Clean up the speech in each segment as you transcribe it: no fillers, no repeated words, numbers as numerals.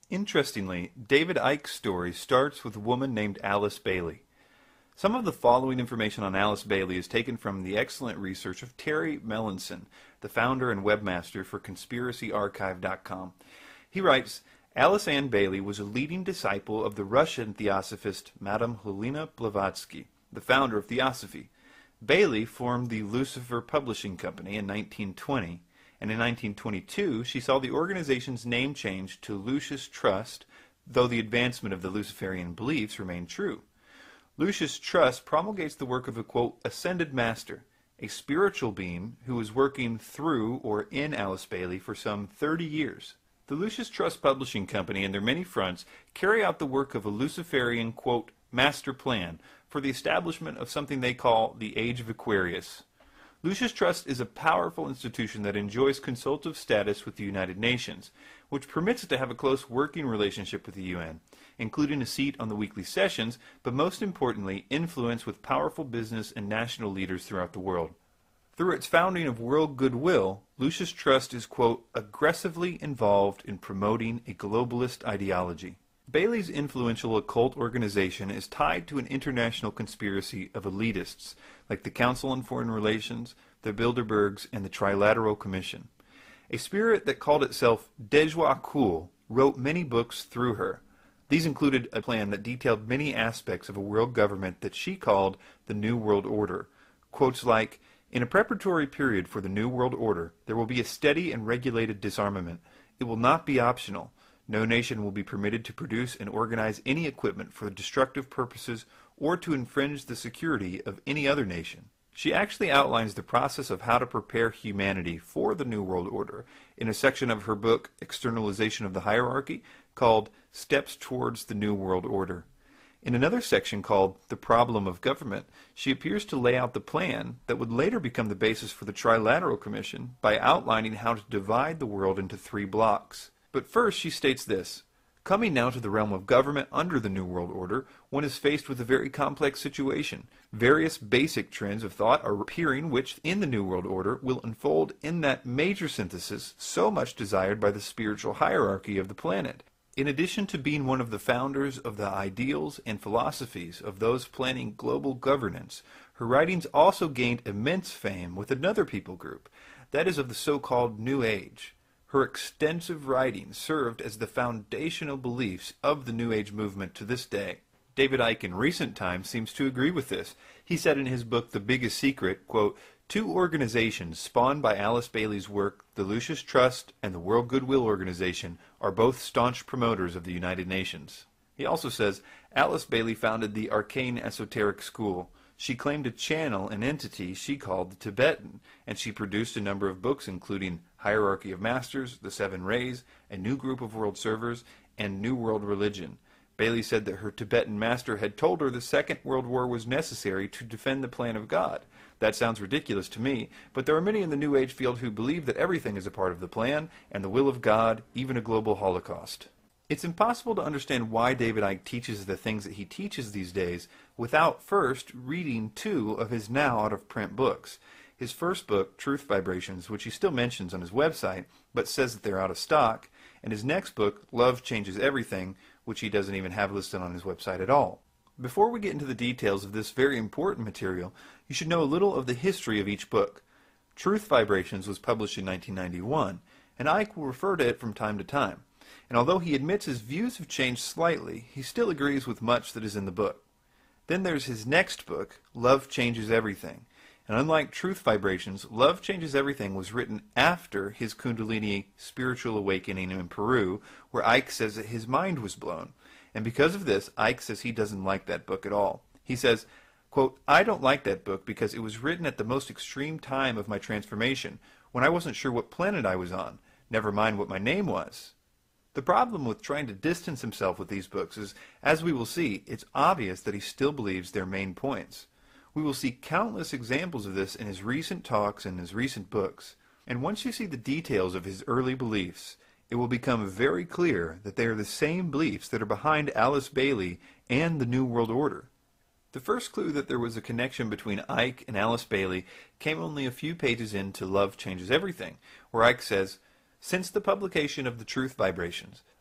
Interestingly, David Icke's story starts with a woman named Alice Bailey. Some of the following information on Alice Bailey is taken from the excellent research of Terry Melanson, the founder and webmaster for conspiracyarchive.com. He writes, Alice Ann Bailey was a leading disciple of the Russian theosophist Madame Helena Blavatsky, the founder of Theosophy. Bailey formed the Lucifer Publishing Company in 1920, and in 1922 she saw the organization's name changed to Lucis Trust, though the advancement of the Luciferian beliefs remained true. Lucis Trust promulgates the work of a, quote, ascended master, a spiritual being who was working through or in Alice Bailey for some 30 years. The Lucis Trust Publishing Company and their many fronts carry out the work of a Luciferian, quote, master plan for the establishment of something they call the Age of Aquarius. Lucis Trust is a powerful institution that enjoys consultative status with the United Nations, which permits it to have a close working relationship with the UN, including a seat on the weekly sessions, but most importantly, influence with powerful business and national leaders throughout the world. Through its founding of world goodwill, Lucis Trust is, quote, aggressively involved in promoting a globalist ideology. Bailey's influential occult organization is tied to an international conspiracy of elitists like the Council on Foreign Relations, the Bilderbergs, and the Trilateral Commission. A spirit that called itself Dejoie Cool wrote many books through her. These included a plan that detailed many aspects of a world government that she called the New World Order. Quotes like, in a preparatory period for the New World Order, there will be a steady and regulated disarmament. It will not be optional. No nation will be permitted to produce and organize any equipment for destructive purposes or to infringe the security of any other nation. She actually outlines the process of how to prepare humanity for the New World Order in a section of her book, Externalization of the Hierarchy, called Steps Towards the New World Order. In another section called The Problem of Government, she appears to lay out the plan that would later become the basis for the Trilateral Commission by outlining how to divide the world into 3 blocks. But first she states this, coming now to the realm of government under the New World Order, one is faced with a very complex situation. Various basic trends of thought are appearing which, in the New World Order, will unfold in that major synthesis so much desired by the spiritual hierarchy of the planet. In addition to being one of the founders of the ideals and philosophies of those planning global governance, her writings also gained immense fame with another people group, that is of the so-called New Age. Her extensive writings served as the foundational beliefs of the New Age movement to this day. David Icke in recent times seems to agree with this. He said in his book The Biggest Secret, quote, 2 organizations spawned by Alice Bailey's work, the Lucis Trust and the World Goodwill Organization, are both staunch promoters of the United Nations. He also says, Alice Bailey founded the Arcane Esoteric School. She claimed to channel an entity she called the Tibetan, and she produced a number of books including Hierarchy of Masters, The 7 Rays, A New Group of World Servers, and New World Religion. Bailey said that her Tibetan master had told her the Second World War was necessary to defend the plan of God. That sounds ridiculous to me, but there are many in the New Age field who believe that everything is a part of the plan and the will of God, even a global Holocaust. It's impossible to understand why David Icke teaches the things that he teaches these days without first reading 2 of his now out-of-print books. His first book, Truth Vibrations, which he still mentions on his website, but says that they're out of stock, and his next book, Love Changes Everything, which he doesn't even have listed on his website at all. Before we get into the details of this very important material, you should know a little of the history of each book. Truth Vibrations was published in 1991, and Icke will refer to it from time to time. And although he admits his views have changed slightly, he still agrees with much that is in the book. Then there's his next book, Love Changes Everything. And unlike Truth Vibrations, Love Changes Everything was written after his Kundalini spiritual awakening in Peru, where Icke says that his mind was blown. And because of this, Icke says he doesn't like that book at all. He says, quote, I don't like that book because it was written at the most extreme time of my transformation, when I wasn't sure what planet I was on, never mind what my name was. The problem with trying to distance himself with these books is, as we will see, it's obvious that he still believes their main points. We will see countless examples of this in his recent talks and his recent books. And once you see the details of his early beliefs, it will become very clear that they are the same beliefs that are behind Alice Bailey and the New World Order. The first clue that there was a connection between Icke and Alice Bailey came only a few pages into Love Changes Everything, where Icke says, since the publication of the Truth Vibrations,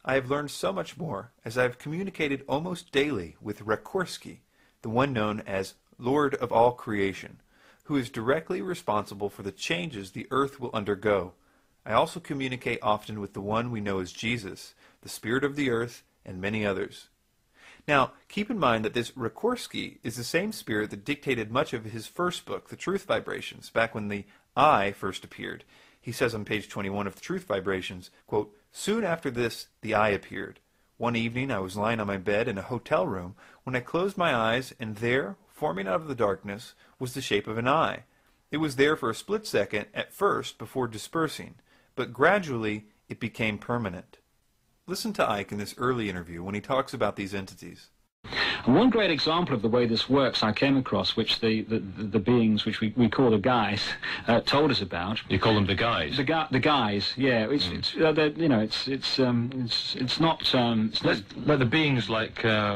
I have learned so much more as I have communicated almost daily with Rekorsky, the one known as Lord of all creation, who is directly responsible for the changes the earth will undergo. I also communicate often with the one we know as Jesus, the Spirit of the earth, and many others. Now, keep in mind that this Rekorsky is the same spirit that dictated much of his first book, The Truth Vibrations, back when the I first appeared. He says on page 21 of The Truth Vibrations, quote, "Soon after this, the I appeared. One evening I was lying on my bed in a hotel room when I closed my eyes, and there, forming out of the darkness, was the shape of an eye. It was there for a split second at first before dispersing, but gradually it became permanent." Listen to Icke in this early interview when he talks about these entities. And one great example of the way this works I came across, which the beings, which we call the guys, told us about. You call them the guys? The guys, yeah. It's not like the beings like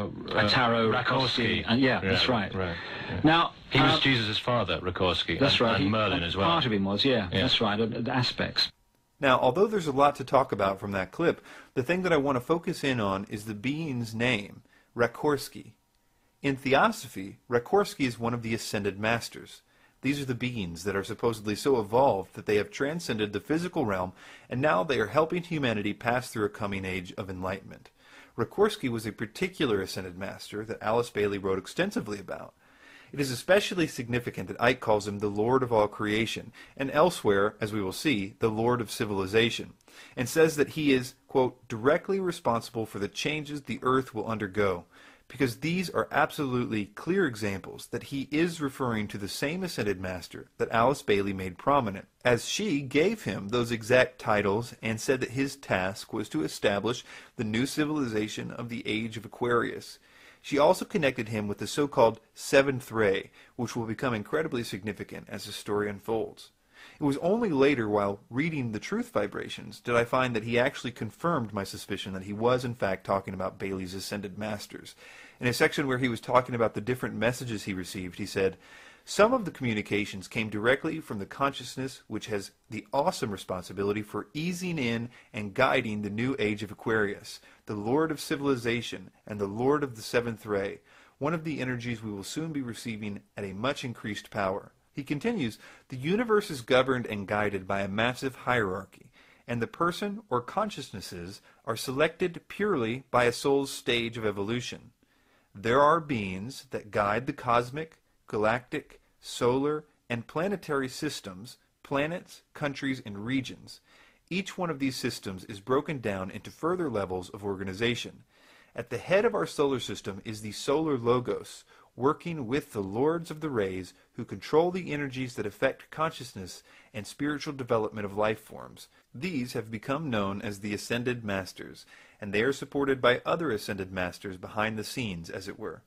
Tarot, Rekorsky. Yeah, that's right. Yeah. Now he was Jesus' father, Rekorsky. That's right. And Merlin as well. Part of him was, yeah. That's right. The aspects. Now, although there's a lot to talk about from that clip, the thing that I want to focus in on is the being's name, Rekorsky. In Theosophy, Rekorsky is one of the ascended masters. These are the beings that are supposedly so evolved that they have transcended the physical realm, and now they are helping humanity pass through a coming age of enlightenment. Rekorsky was a particular ascended master that Alice Bailey wrote extensively about. It is especially significant that Icke calls him the Lord of all creation, and elsewhere, as we will see, the Lord of civilization, and says that he is, quote, directly responsible for the changes the earth will undergo, because these are absolutely clear examples that he is referring to the same ascended master that Alice Bailey made prominent, as she gave him those exact titles and said that his task was to establish the new civilization of the age of Aquarius. She also connected him with the so-called seventh ray, which will become incredibly significant as the story unfolds. It was only later, while reading The Truth Vibrations, did I find that he actually confirmed my suspicion that he was in fact talking about Bailey's ascended masters. In a section where he was talking about the different messages he received, he said, "Some of the communications came directly from the consciousness which has the awesome responsibility for easing in and guiding the new age of Aquarius, the Lord of civilization and the Lord of the seventh ray, one of the energies we will soon be receiving at a much increased power." He continues, "The universe is governed and guided by a massive hierarchy, and the person or consciousnesses are selected purely by a soul's stage of evolution. There are beings that guide the cosmic, galactic, solar, and planetary systems, planets, countries, and regions. Each one of these systems is broken down into further levels of organization. At the head of our solar system is the solar logos, working with the lords of the rays who control the energies that affect consciousness and spiritual development of life forms. These have become known as the Ascended Masters, and they are supported by other Ascended Masters behind the scenes, as it were."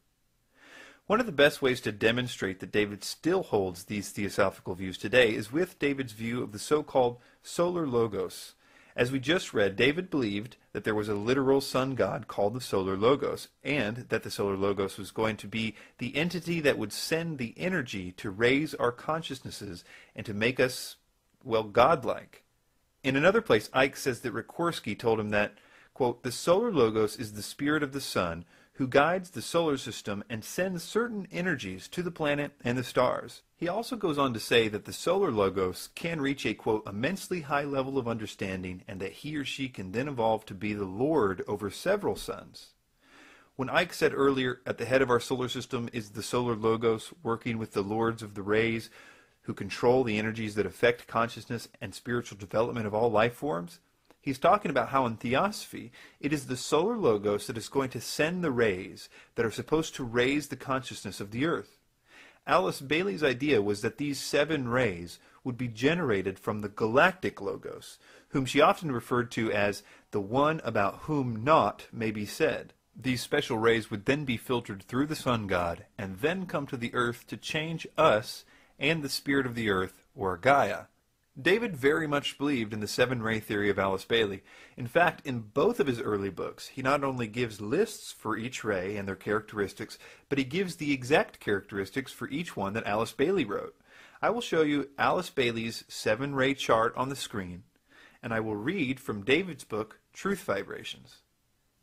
One of the best ways to demonstrate that David still holds these theosophical views today is with David's view of the so-called solar logos. As we just read, David believed that there was a literal sun god called the solar logos, and that the solar logos was going to be the entity that would send the energy to raise our consciousnesses and to make us, well, godlike. In another place, Icke says that Rekorsky told him that, quote, "The solar logos is the spirit of the sun, who guides the solar system and sends certain energies to the planet and the stars." He also goes on to say that the solar logos can reach a, quote, "immensely high level of understanding, and that he or she can then evolve to be the lord over several suns." When Icke said earlier, at the head of our solar system is the solar logos, working with the lords of the rays, who control the energies that affect consciousness and spiritual development of all life forms, he's talking about how in Theosophy, it is the solar logos that is going to send the rays that are supposed to raise the consciousness of the earth. Alice Bailey's idea was that these 7 rays would be generated from the galactic logos, whom she often referred to as the one about whom naught may be said. These special rays would then be filtered through the sun god and then come to the earth to change us and the spirit of the earth, or Gaia. David very much believed in the 7-ray theory of Alice Bailey. In fact, in both of his early books, he not only gives lists for each ray and their characteristics, but he gives the exact characteristics for each one that Alice Bailey wrote. I will show you Alice Bailey's 7-ray chart on the screen, and I will read from David's book, Truth Vibrations.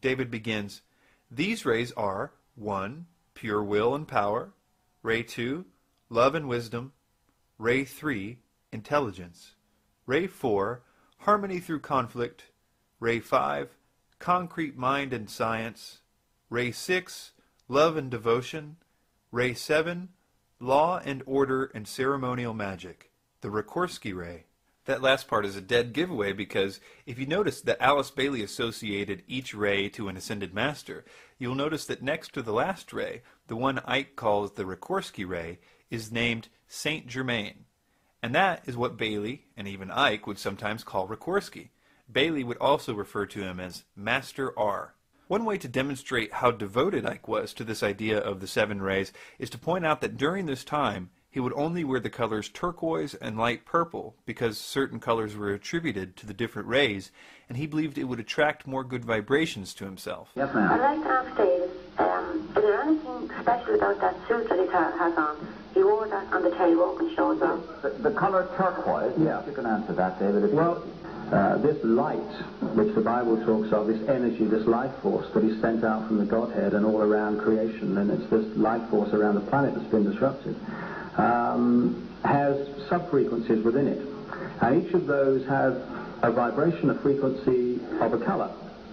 David begins, "These rays are 1. Pure will and power. Ray 2. Love and wisdom. Ray 3. Intelligence. Ray 4. Harmony through conflict. Ray 5. Concrete mind and science. Ray 6. Love and devotion. Ray 7. Law and order and ceremonial magic. The Rikorsky ray." That last part is a dead giveaway because if you notice that Alice Bailey associated each ray to an ascended master, you'll notice that next to the last ray, the one Icke calls the Rikorsky ray, is named Saint Germain. And that is what Bailey, and even Icke, would sometimes call Rikorsky. Bailey would also refer to him as Master R. One way to demonstrate how devoted Icke was to this idea of the 7 rays is to point out that during this time, he would only wear the colors turquoise and light purple because certain colors were attributed to the different rays, and he believed it would attract more good vibrations to himself. Yes, ma'am. I'd like to ask David, is there anything special about that suit that he has on? He wore that on the tailwalk and showed up. The color turquoise? Yeah. You can answer that, David. Well, this light, which the Bible talks of, this energy, this life force that is sent out from the Godhead and all around creation, and it's this life force around the planet that's been disrupted, has sub-frequencies within it. And each of those has a vibration, a frequency of a color.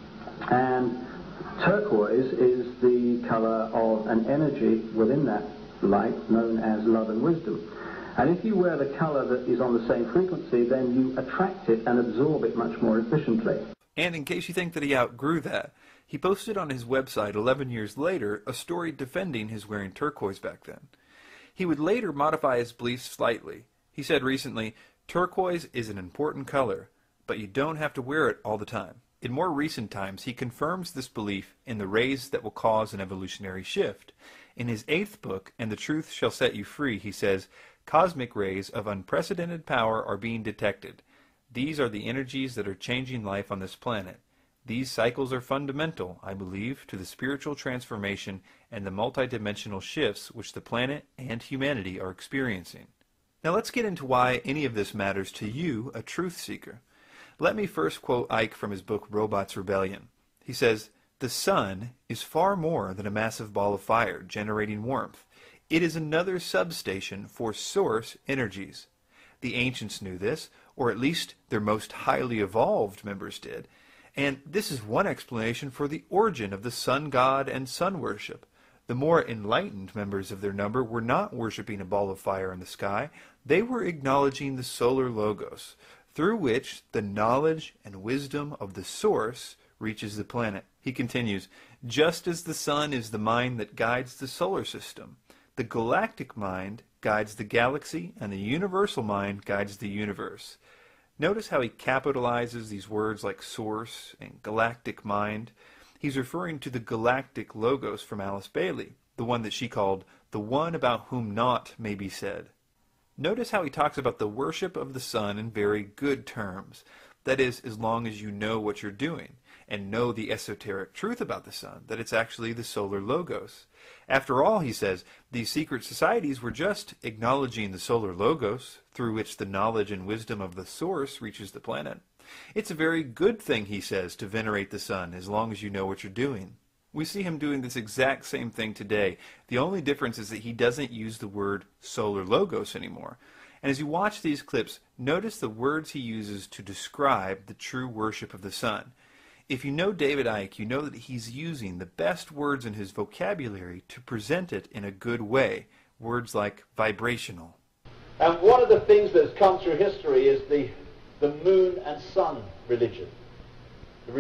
And turquoise is the color of an energy within that light known as love and wisdom. And if you wear the color that is on the same frequency, then you attract it and absorb it much more efficiently. And in case you think that he outgrew that, he posted on his website 11 years later a story defending his wearing turquoise back then. He would later modify his beliefs slightly. He said recently, "Turquoise is an important color, but you don't have to wear it all the time." In more recent times, he confirms this belief in the rays that will cause an evolutionary shift. In his 8th book, "And the Truth Shall Set You Free," he says, "Cosmic rays of unprecedented power are being detected. These are the energies that are changing life on this planet. These cycles are fundamental, I believe, to the spiritual transformation and the multidimensional shifts which the planet and humanity are experiencing." Now let's get into why any of this matters to you, a truth seeker. Let me first quote Icke from his book Robots Rebellion. He says, "The sun is far more than a massive ball of fire generating warmth. It is another substation for source energies. The ancients knew this, or at least their most highly evolved members did. And this is one explanation for the origin of the sun god and sun worship. The more enlightened members of their number were not worshipping a ball of fire in the sky, they were acknowledging the solar logos, through which the knowledge and wisdom of the source reaches the planet." He continues, "Just as the sun is the mind that guides the solar system, the galactic mind guides the galaxy, and the universal mind guides the universe." Notice how he capitalizes these words like source and galactic mind. He's referring to the galactic logos from Alice Bailey, the one that she called the one about whom naught may be said. Notice how he talks about the worship of the sun in very good terms. That is, as long as you know what you're doing and know the esoteric truth about the sun, that it's actually the solar logos. After all, he says, these secret societies were just acknowledging the solar logos, through which the knowledge and wisdom of the source reaches the planet. It's a very good thing, he says, to venerate the sun, as long as you know what you're doing. We see him doing this exact same thing today. The only difference is that he doesn't use the word solar logos anymore. And as you watch these clips, notice the words he uses to describe the true worship of the sun. If you know David Icke, you know that he's using the best words in his vocabulary to present it in a good way. Words like vibrational. And one of the things that's come through history is the moon and sun religion. The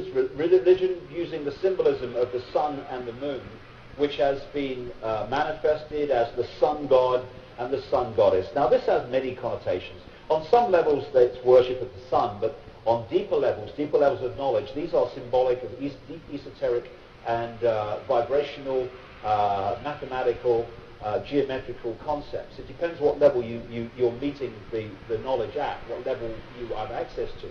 religion using the symbolism of the sun and the moon, which has been manifested as the sun god and the sun goddess. Now this has many connotations. On some levels it's worship of the sun, but on deeper levels of knowledge, these are symbolic of deep esoteric and vibrational, mathematical, geometrical concepts. It depends what level you're meeting the knowledge at, what level you have access to.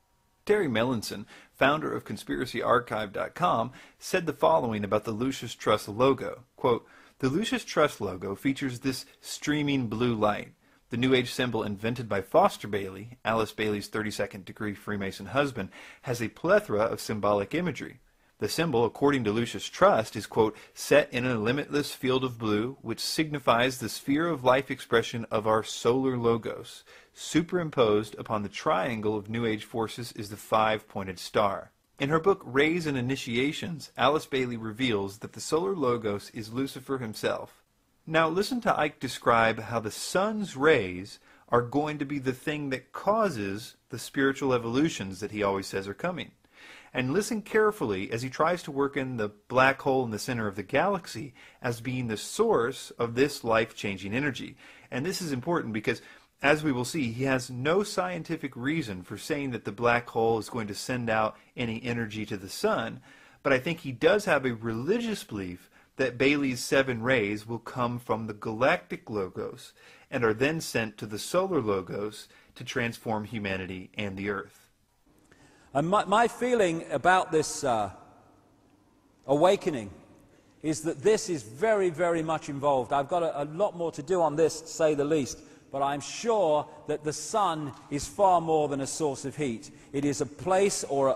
Terry Mellinson, founder of ConspiracyArchive.com, said the following about the Lucis Trust logo. Quote, "The Lucis Trust logo features this streaming blue light. The New Age symbol invented by Foster Bailey, Alice Bailey's 32nd degree Freemason husband, has a plethora of symbolic imagery. The symbol, according to Lucius Trust, is, quote, set in a limitless field of blue, which signifies the sphere of life expression of our solar logos. Superimposed upon the triangle of New Age forces is the five-pointed star. In her book, Rays and Initiations, Alice Bailey reveals that the solar logos is Lucifer himself. Now listen to Icke describe how the sun's rays are going to be the thing that causes the spiritual evolutions that he always says are coming. And listen carefully as he tries to work in the black hole in the center of the galaxy as being the source of this life-changing energy. And this is important because, as we will see, he has no scientific reason for saying that the black hole is going to send out any energy to the sun, but I think he does have a religious belief that Bailey's 7 rays will come from the galactic logos and are then sent to the solar logos to transform humanity and the earth. And my feeling about this awakening is that this is very, very much involved. I've got a lot more to do on this, to say the least, but I'm sure that the sun is far more than a source of heat. It is a place or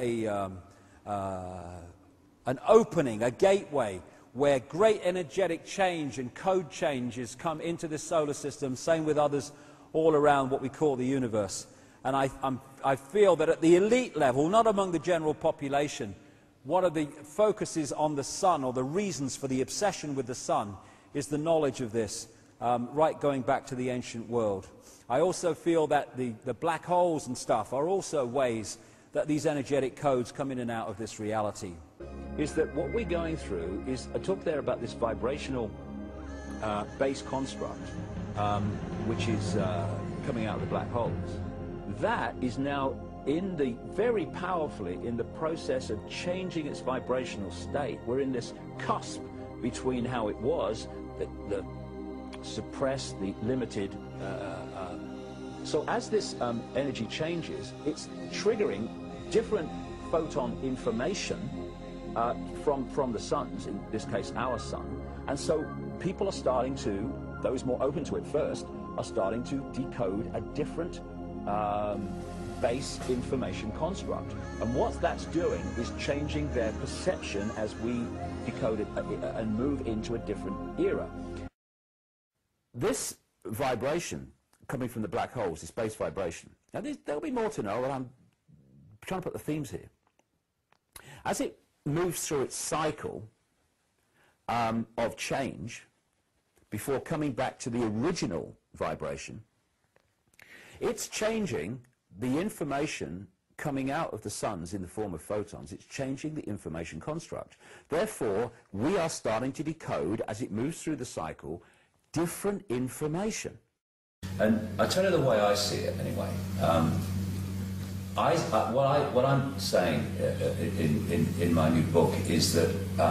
an opening, a gateway, where great energetic change and code changes come into the solar system, same with others all around what we call the universe. And I feel that at the elite level, not among the general population, one of the focuses on the sun, or the reasons for the obsession with the sun, is the knowledge of this, right going back to the ancient world. I also feel that the black holes and stuff are also ways that these energetic codes come in and out of this reality. Is that what we're going through is, I talked there about this vibrational base construct, which is coming out of the black holes. That is now very powerfully in the process of changing its vibrational state. We're in this cusp between how it was, the suppressed, the limited. So as this energy changes, it's triggering different photon information from the suns, in this case our sun. And so people are starting to, those more open to it first, are starting to decode a different base information construct. And what that's doing is changing their perception as we decode it and move into a different era. This vibration coming from the black holes, this base vibration, now there'll be more to know, but I'm trying to put the themes here. As it moves through its cycle of change before coming back to the original vibration, it's changing the information coming out of the suns in the form of photons. It's changing the information construct. Therefore, we are starting to decode, as it moves through the cycle, different information. And I tell you the way I see it, anyway. What I'm saying in my new book is that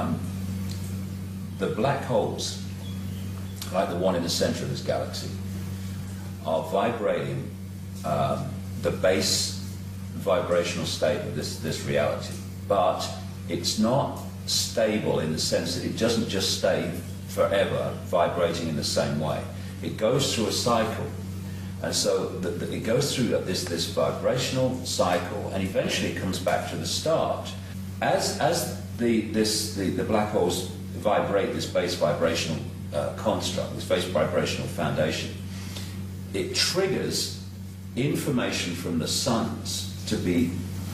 the black holes, like the one in the center of this galaxy, are vibrating the base vibrational state of this reality. But it's not stable in the sense that it doesn't just stay forever vibrating in the same way. It goes through a cycle. And so it goes through this vibrational cycle, and eventually it comes back to the start. As the black holes vibrate this base vibrational construct, this base vibrational foundation, it triggers information from the suns to be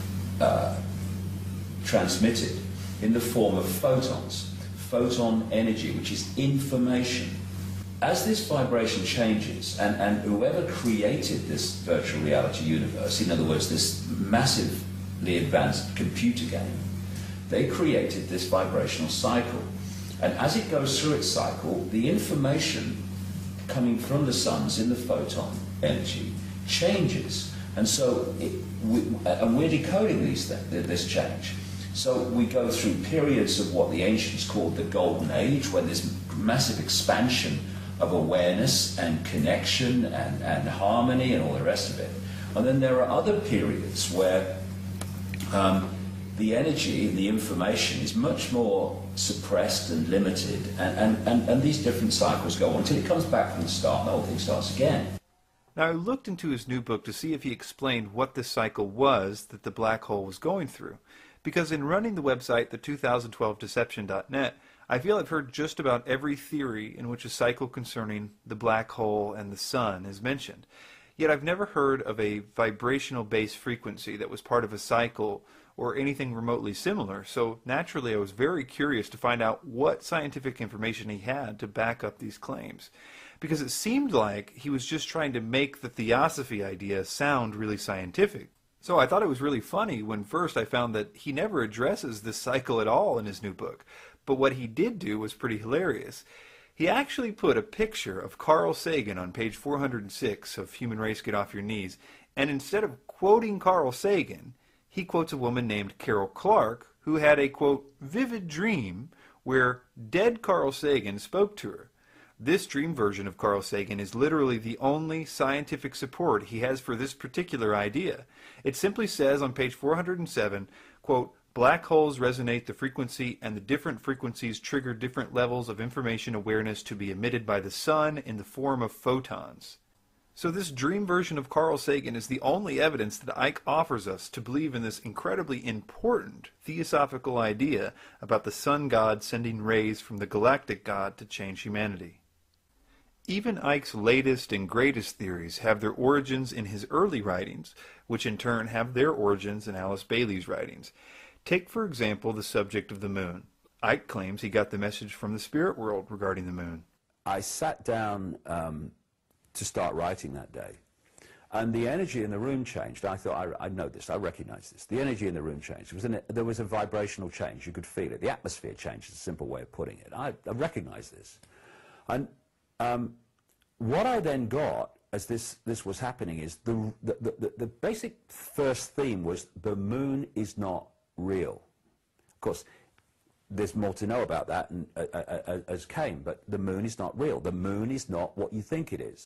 transmitted in the form of photons, photon energy, which is information. As this vibration changes, and whoever created this virtual reality universe, in other words, this massively advanced computer game, they created this vibrational cycle. And as it goes through its cycle, the information coming from the suns in the photon energy changes. And so we're decoding this change. So we go through periods of what the ancients called the Golden Age, when there's massive expansion of awareness and connection and harmony and all the rest of it. And then there are other periods where the energy and the information is much more suppressed and limited, and these different cycles go on until it comes back from the start and the whole thing starts again. Now, I looked into his new book to see if he explained what this cycle was that the black hole was going through. because in running the website, the 2012deception.net, I feel I've heard just about every theory in which a cycle concerning the black hole and the sun is mentioned. Yet I've never heard of a vibrational base frequency that was part of a cycle or anything remotely similar, so naturally I was very curious to find out what scientific information he had to back up these claims, because it seemed like he was just trying to make the theosophy idea sound really scientific. So I thought it was really funny when first I found that he never addresses this cycle at all in his new book, but what he did do was pretty hilarious. He actually put a picture of Carl Sagan on page 406 of Human Race Get Off Your Knees, and instead of quoting Carl Sagan, he quotes a woman named Carol Clark who had a, quote, vivid dream where dead Carl Sagan spoke to her. This dream version of Carl Sagan is literally the only scientific support he has for this particular idea. It simply says on page 407, quote, black holes resonate the frequency, and the different frequencies trigger different levels of information awareness to be emitted by the sun in the form of photons. So this dream version of Carl Sagan is the only evidence that Icke offers us to believe in this incredibly important theosophical idea about the sun god sending rays from the galactic god to change humanity. Even Icke's latest and greatest theories have their origins in his early writings, which in turn have their origins in Alice Bailey's writings. Take, for example, the subject of the moon. Icke claims he got the message from the spirit world regarding the moon. I sat down to start writing that day, and the energy in the room changed. I thought, I know this, I recognize this. The energy in the room changed. There was a vibrational change. You could feel it. The atmosphere changed, is a simple way of putting it. I recognize this. And what I then got as this was happening is the basic first theme was the moon is not real. Of course, there's more to know about that as came, but the moon is not real. The moon is not what you think it is.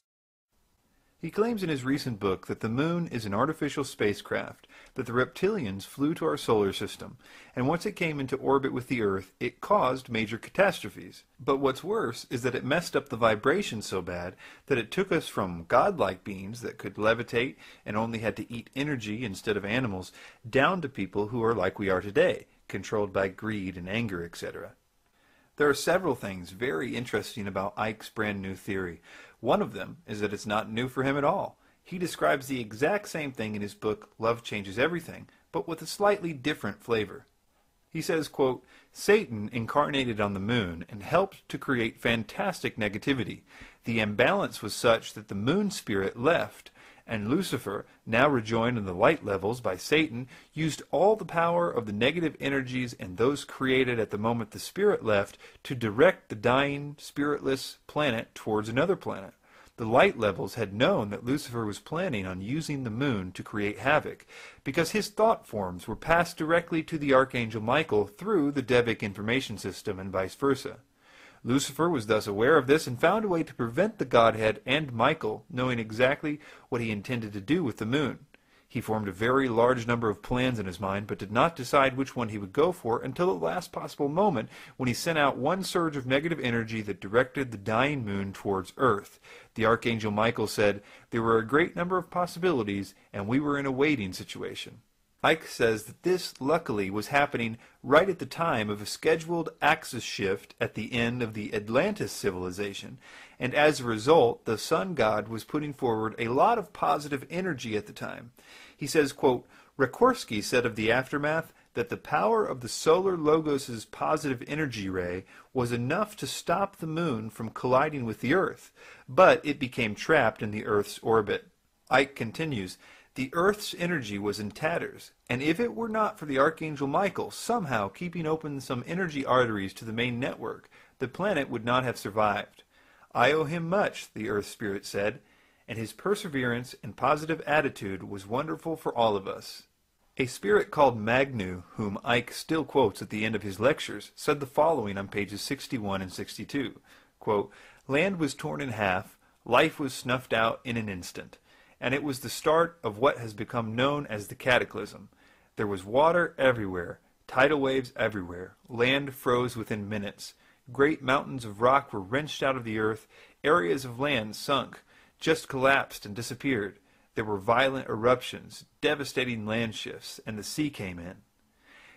He claims in his recent book that the moon is an artificial spacecraft, that the reptilians flew to our solar system, and once it came into orbit with the Earth, it caused major catastrophes. But what's worse is that it messed up the vibration so bad that it took us from godlike beings that could levitate and only had to eat energy instead of animals, down to people who are like we are today, controlled by greed and anger, etc. There are several things very interesting about Icke's brand new theory. One of them is that it's not new for him at all. He describes the exact same thing in his book Love Changes Everything, but with a slightly different flavor. He says, quote, Satan incarnated on the moon and helped to create fantastic negativity. The imbalance was such that the moon spirit left, and Lucifer, now rejoined in the light levels by Satan, used all the power of the negative energies and those created at the moment the spirit left to direct the dying, spiritless planet towards another planet. The light levels had known that Lucifer was planning on using the moon to create havoc, because his thought forms were passed directly to the Archangel Michael through the Devic information system and vice versa. Lucifer was thus aware of this and found a way to prevent the Godhead and Michael knowing exactly what he intended to do with the moon. He formed a very large number of plans in his mind, but did not decide which one he would go for until the last possible moment, when he sent out one surge of negative energy that directed the dying moon towards Earth. The Archangel Michael said, there were a great number of possibilities, and we were in a waiting situation. Icke says that this, luckily, was happening right at the time of a scheduled axis shift at the end of the Atlantis civilization, and as a result, the sun god was putting forward a lot of positive energy at the time. He says, quote, Rekorsky said of the aftermath that the power of the solar logos' positive energy ray was enough to stop the moon from colliding with the Earth, but it became trapped in the Earth's orbit. Icke continues, the Earth's energy was in tatters, and if it were not for the Archangel Michael somehow keeping open some energy arteries to the main network, the planet would not have survived. I owe him much, the Earth Spirit said, and his perseverance and positive attitude was wonderful for all of us. A spirit called Magnu, whom Icke still quotes at the end of his lectures, said the following on pages 61 and 62, quote, Land was torn in half, life was snuffed out in an instant, and it was the start of what has become known as the cataclysm. There was water everywhere, tidal waves everywhere, land froze within minutes, great mountains of rock were wrenched out of the earth, areas of land sunk, just collapsed and disappeared. There were violent eruptions, devastating land shifts, and the sea came in.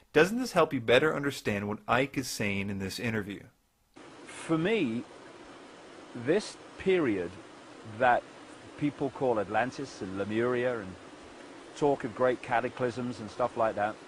Doesn't this help you better understand what Icke is saying in this interview? For me, this period that people call Atlantis and Lemuria and talk of great cataclysms and stuff like that,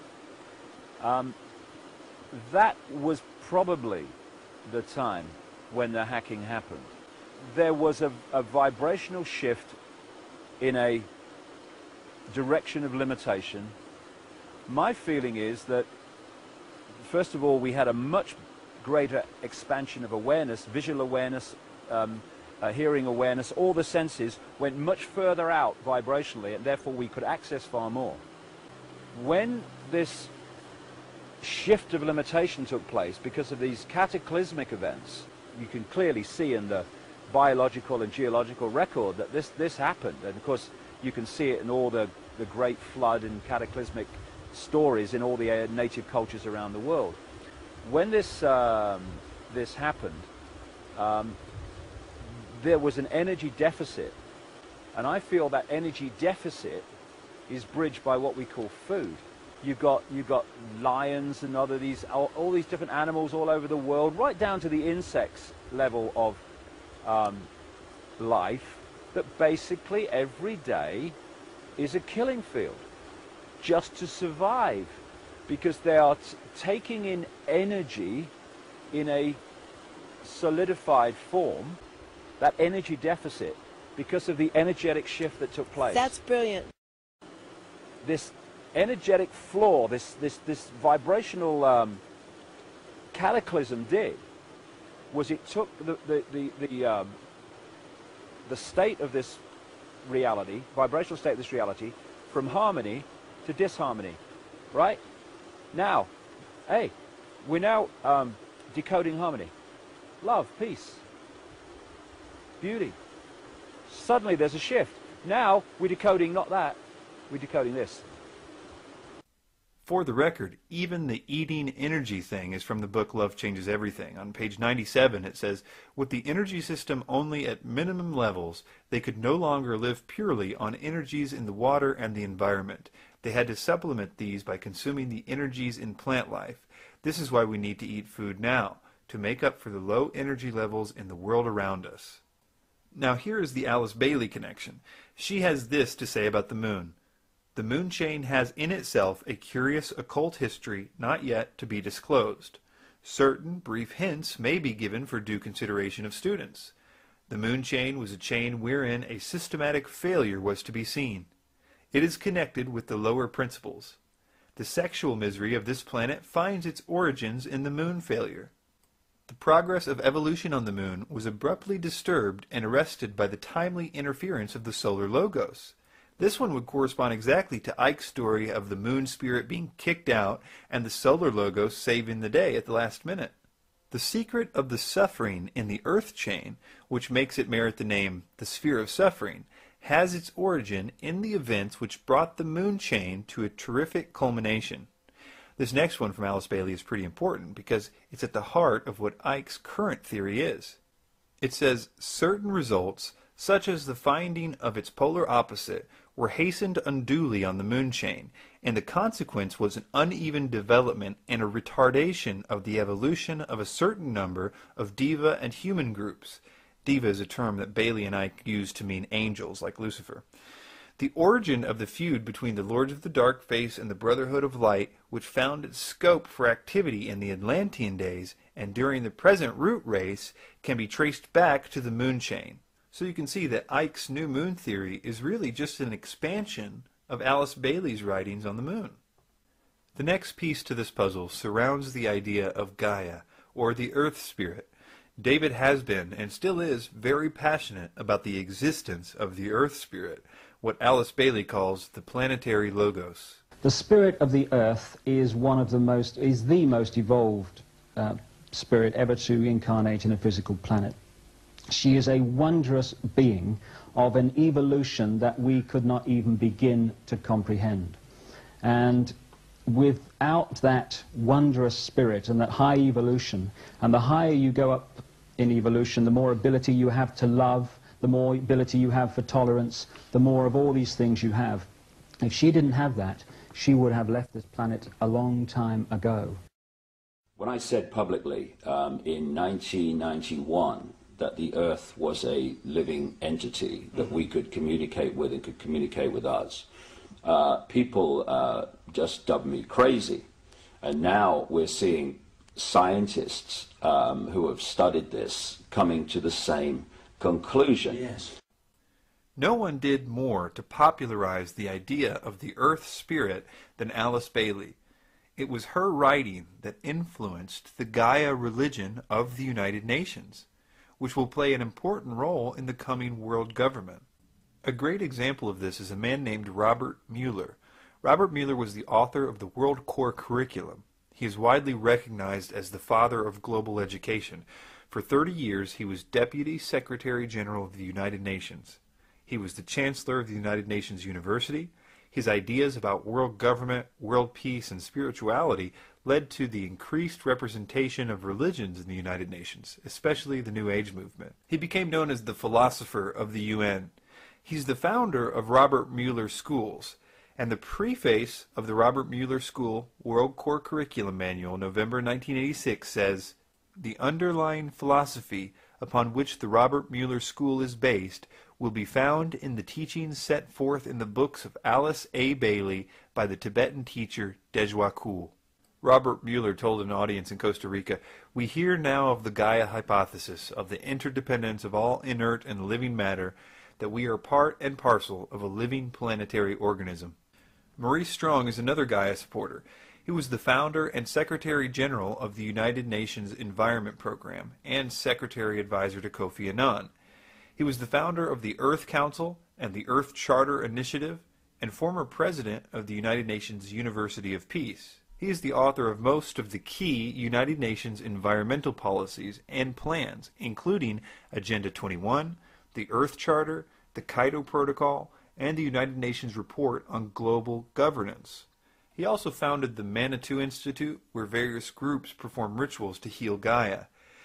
that was probably the time when the hacking happened. There was a vibrational shift in a direction of limitation. My feeling is that, first of all, we had a much greater expansion of awareness, visual awareness, hearing awareness. All the senses went much further out vibrationally, and therefore we could access far more. When this shift of limitation took place because of these cataclysmic events, you can clearly see in the biological and geological record that this happened, and of course you can see it in all the great flood and cataclysmic stories in all the native cultures around the world. When this happened, there was an energy deficit, and I feel that energy deficit is bridged by what we call food. You've got lions and all these different animals all over the world, right down to the insects level of life, that basically every day is a killing field just to survive, because they are taking in energy in a solidified form, that energy deficit, because of the energetic shift that took place. That's brilliant. This energetic flaw, this vibrational cataclysm was it took the state of this reality, vibrational state of this reality, from harmony to disharmony, right? Now, hey, we're now decoding harmony, love, peace, beauty. Suddenly there's a shift. Now we're decoding not that, we're decoding this. For the record, even the eating energy thing is from the book Love Changes Everything. On page 97 it says, with the energy system only at minimum levels, they could no longer live purely on energies in the water and the environment. They had to supplement these by consuming the energies in plant life. This is why we need to eat food now, to make up for the low energy levels in the world around us. Now here is the Alice Bailey connection. She has this to say about the moon. The moon chain has in itself a curious occult history not yet to be disclosed. Certain brief hints may be given for due consideration of students. The moon chain was a chain wherein a systematic failure was to be seen. It is connected with the lower principles. The sexual misery of this planet finds its origins in the moon failure. The progress of evolution on the moon was abruptly disturbed and arrested by the timely interference of the solar logos. This one would correspond exactly to Icke's story of the moon spirit being kicked out and the solar logos saving the day at the last minute. The secret of the suffering in the earth chain, which makes it merit the name the sphere of suffering, has its origin in the events which brought the moon chain to a terrific culmination. This next one from Alice Bailey is pretty important because it's at the heart of what Icke's current theory is. It says, certain results, such as the finding of its polar opposite, were hastened unduly on the moon chain, and the consequence was an uneven development and a retardation of the evolution of a certain number of diva and human groups. Diva is a term that Bailey and Icke used to mean angels, like Lucifer. The origin of the feud between the Lords of the Dark Face and the Brotherhood of Light, which found its scope for activity in the Atlantean days and during the present root race, can be traced back to the moon chain. So you can see that Icke's new moon theory is really just an expansion of Alice Bailey's writings on the moon. The next piece to this puzzle surrounds the idea of Gaia, or the Earth Spirit. David has been, and still is, very passionate about the existence of the Earth Spirit, what Alice Bailey calls the planetary logos. The spirit of the Earth is the most evolved spirit ever to incarnate in a physical planet. She is a wondrous being of an evolution that we could not even begin to comprehend. And without that wondrous spirit and that high evolution, and the higher you go up in evolution, the more ability you have to love, the more ability you have for tolerance, the more of all these things you have. If she didn't have that, she would have left this planet a long time ago. When I said publicly in 1991 that the Earth was a living entity that we could communicate with and could communicate with us, people just dubbed me crazy. And now we're seeing scientists who have studied this coming to the same conclusion. Yes. No one did more to popularize the idea of the Earth Spirit than Alice Bailey. It was her writing that influenced the Gaia religion of the United Nations, which will play an important role in the coming world government. A great example of this is a man named Robert Mueller. Robert Mueller was the author of the World Core Curriculum. He is widely recognized as the father of global education. For 30 years, he was Deputy Secretary General of the United Nations. He was the Chancellor of the United Nations University. His ideas about world government, world peace, and spirituality led to the increased representation of religions in the United Nations, especially the New Age movement. He became known as the philosopher of the UN. He's the founder of Robert Mueller Schools, and the preface of the Robert Mueller School World Core Curriculum Manual, November 1986, says, "The underlying philosophy upon which the Robert Mueller School is based will be found in the teachings set forth in the books of Alice A. Bailey by the Tibetan teacher Dejwa Kul." Robert Mueller told an audience in Costa Rica, "We hear now of the Gaia hypothesis, of the interdependence of all inert and living matter, that we are part and parcel of a living planetary organism." Maurice Strong is another Gaia supporter. He was the founder and Secretary General of the United Nations Environment Program and Secretary Advisor to Kofi Annan. He was the founder of the Earth Council and the Earth Charter Initiative and former president of the United Nations University of Peace. He is the author of most of the key United Nations environmental policies and plans, including Agenda 21, the Earth Charter, the Kyoto Protocol, and the United Nations Report on Global Governance. He also founded the Manitou Institute, where various groups perform rituals to heal Gaia.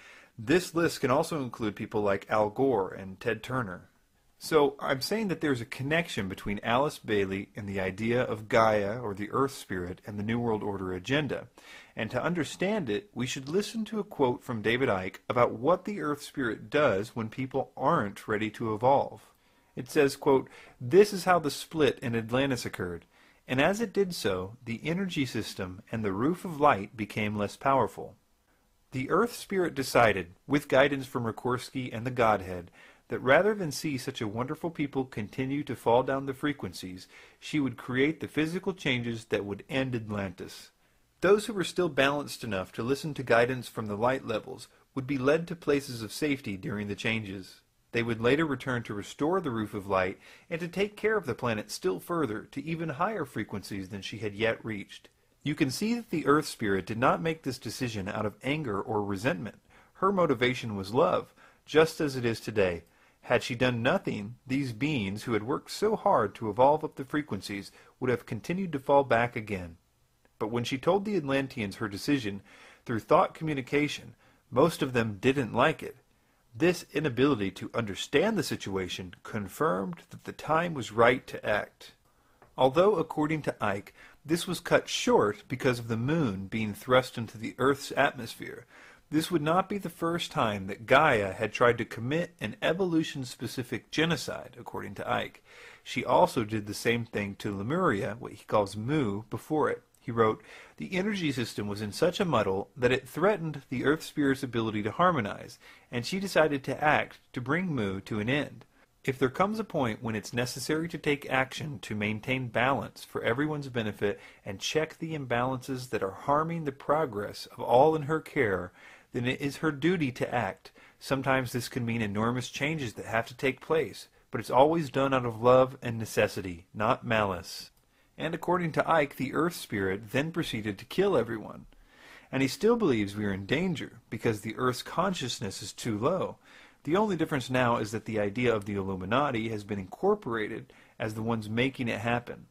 This list can also include people like Al Gore and Ted Turner. So I'm saying that there's a connection between Alice Bailey and the idea of Gaia, or the Earth Spirit, and the New World Order agenda. And to understand it, we should listen to a quote from David Icke about what the Earth Spirit does when people aren't ready to evolve. It says, quote, "This is how the split in Atlantis occurred, and as it did so, the energy system and the roof of light became less powerful. The Earth Spirit decided, with guidance from Rikorsky and the Godhead, that rather than see such a wonderful people continue to fall down the frequencies, she would create the physical changes that would end Atlantis. Those who were still balanced enough to listen to guidance from the light levels would be led to places of safety during the changes. They would later return to restore the roof of light and to take care of the planet still further to even higher frequencies than she had yet reached. You can see that the Earth Spirit did not make this decision out of anger or resentment. Her motivation was love, just as it is today. Had she done nothing, these beings who had worked so hard to evolve up the frequencies would have continued to fall back again. But when she told the Atlanteans her decision, through thought communication, most of them didn't like it. This inability to understand the situation confirmed that the time was right to act. Although, according to Icke, this was cut short because of the moon being thrust into the Earth's atmosphere, this would not be the first time that Gaia had tried to commit an evolution-specific genocide, according to Icke. She also did the same thing to Lemuria, what he calls Mu, before it. He wrote, "The energy system was in such a muddle that it threatened the Earth Spirit's ability to harmonize, and she decided to act to bring Mu to an end. If there comes a point when it's necessary to take action to maintain balance for everyone's benefit and check the imbalances that are harming the progress of all in her care, then it is her duty to act. Sometimes this can mean enormous changes that have to take place, but it's always done out of love and necessity, not malice." And according to Icke, the Earth Spirit then proceeded to kill everyone. And he still believes we are in danger because the Earth's consciousness is too low. The only difference now is that the idea of the Illuminati has been incorporated as the ones making it happen.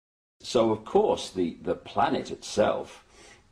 So, of course, the planet itself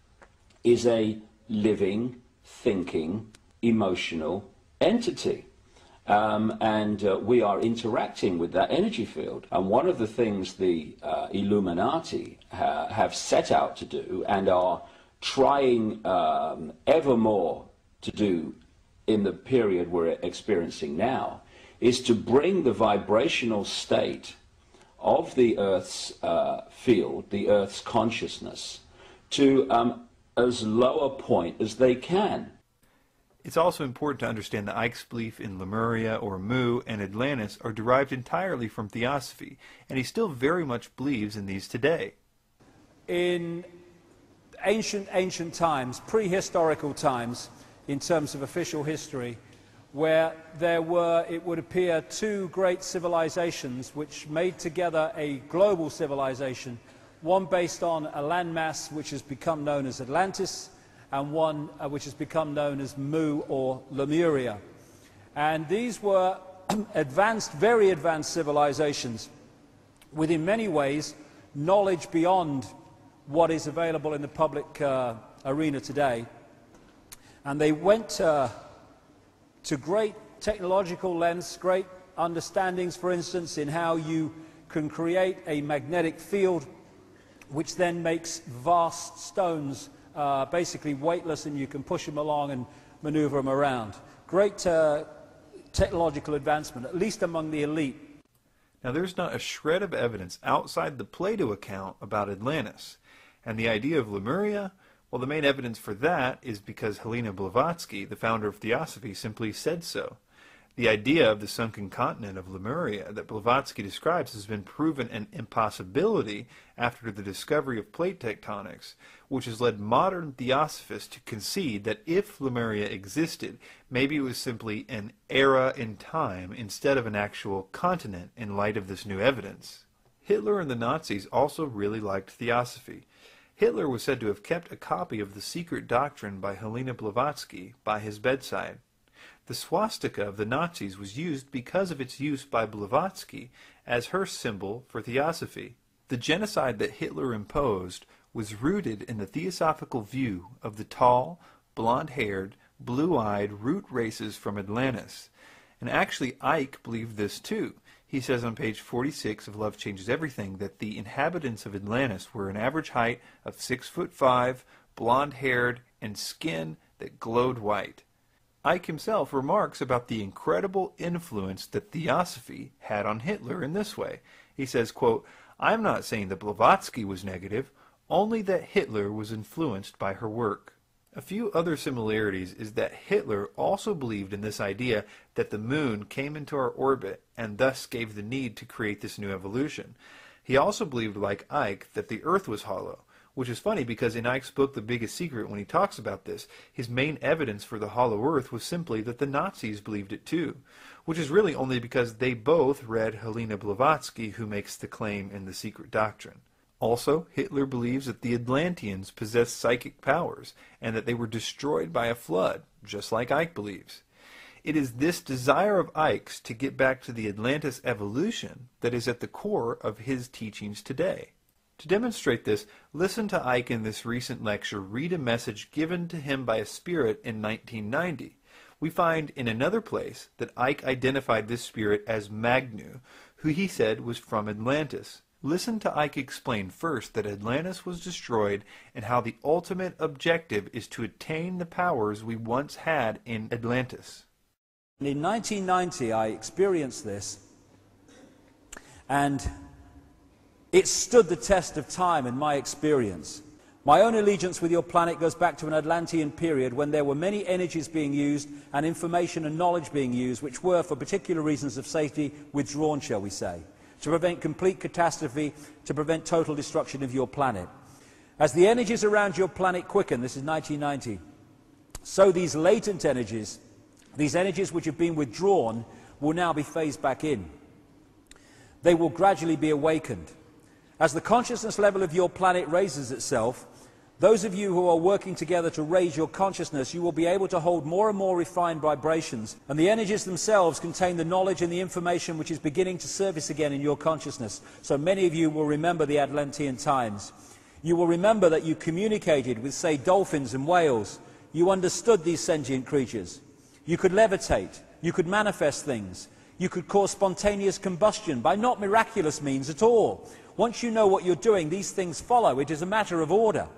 is a living, thinking, emotional entity. We are interacting with that energy field. And one of the things the Illuminati have set out to do and are trying ever more to do in the period we're experiencing now is to bring the vibrational state of the Earth's field, the Earth's consciousness, to as low a point as they can. It's also important to understand that Icke's belief in Lemuria or Mu and Atlantis are derived entirely from theosophy, and he still very much believes in these today. In ancient times, prehistorical times, in terms of official history, where there were, it would appear, two great civilizations which made together a global civilization, one based on a landmass which has become known as Atlantis, and one which has become known as Mu or Lemuria. And these were advanced, very advanced civilizations with, in many ways, knowledge beyond what is available in the public arena today. And they went to great technological lengths, great understandings, for instance, in how you can create a magnetic field which then makes vast stones basically weightless, and you can push them along and maneuver them around. Great technological advancement, at least among the elite. Now, there's not a shred of evidence outside the Plato account about Atlantis. And the idea of Lemuria, well, the main evidence for that is because Helena Blavatsky, the founder of Theosophy, simply said so. The idea of the sunken continent of Lemuria that Blavatsky describes has been proven an impossibility after the discovery of plate tectonics, which has led modern theosophists to concede that if Lemuria existed, maybe it was simply an era in time instead of an actual continent in light of this new evidence. Hitler and the Nazis also really liked theosophy. Hitler was said to have kept a copy of the secret doctrine by Helena Blavatsky by his bedside. The swastika of the Nazis was used because of its use by Blavatsky as her symbol for theosophy. The genocide that Hitler imposed was rooted in the theosophical view of the tall, blonde-haired, blue-eyed root races from Atlantis. And actually Icke believed this too. He says on page 46 of Love Changes Everything that the inhabitants of Atlantis were an average height of 6'5", blonde-haired, and skin that glowed white. Icke himself remarks about the incredible influence that theosophy had on Hitler in this way. He says, quote, "I'm not saying that Blavatsky was negative, only that Hitler was influenced by her work." A few other similarities is that Hitler also believed in this idea that the moon came into our orbit and thus gave the need to create this new evolution. He also believed, like Icke, that the earth was hollow, which is funny because in Icke's book The Biggest Secret, when he talks about this, his main evidence for the hollow earth was simply that the Nazis believed it too, which is really only because they both read Helena Blavatsky, who makes the claim in The Secret Doctrine. Also, Hitler believes that the Atlanteans possessed psychic powers and that they were destroyed by a flood, just like Icke believes. It is this desire of Icke's to get back to the Atlantis evolution that is at the core of his teachings today. To demonstrate this, listen to Icke in this recent lecture read a message given to him by a spirit in 1990. We find in another place that Icke identified this spirit as Magnu, who he said was from Atlantis. Listen to Icke explain first that Atlantis was destroyed and how the ultimate objective is to attain the powers we once had in Atlantis. In 1990 I experienced this, and it stood the test of time in my experience. My own allegiance with your planet goes back to an Atlantean period when there were many energies being used and information and knowledge being used which were, for particular reasons of safety, withdrawn, shall we say, to prevent complete catastrophe, to prevent total destruction of your planet. As the energies around your planet quicken, this is 1990, so these latent energies, these energies which have been withdrawn, will now be phased back in. They will gradually be awakened. As the consciousness level of your planet raises itself, those of you who are working together to raise your consciousness, you will be able to hold more and more refined vibrations, and the energies themselves contain the knowledge and the information which is beginning to surface again in your consciousness. So many of you will remember the Atlantean times. You will remember that you communicated with, say, dolphins and whales. You understood these sentient creatures. You could levitate. You could manifest things. You could cause spontaneous combustion by not miraculous means at all. Once you know what you're doing, these things follow. It is a matter of order.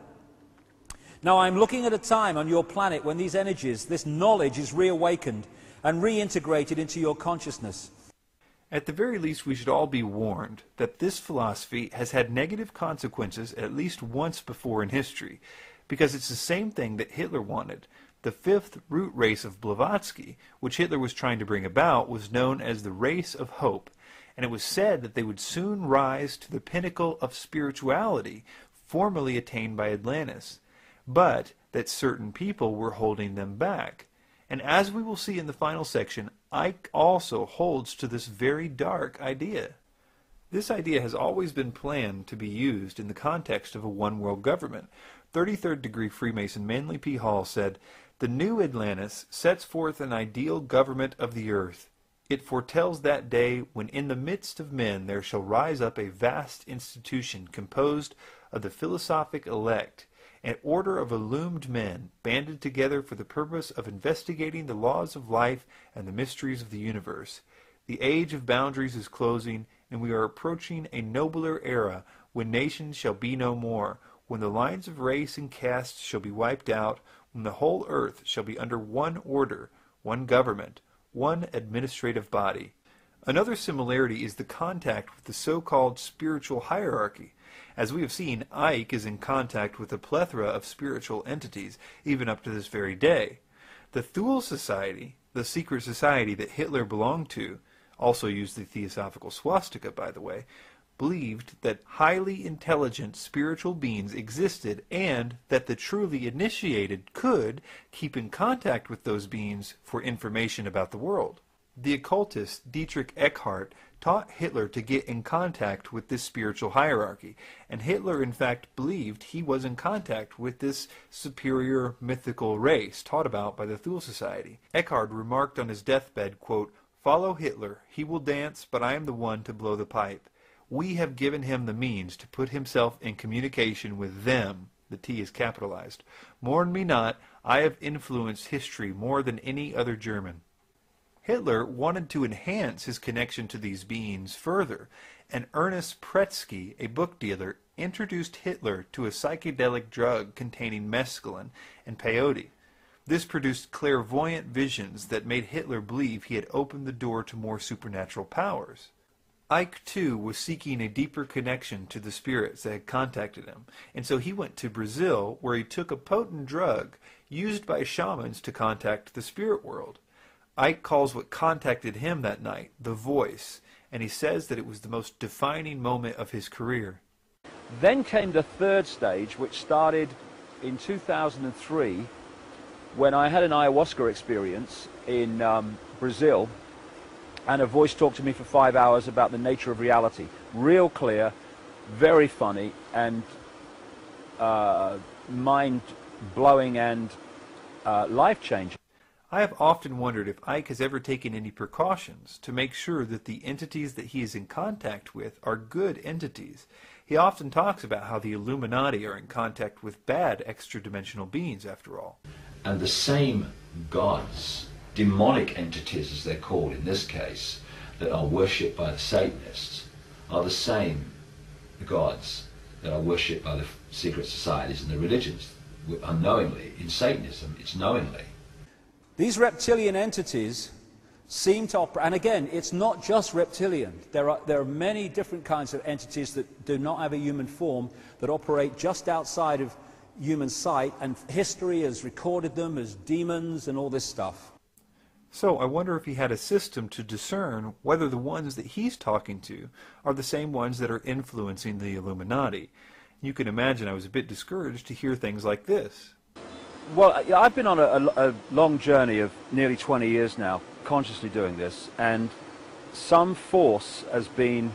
Now, I'm looking at a time on your planet when these energies, this knowledge is reawakened and reintegrated into your consciousness. At the very least, we should all be warned that this philosophy has had negative consequences at least once before in history, because it's the same thing that Hitler wanted. The fifth root race of Blavatsky, which Hitler was trying to bring about, was known as the race of hope, and it was said that they would soon rise to the pinnacle of spirituality formerly attained by Atlantis, but that certain people were holding them back. And as we will see in the final section, Icke also holds to this very dark idea. This idea has always been planned to be used in the context of a one-world government. 33rd degree Freemason Manly P. Hall said, "The new Atlantis sets forth an ideal government of the earth. It foretells that day when in the midst of men there shall rise up a vast institution composed of the philosophic elect, an order of illumined men, banded together for the purpose of investigating the laws of life and the mysteries of the universe. The age of boundaries is closing, and we are approaching a nobler era when nations shall be no more, when the lines of race and caste shall be wiped out, when the whole earth shall be under one order, one government, one administrative body." Another similarity is the contact with the so-called spiritual hierarchy. As we have seen, Icke is in contact with a plethora of spiritual entities, even up to this very day. The Thule Society, the secret society that Hitler belonged to, also used the Theosophical swastika, by the way, believed that highly intelligent spiritual beings existed and that the truly initiated could keep in contact with those beings for information about the world. The occultist Dietrich Eckhart taught Hitler to get in contact with this spiritual hierarchy, and Hitler in fact believed he was in contact with this superior mythical race taught about by the Thule Society. Eckhart remarked on his deathbed, quote, "Follow Hitler, he will dance, but I am the one to blow the pipe. We have given him the means to put himself in communication with them," the T is capitalized. "Mourn me not, I have influenced history more than any other German." Hitler wanted to enhance his connection to these beings further, and Ernest Pretsky, a book dealer, introduced Hitler to a psychedelic drug containing mescaline and peyote. This produced clairvoyant visions that made Hitler believe he had opened the door to more supernatural powers. Icke, too, was seeking a deeper connection to the spirits that had contacted him, and so he went to Brazil, where he took a potent drug used by shamans to contact the spirit world. Icke calls what contacted him that night the voice, and he says that it was the most defining moment of his career. Then came the third stage, which started in 2003, when I had an ayahuasca experience in Brazil, and a voice talked to me for 5 hours about the nature of reality. Real clear, very funny, and mind-blowing and life-changing. I have often wondered if Icke has ever taken any precautions to make sure that the entities that he is in contact with are good entities. He often talks about how the Illuminati are in contact with bad extra-dimensional beings, after all. And the same gods, demonic entities as they're called in this case, that are worshipped by the Satanists, are the same gods that are worshipped by the secret societies and the religions. Unknowingly, in Satanism, it's knowingly. These reptilian entities seem to operate, and again, it's not just reptilian. There are many different kinds of entities that do not have a human form, that operate just outside of human sight, and history has recorded them as demons and all this stuff. So I wonder if he had a system to discern whether the ones that he's talking to are the same ones that are influencing the Illuminati. You can imagine I was a bit discouraged to hear things like this. Well, I've been on a long journey of nearly 20 years now, consciously doing this, and some force has been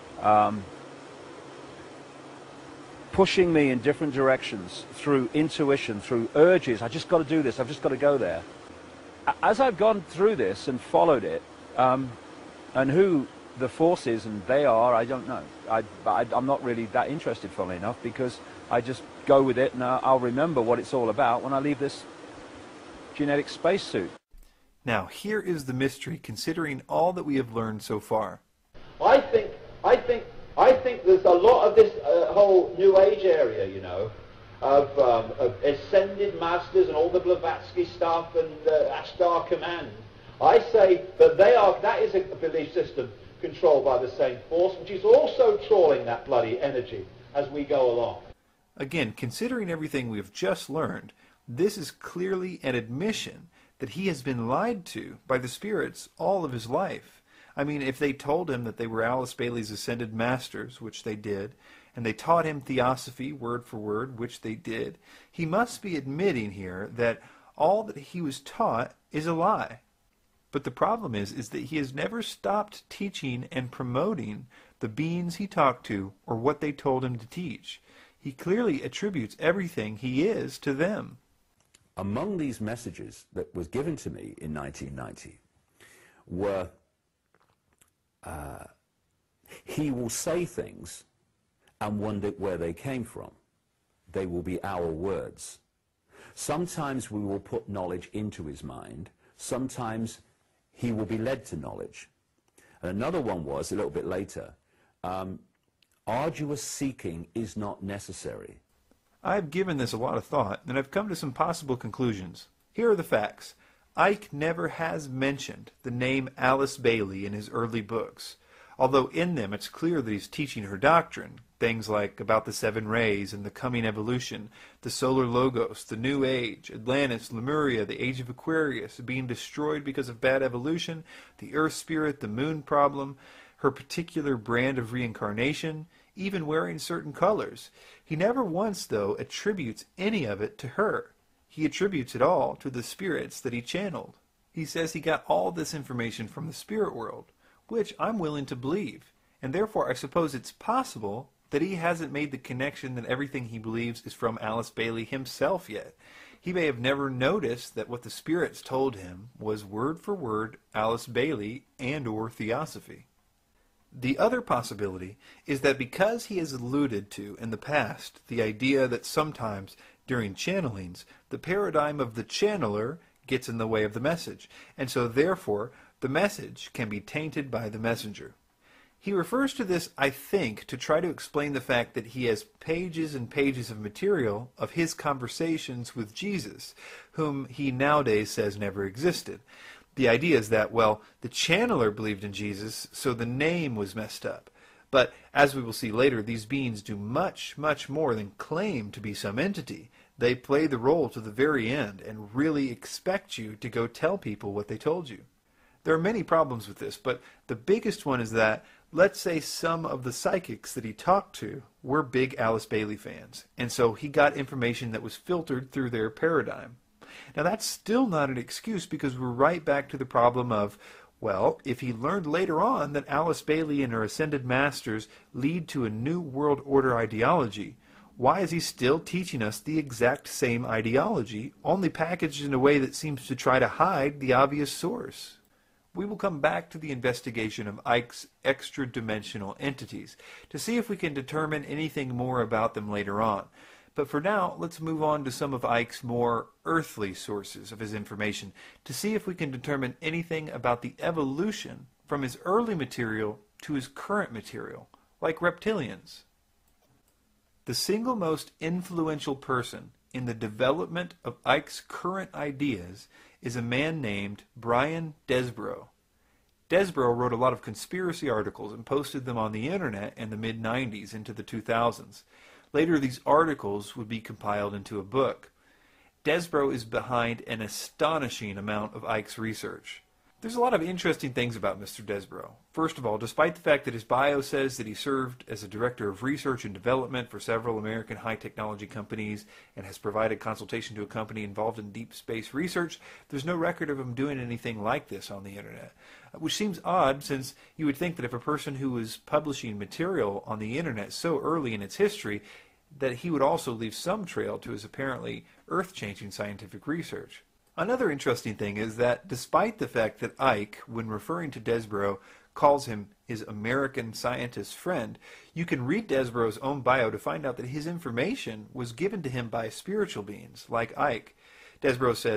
pushing me in different directions through intuition, through urges. I just got to do this, I've just got to go there. As I've gone through this and followed it, and who the force is and they are, I don't know. I'm not really that interested, funnily enough, because I just go with it, and I'll remember what it's all about when I leave this genetic spacesuit. Now, here is the mystery, considering all that we have learned so far. I think there's a lot of this whole New Age area, you know, of ascended masters and all the Blavatsky stuff and Ashtar Command. I say that that is a belief system controlled by the same force, which is also trawling that bloody energy as we go along. Again, considering everything we have just learned, this is clearly an admission that he has been lied to by the spirits all of his life. I mean, if they told him that they were Alice Bailey's ascended masters, which they did, and they taught him theosophy word for word, which they did, he must be admitting here that all that he was taught is a lie. But the problem is that he has never stopped teaching and promoting the beings he talked to or what they told him to teach. He clearly attributes everything he is to them. Among these messages that was given to me in 1990 were, he will say things and wonder where they came from. They will be our words. Sometimes we will put knowledge into his mind. Sometimes he will be led to knowledge. And another one was, a little bit later, arduous seeking is not necessary. I've given this a lot of thought, and I've come to some possible conclusions. Here are the facts. Icke never has mentioned the name Alice Bailey in his early books, although in them it's clear that he's teaching her doctrine, things like about the 7 rays and the coming evolution, the solar logos, the new age, Atlantis, Lemuria, the age of Aquarius, being destroyed because of bad evolution, the earth spirit, the moon problem, her particular brand of reincarnation, even wearing certain colors. He never once, though, attributes any of it to her. He attributes it all to the spirits that he channeled. He says he got all this information from the spirit world, which I'm willing to believe, and therefore I suppose it's possible that he hasn't made the connection that everything he believes is from Alice Bailey himself yet. He may have never noticed that what the spirits told him was word for word Alice Bailey and or theosophy. The other possibility is that because he has alluded to in the past the idea that sometimes during channelings the paradigm of the channeler gets in the way of the message, and so therefore the message can be tainted by the messenger. He refers to this, I think, to try to explain the fact that he has pages and pages of material of his conversations with Jesus, whom he nowadays says never existed. The idea is that, well, the channeler believed in Jesus, so the name was messed up. But, as we will see later, these beings do much, much more than claim to be some entity. They play the role to the very end and really expect you to go tell people what they told you. There are many problems with this, but the biggest one is that, let's say some of the psychics that he talked to were big Alice Bailey fans, and so he got information that was filtered through their paradigm. Now that's still not an excuse, because we're right back to the problem of, well, if he learned later on that Alice Bailey and her ascended masters lead to a new world order ideology, why is he still teaching us the exact same ideology, only packaged in a way that seems to try to hide the obvious source? We will come back to the investigation of Icke's extra-dimensional entities to see if we can determine anything more about them later on. But for now, let's move on to some of Icke's more earthly sources of his information to see if we can determine anything about the evolution from his early material to his current material, like reptilians. The single most influential person in the development of Icke's current ideas is a man named Brian Desborough. Desborough wrote a lot of conspiracy articles and posted them on the internet in the mid-90s into the 2000s. Later, these articles would be compiled into a book. Desborough is behind an astonishing amount of Icke's research. There's a lot of interesting things about Mr. Desborough. First of all, despite the fact that his bio says that he served as a director of research and development for several American high-technology companies and has provided consultation to a company involved in deep space research, there's no record of him doing anything like this on the internet, which seems odd, since you would think that if a person who was publishing material on the internet so early in its history, that he would also leave some trail to his apparently earth-changing scientific research. Another interesting thing is that despite the fact that Icke, when referring to Desborough, calls him his American scientist friend, you can read Desborough's own bio to find out that his information was given to him by spiritual beings like Icke. Desborough says,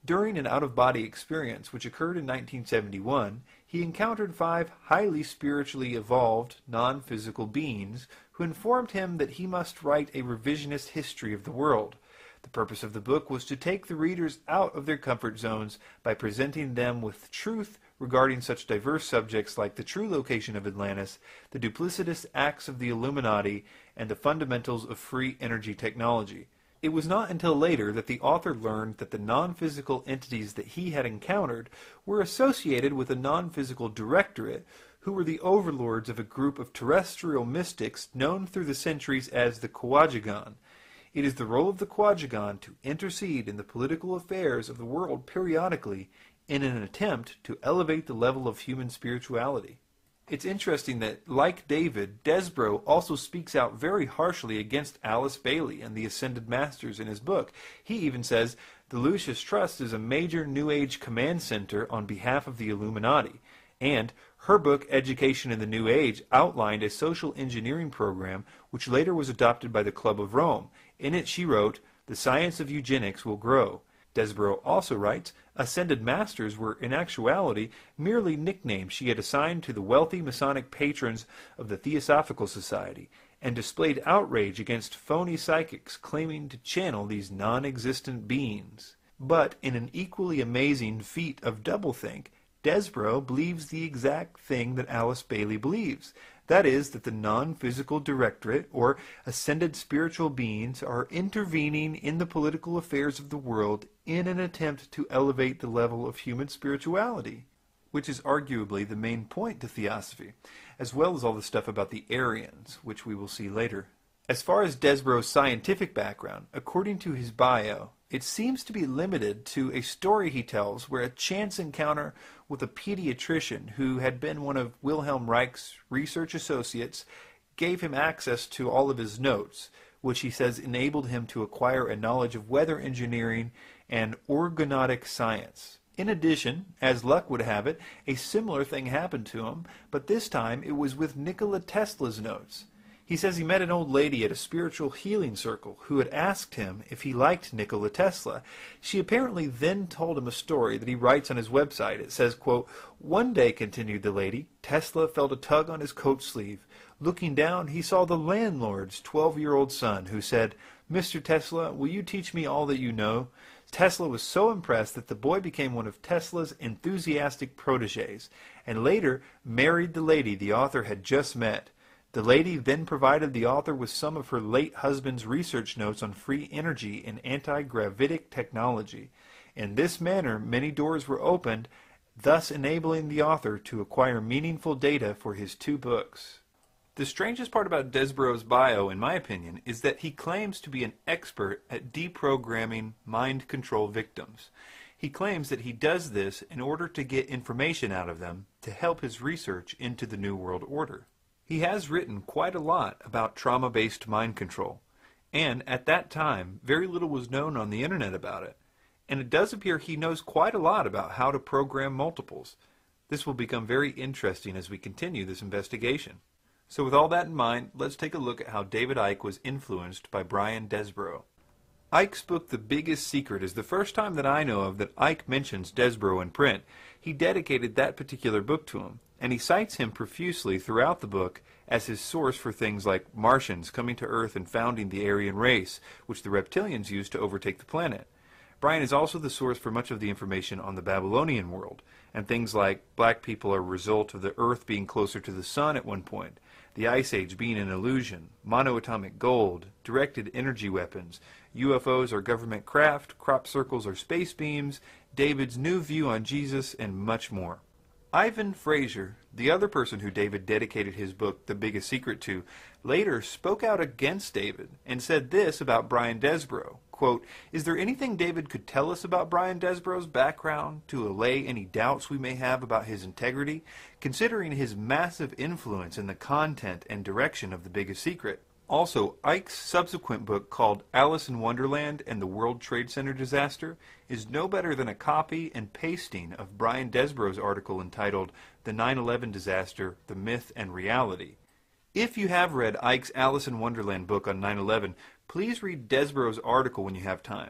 During an out-of-body experience which occurred in 1971, he encountered 5 highly spiritually evolved, non-physical beings who informed him that he must write a revisionist history of the world. The purpose of the book was to take the readers out of their comfort zones by presenting them with truth regarding such diverse subjects like the true location of Atlantis, the duplicitous acts of the Illuminati, and the fundamentals of free energy technology. It was not until later that the author learned that the non-physical entities that he had encountered were associated with a non-physical directorate who were the overlords of a group of terrestrial mystics known through the centuries as the Quadragon. It is the role of the Quadragon to intercede in the political affairs of the world periodically in an attempt to elevate the level of human spirituality. It's interesting that, like David, Desborough also speaks out very harshly against Alice Bailey and the Ascended Masters in his book. He even says, the Lucius Trust is a major New Age command center on behalf of the Illuminati, and her book, Education in the New Age, outlined a social engineering program which later was adopted by the Club of Rome. In it she wrote, the science of eugenics will grow. Desborough also writes, Ascended Masters were in actuality merely nicknames she had assigned to the wealthy Masonic patrons of the Theosophical Society, and displayed outrage against phony psychics claiming to channel these non-existent beings. But in an equally amazing feat of doublethink, Desborough believes the exact thing that Alice Bailey believes. That is, that the non-physical directorate, or ascended spiritual beings, are intervening in the political affairs of the world in an attempt to elevate the level of human spirituality, which is arguably the main point to theosophy, as well as all the stuff about the Aryans, which we will see later. As far as Desborough's scientific background, according to his bio, it seems to be limited to a story he tells where a chance encounter with a pediatrician who had been one of Wilhelm Reich's research associates gave him access to all of his notes, which he says enabled him to acquire a knowledge of weather engineering and orgonautic science. In addition, as luck would have it, a similar thing happened to him, but this time it was with Nikola Tesla's notes. He says he met an old lady at a spiritual healing circle who had asked him if he liked Nikola Tesla. She apparently then told him a story that he writes on his website. It says, quote, one day, continued the lady, Tesla felt a tug on his coat sleeve. Looking down, he saw the landlord's 12-year-old son, who said, Mr. Tesla, will you teach me all that you know? Tesla was so impressed that the boy became one of Tesla's enthusiastic protégés, and later married the lady the author had just met. The lady then provided the author with some of her late husband's research notes on free energy and anti-gravitic technology. In this manner, many doors were opened, thus enabling the author to acquire meaningful data for his 2 books. The strangest part about Desborough's bio, in my opinion, is that he claims to be an expert at deprogramming mind control victims. He claims that he does this in order to get information out of them to help his research into the New World Order. He has written quite a lot about trauma-based mind control, and at that time, very little was known on the internet about it, and it does appear he knows quite a lot about how to program multiples. This will become very interesting as we continue this investigation. So with all that in mind, let's take a look at how David Icke was influenced by Brian Desborough. Icke's book, The Biggest Secret, is the first time that I know of that Icke mentions Desborough in print. He dedicated that particular book to him, and he cites him profusely throughout the book as his source for things like Martians coming to Earth and founding the Aryan race, which the reptilians used to overtake the planet. Brian is also the source for much of the information on the Babylonian world, and things like black people are a result of the Earth being closer to the sun at one point, the Ice Age being an illusion, monoatomic gold, directed energy weapons, UFOs are government craft, crop circles are space beams, David's new view on Jesus, and much more. Ivan Fraser, the other person who David dedicated his book, The Biggest Secret, to, later spoke out against David and said this about Brian Desborough, quote, is there anything David could tell us about Brian Desborough's background to allay any doubts we may have about his integrity, considering his massive influence in the content and direction of The Biggest Secret? Also, Icke's subsequent book called Alice in Wonderland and the World Trade Center Disaster is no better than a copy and pasting of Brian Desborough's article entitled The 9/11 Disaster, The Myth and Reality. If you have read Icke's Alice in Wonderland book on 9/11, please read Desborough's article when you have time.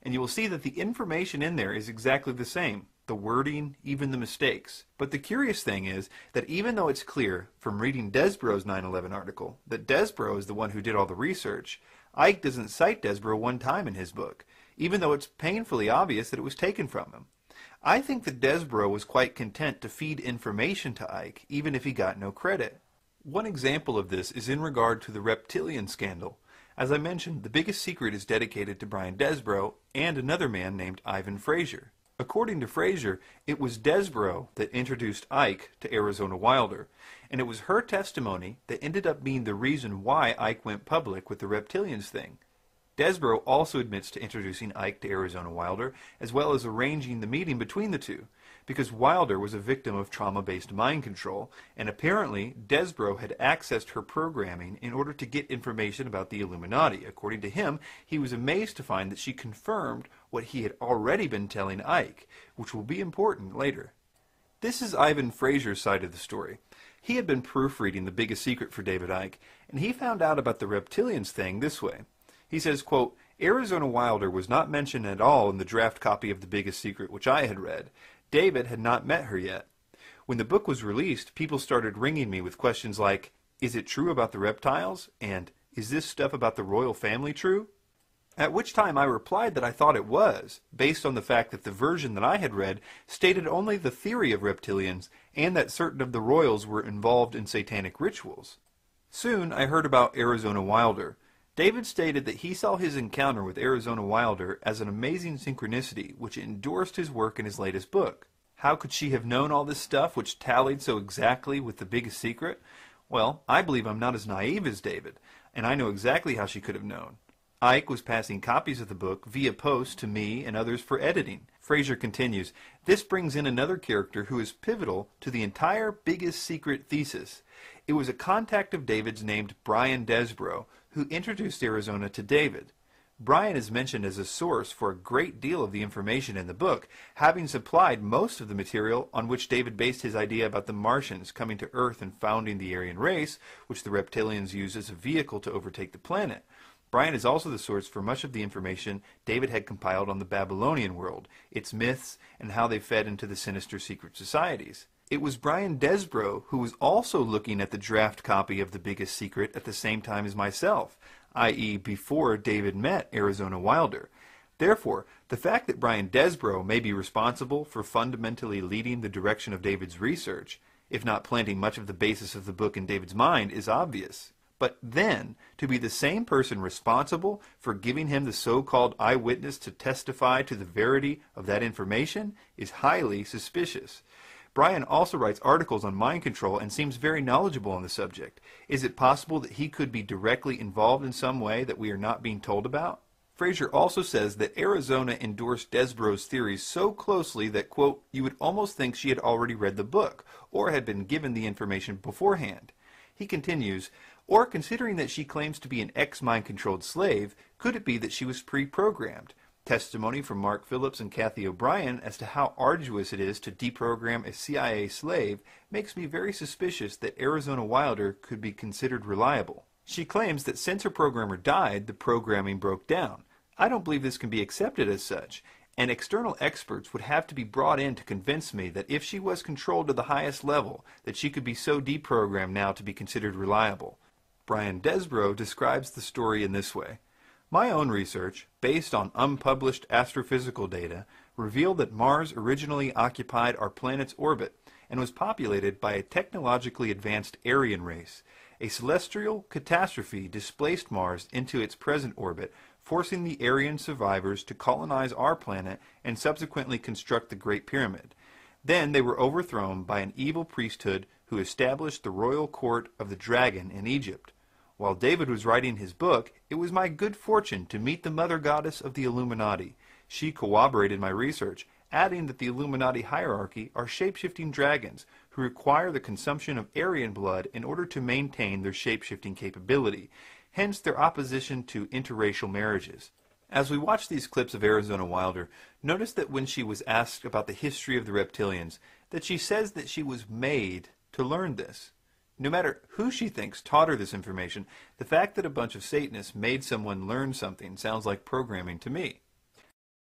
and you will see that the information in there is exactly the same. The wording, even the mistakes. But the curious thing is that even though it's clear from reading Desborough's 9/11 article that Desborough is the one who did all the research, Icke doesn't cite Desborough one time in his book, even though it's painfully obvious that it was taken from him. I think that Desborough was quite content to feed information to Icke, even if he got no credit. One example of this is in regard to the reptilian scandal. As I mentioned, The Biggest Secret is dedicated to Brian Desborough and another man named Ivan Fraser. According to Fraser, it was Desborough that introduced Icke to Arizona Wilder, and it was her testimony that ended up being the reason why Icke went public with the reptilians thing. Desborough also admits to introducing Icke to Arizona Wilder, as well as arranging the meeting between the two, because Wilder was a victim of trauma-based mind control, and apparently Desborough had accessed her programming in order to get information about the Illuminati. According to him, he was amazed to find that she confirmed what he had already been telling Icke, which will be important later. This is Ivan Fraser's side of the story. He had been proofreading The Biggest Secret for David Icke, and he found out about the reptilians thing this way. He says, quote, Arizona Wilder was not mentioned at all in the draft copy of The Biggest Secret which I had read. David had not met her yet. When the book was released, people started ringing me with questions like, is it true about the reptiles? And is this stuff about the royal family true? At which time I replied that I thought it was, based on the fact that the version that I had read stated only the theory of reptilians and that certain of the royals were involved in satanic rituals. Soon I heard about Arizona Wilder. David stated that he saw his encounter with Arizona Wilder as an amazing synchronicity which endorsed his work in his latest book. How could she have known all this stuff which tallied so exactly with The Biggest Secret? Well, I believe I'm not as naive as David, and I know exactly how she could have known. Icke was passing copies of the book via post to me and others for editing. Fraser continues, this brings in another character who is pivotal to the entire Biggest Secret thesis. It was a contact of David's named Brian Desborough, who introduced Arizona to David. Brian is mentioned as a source for a great deal of the information in the book, having supplied most of the material on which David based his idea about the Martians coming to Earth and founding the Aryan race, which the reptilians used as a vehicle to overtake the planet. Brian is also the source for much of the information David had compiled on the Babylonian world, its myths, and how they fed into the sinister secret societies. It was Brian Desborough who was also looking at the draft copy of The Biggest Secret at the same time as myself, i.e. before David met Arizona Wilder. Therefore, the fact that Brian Desborough may be responsible for fundamentally leading the direction of David's research, if not planting much of the basis of the book in David's mind, is obvious. But then, to be the same person responsible for giving him the so-called eyewitness to testify to the verity of that information is highly suspicious. Brian also writes articles on mind control and seems very knowledgeable on the subject. Is it possible that he could be directly involved in some way that we are not being told about? Fraser also says that Arizona endorsed Desborough's theories so closely that, quote, you would almost think she had already read the book, or had been given the information beforehand. He continues, or considering that she claims to be an ex-mind-controlled slave, could it be that she was pre-programmed? Testimony from Mark Phillips and Kathy O'Brien as to how arduous it is to deprogram a CIA slave makes me very suspicious that Arizona Wilder could be considered reliable. She claims that since her programmer died, the programming broke down. I don't believe this can be accepted as such, and external experts would have to be brought in to convince me that if she was controlled to the highest level, that she could be so deprogrammed now to be considered reliable. Brian Desborough describes the story in this way. My own research, based on unpublished astrophysical data, revealed that Mars originally occupied our planet's orbit and was populated by a technologically advanced Aryan race. A celestial catastrophe displaced Mars into its present orbit, forcing the Aryan survivors to colonize our planet and subsequently construct the Great Pyramid. Then they were overthrown by an evil priesthood who established the royal court of the dragon in Egypt. While David was writing his book, it was my good fortune to meet the mother goddess of the Illuminati. She corroborated my research, adding that the Illuminati hierarchy are shape-shifting dragons who require the consumption of Aryan blood in order to maintain their shape-shifting capability, hence their opposition to interracial marriages. As we watch these clips of Arizona Wilder, notice that when she was asked about the history of the reptilians, that she says that she was made to learn this. No matter who she thinks taught her this information, the fact that a bunch of Satanists made someone learn something sounds like programming to me.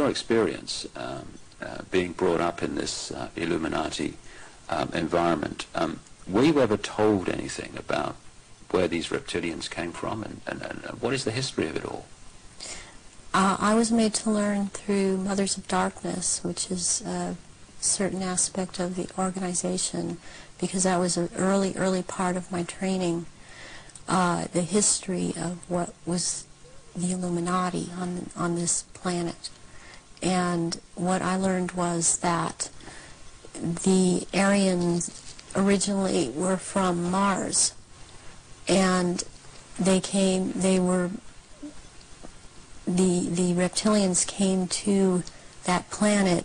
your experience being brought up in this Illuminati environment, were you ever told anything about where these reptilians came from, and what is the history of it all? I was made to learn through Mothers of Darkness, which is a certain aspect of the organization, because that was an early part of my training, the history of what was the Illuminati on this planet. And what I learned was that the Aryans originally were from Mars, and the reptilians came to that planet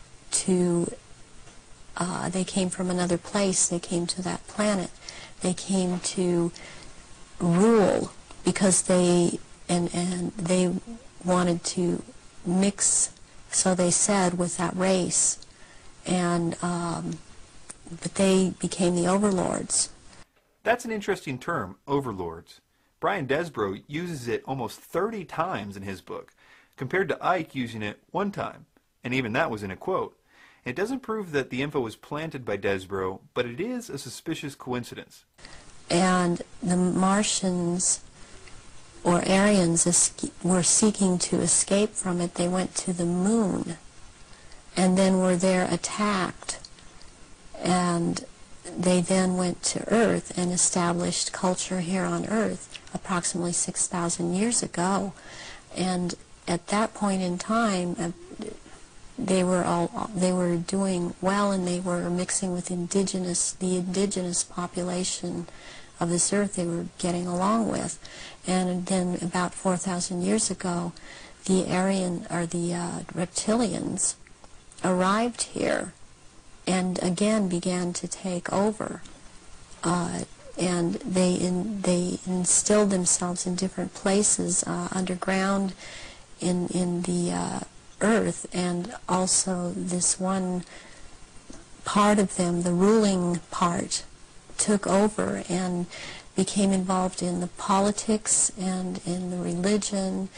they came from another place, they came to that planet, they came to rule, because they wanted to mix, so they said, with that race, and but they became the overlords. That's an interesting term, overlords. Brian Desborough uses it almost 30 times in his book, compared to Icke using it one time, and even that was in a quote. It doesn't prove that the info was planted by Desborough, but it is a suspicious coincidence. And the Martians, or Aryans, were seeking to escape from it. They went to the moon, and then were there attacked, and they then went to Earth and established culture here on Earth approximately 6,000 years ago. And at that point in time, they were doing well, and they were mixing with the indigenous population of this earth. They were getting along with. And then about 4,000 years ago, the reptilians arrived here and again began to take over. And they instilled themselves in different places underground in the earth, and also this one part of them, the ruling part, took over and became involved in the politics and in the religion,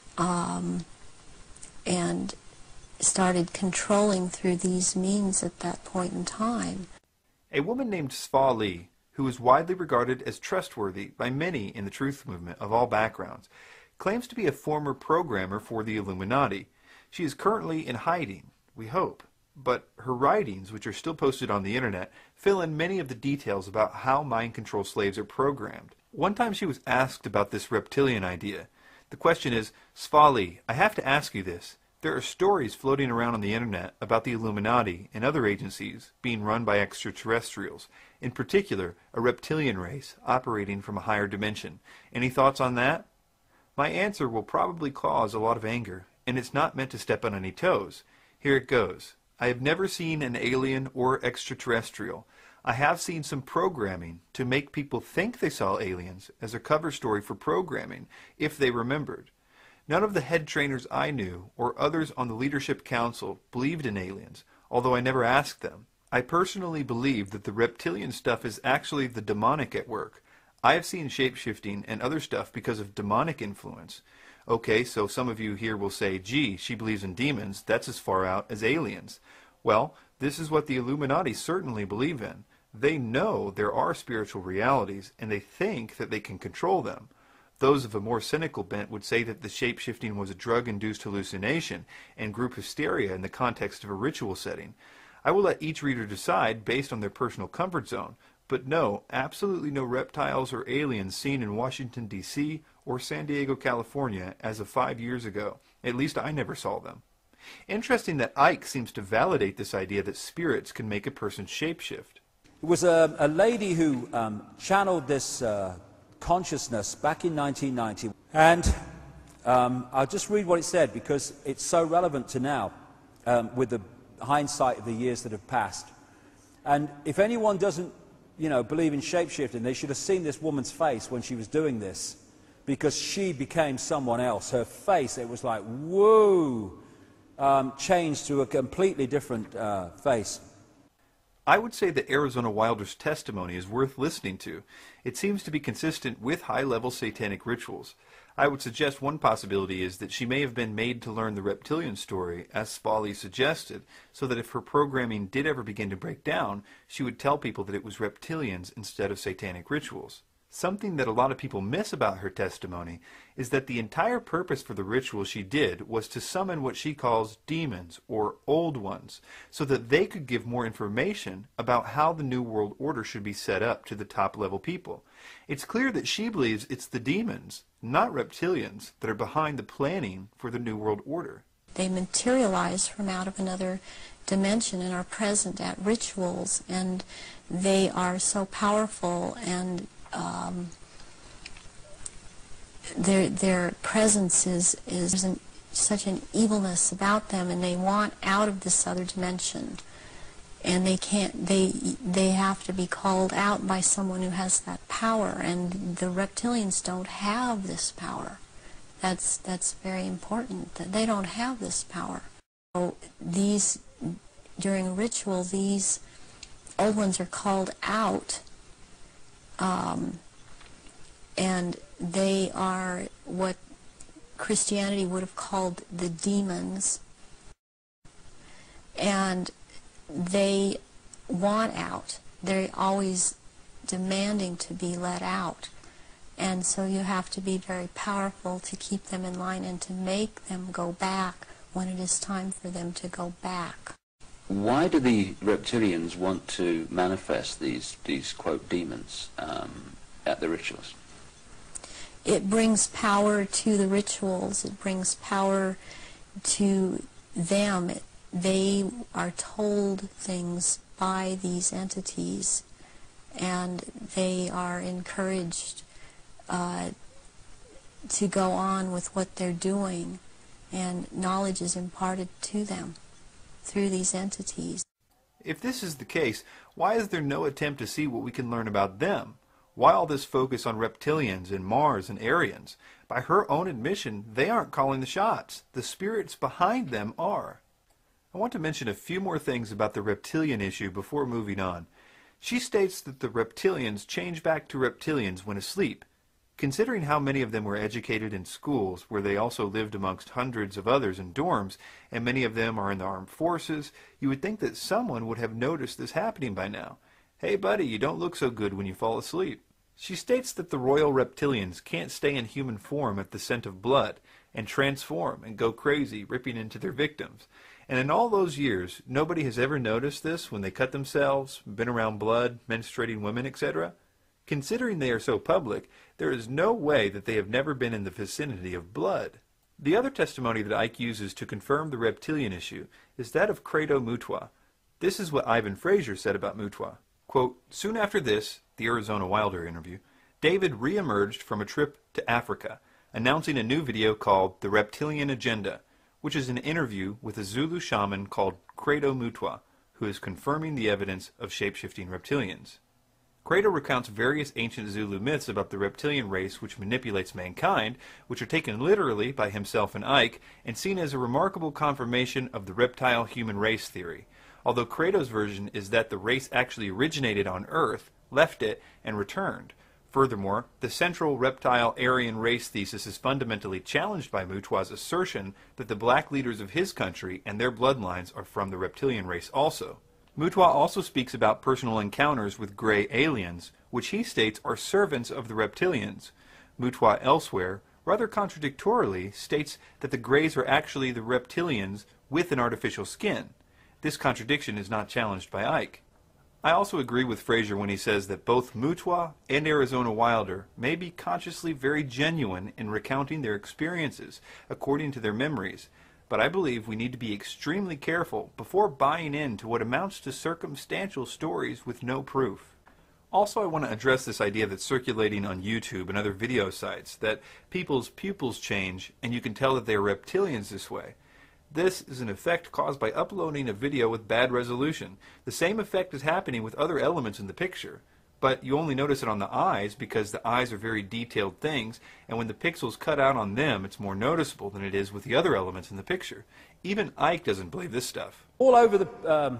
and started controlling through these means at that point in time. A woman named Sva Lee, who is widely regarded as trustworthy by many in the truth movement of all backgrounds, claims to be a former programmer for the Illuminati. She is currently in hiding, we hope, but her writings, which are still posted on the internet, fill in many of the details about how mind control slaves are programmed. One time she was asked about this reptilian idea. The question is, Sva Lee, I have to ask you this. There are stories floating around on the internet about the Illuminati and other agencies being run by extraterrestrials, in particular a reptilian race operating from a higher dimension. Any thoughts on that? My answer will probably cause a lot of anger, and it's not meant to step on any toes. Here it goes. I have never seen an alien or extraterrestrial. I have seen some programming to make people think they saw aliens as a cover story for programming, if they remembered. None of the head trainers I knew or others on the leadership council believed in aliens, although I never asked them. I personally believe that the reptilian stuff is actually the demonic at work. I have seen shape-shifting and other stuff because of demonic influence. Okay, so some of you here will say, gee, she believes in demons, that's as far out as aliens. Well, this is what the Illuminati certainly believe in. They know there are spiritual realities, and they think that they can control them. Those of a more cynical bent would say that the shape-shifting was a drug-induced hallucination and group hysteria in the context of a ritual setting. I will let each reader decide based on their personal comfort zone, but no, absolutely no reptiles or aliens seen in Washington, D.C. or San Diego, California as of 5 years ago. At least I never saw them. Interesting that Icke seems to validate this idea that spirits can make a person shapeshift. It was a lady who channeled this consciousness back in 1990, and I'll just read what it said because it's so relevant to now with the hindsight of the years that have passed. And if anyone doesn't, believe in shapeshifting, they should have seen this woman's face when she was doing this, because she became someone else. Her face, it was like, whoa, changed to a completely different face. I would say that Arizona Wilder's testimony is worth listening to. It seems to be consistent with high-level satanic rituals. I would suggest one possibility is that she may have been made to learn the reptilian story, as Spaulding suggested, so that if her programming did ever begin to break down, she would tell people that it was reptilians instead of satanic rituals. Something that a lot of people miss about her testimony is that the entire purpose for the ritual she did was to summon what she calls demons, or old ones, so that they could give more information about how the New World Order should be set up to the top-level people. It's clear that she believes it's the demons, not reptilians, that are behind the planning for the New World Order. They materialize from out of another dimension and are present at rituals, and they are so powerful, and their presence is such an evilness about them, and they want out of this other dimension, and they have to be called out by someone who has that power, and the reptilians don't have this power. That's very important, that they don't have this power. So during a ritual, these old ones are called out, and they are what Christianity would have called the demons, and they want out. They're always demanding to be let out, and so you have to be very powerful to keep them in line and to make them go back when it is time for them to go back. Why do the reptilians want to manifest these quote demons at the rituals? It brings power to the rituals. It brings power to them. They are told things by these entities, and they are encouraged to go on with what they're doing, and knowledge is imparted to them through these entities. If this is the case, why is there no attempt to see what we can learn about them? Why all this focus on reptilians and Mars and Aryans? By her own admission, they aren't calling the shots. The spirits behind them are. I want to mention a few more things about the reptilian issue before moving on. She states that the reptilians change back to reptilians when asleep. Considering how many of them were educated in schools, where they also lived amongst hundreds of others in dorms, and many of them are in the armed forces, you would think that someone would have noticed this happening by now. Hey buddy, you don't look so good when you fall asleep. She states that the royal reptilians can't stay in human form at the scent of blood, and transform and go crazy, ripping into their victims. And in all those years, nobody has ever noticed this when they cut themselves, been around blood, menstruating women, etc.? Considering they are so public, there is no way that they have never been in the vicinity of blood. The other testimony that Icke uses to confirm the reptilian issue is that of Credo Mutwa. This is what Ivan Fraser said about Mutwa. Quote, soon after this, the Arizona Wilder interview, David re-emerged from a trip to Africa, announcing a new video called The Reptilian Agenda, which is an interview with a Zulu shaman called Credo Mutwa, who is confirming the evidence of shape-shifting reptilians. Credo recounts various ancient Zulu myths about the reptilian race which manipulates mankind, which are taken literally by himself and Icke, and seen as a remarkable confirmation of the reptile-human race theory, although Credo's version is that the race actually originated on Earth, left it, and returned. Furthermore, the central reptile-Aryan race thesis is fundamentally challenged by Mutwa's assertion that the black leaders of his country and their bloodlines are from the reptilian race also. Mutwa also speaks about personal encounters with gray aliens, which he states are servants of the reptilians. Mutwa elsewhere, rather contradictorily, states that the grays are actually the reptilians with an artificial skin. This contradiction is not challenged by Icke. I also agree with Fraser when he says that both Mutwa and Arizona Wilder may be consciously very genuine in recounting their experiences according to their memories, but I believe we need to be extremely careful before buying into what amounts to circumstantial stories with no proof. Also, I want to address this idea that's circulating on YouTube and other video sites, that people's pupils change and you can tell that they are reptilians this way. This is an effect caused by uploading a video with bad resolution. The same effect is happening with other elements in the picture, but you only notice it on the eyes because the eyes are very detailed things, and when the pixels cut out on them, it's more noticeable than it is with the other elements in the picture. Even Icke doesn't believe this stuff. All over the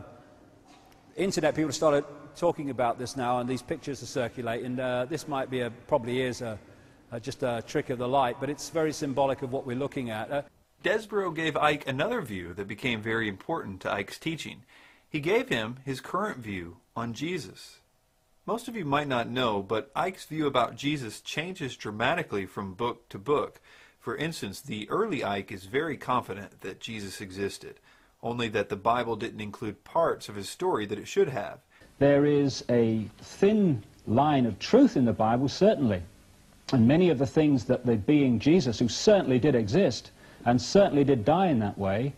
internet, people have started talking about this now, and these pictures are circulating. This might be probably is a just a trick of the light, but it's very symbolic of what we're looking at. Desborough gave Icke another view that became very important to Icke's teaching. He gave him his current view on Jesus. Most of you might not know, but Icke's view about Jesus changes dramatically from book to book. For instance, the early Icke is very confident that Jesus existed, only that the Bible didn't include parts of his story that it should have. There is a thin line of truth in the Bible, certainly. And many of the things that the being Jesus, who certainly did exist and certainly did die in that way,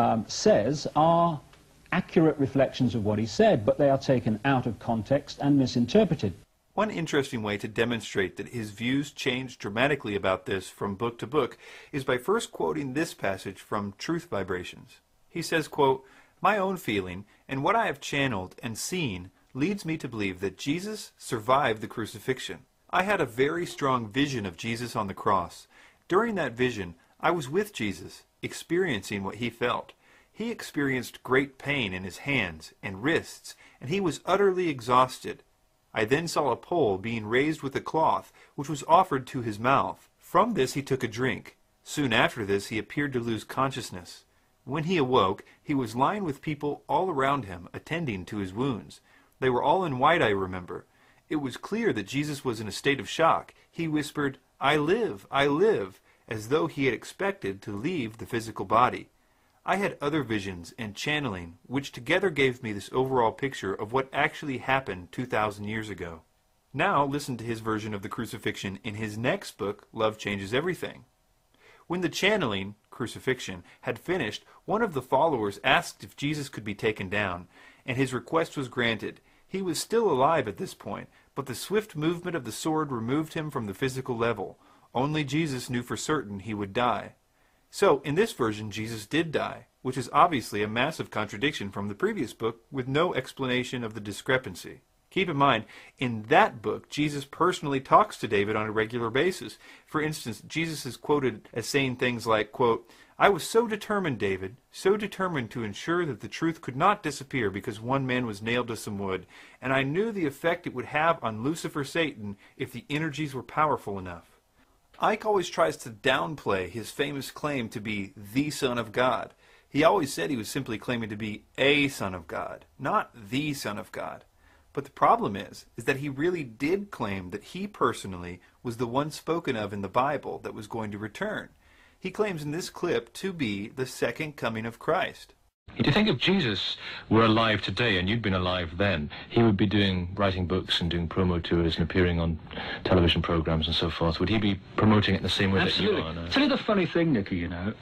says are accurate reflections of what he said, but they are taken out of context and misinterpreted. One interesting way to demonstrate that his views changed dramatically about this from book to book is by first quoting this passage from Truth Vibrations. He says, quote, "My own feeling and what I have channeled and seen leads me to believe that Jesus survived the crucifixion. I had a very strong vision of Jesus on the cross. During that vision, I was with Jesus, experiencing what he felt. He experienced great pain in his hands and wrists, and he was utterly exhausted. I then saw a pole being raised with a cloth, which was offered to his mouth. From this he took a drink. Soon after this he appeared to lose consciousness. When he awoke, he was lying with people all around him, attending to his wounds. They were all in white, I remember. It was clear that Jesus was in a state of shock. He whispered, 'I live, I live,' as though he had expected to leave the physical body. I had other visions and channeling, which together gave me this overall picture of what actually happened 2,000 years ago." Now listen to his version of the crucifixion in his next book, Love Changes Everything. When the channeling, crucifixion, had finished, one of the followers asked if Jesus could be taken down, and his request was granted. He was still alive at this point, but the swift movement of the sword removed him from the physical level. Only Jesus knew for certain he would die. So, in this version, Jesus did die, which is obviously a massive contradiction from the previous book with no explanation of the discrepancy. Keep in mind, in that book, Jesus personally talks to David on a regular basis. For instance, Jesus is quoted as saying things like, quote, "I was so determined, David, so determined to ensure that the truth could not disappear because one man was nailed to some wood, and I knew the effect it would have on Lucifer Satan if the energies were powerful enough." Icke always tries to downplay his famous claim to be the Son of God. He always said he was simply claiming to be a Son of God, not the Son of God. But the problem is that he really did claim that he personally was the one spoken of in the Bible that was going to return. He claims in this clip to be the second coming of Christ. Do you think if Jesus were alive today and you'd been alive then, he would be writing books and doing promo tours and appearing on television programs and so forth? Would he be promoting it in the same way Absolutely. that you are now? Tell you the funny thing, Nicky, you know,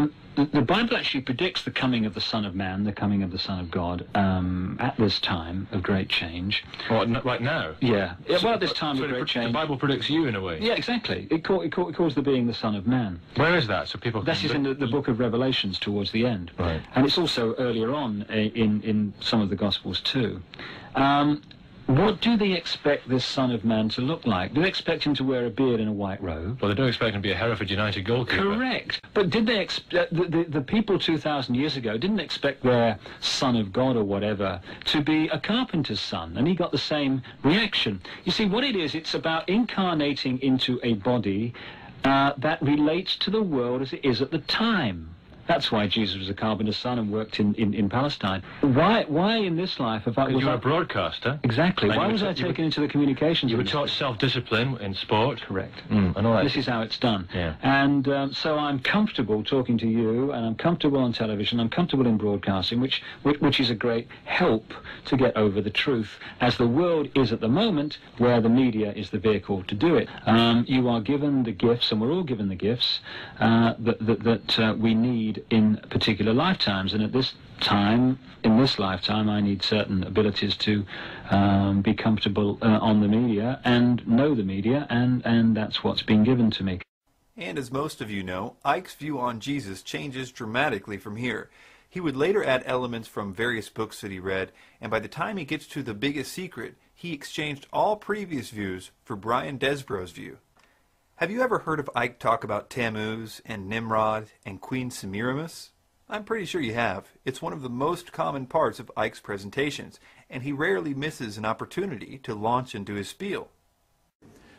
the Bible actually predicts the coming of the Son of Man, the coming of the Son of God, at this time of great change. What, right now? Yeah. Well, at this time of great change. The Bible predicts you in a way? Yeah, exactly. It calls the being the Son of Man. Where is that? So people can... That is in the book of Revelations towards the end. Right. And it's also earlier on in some of the Gospels too. What do they expect this Son of Man to look like? Do they expect him to wear a beard and a white robe? Well, they don't expect him to be a Hereford United goalkeeper. Correct. But did they expect... The people 2,000 years ago didn't expect their Son of God or whatever to be a carpenter's son, and he got the same reaction. You see, what it is, it's about incarnating into a body that relates to the world as it is at the time. That's why Jesus was a carpenter's son and worked in Palestine. Why in this life have I... Because you were a broadcaster. Exactly. Why was I taken into the communications? You were taught self-discipline in sport. Correct. And all that. This is how it's done. Yeah. And so I'm comfortable talking to you, and I'm comfortable on television, I'm comfortable in broadcasting, which is a great help to get over the truth, as the world is at the moment, where the media is the vehicle to do it. You are given the gifts, and we're all given the gifts, that we need in particular lifetimes, and at this time, in this lifetime, I need certain abilities to be comfortable on the media and know the media, and that's what's been given to me. And as most of you know, Icke's view on Jesus changes dramatically from here. He would later add elements from various books that he read, and by the time he gets to The Biggest Secret, he exchanged all previous views for Brian Desborough's view. Have you ever heard of Icke talk about Tammuz and Nimrod and Queen Semiramis? I'm pretty sure you have. It's one of the most common parts of Icke's presentations, and he rarely misses an opportunity to launch into his spiel.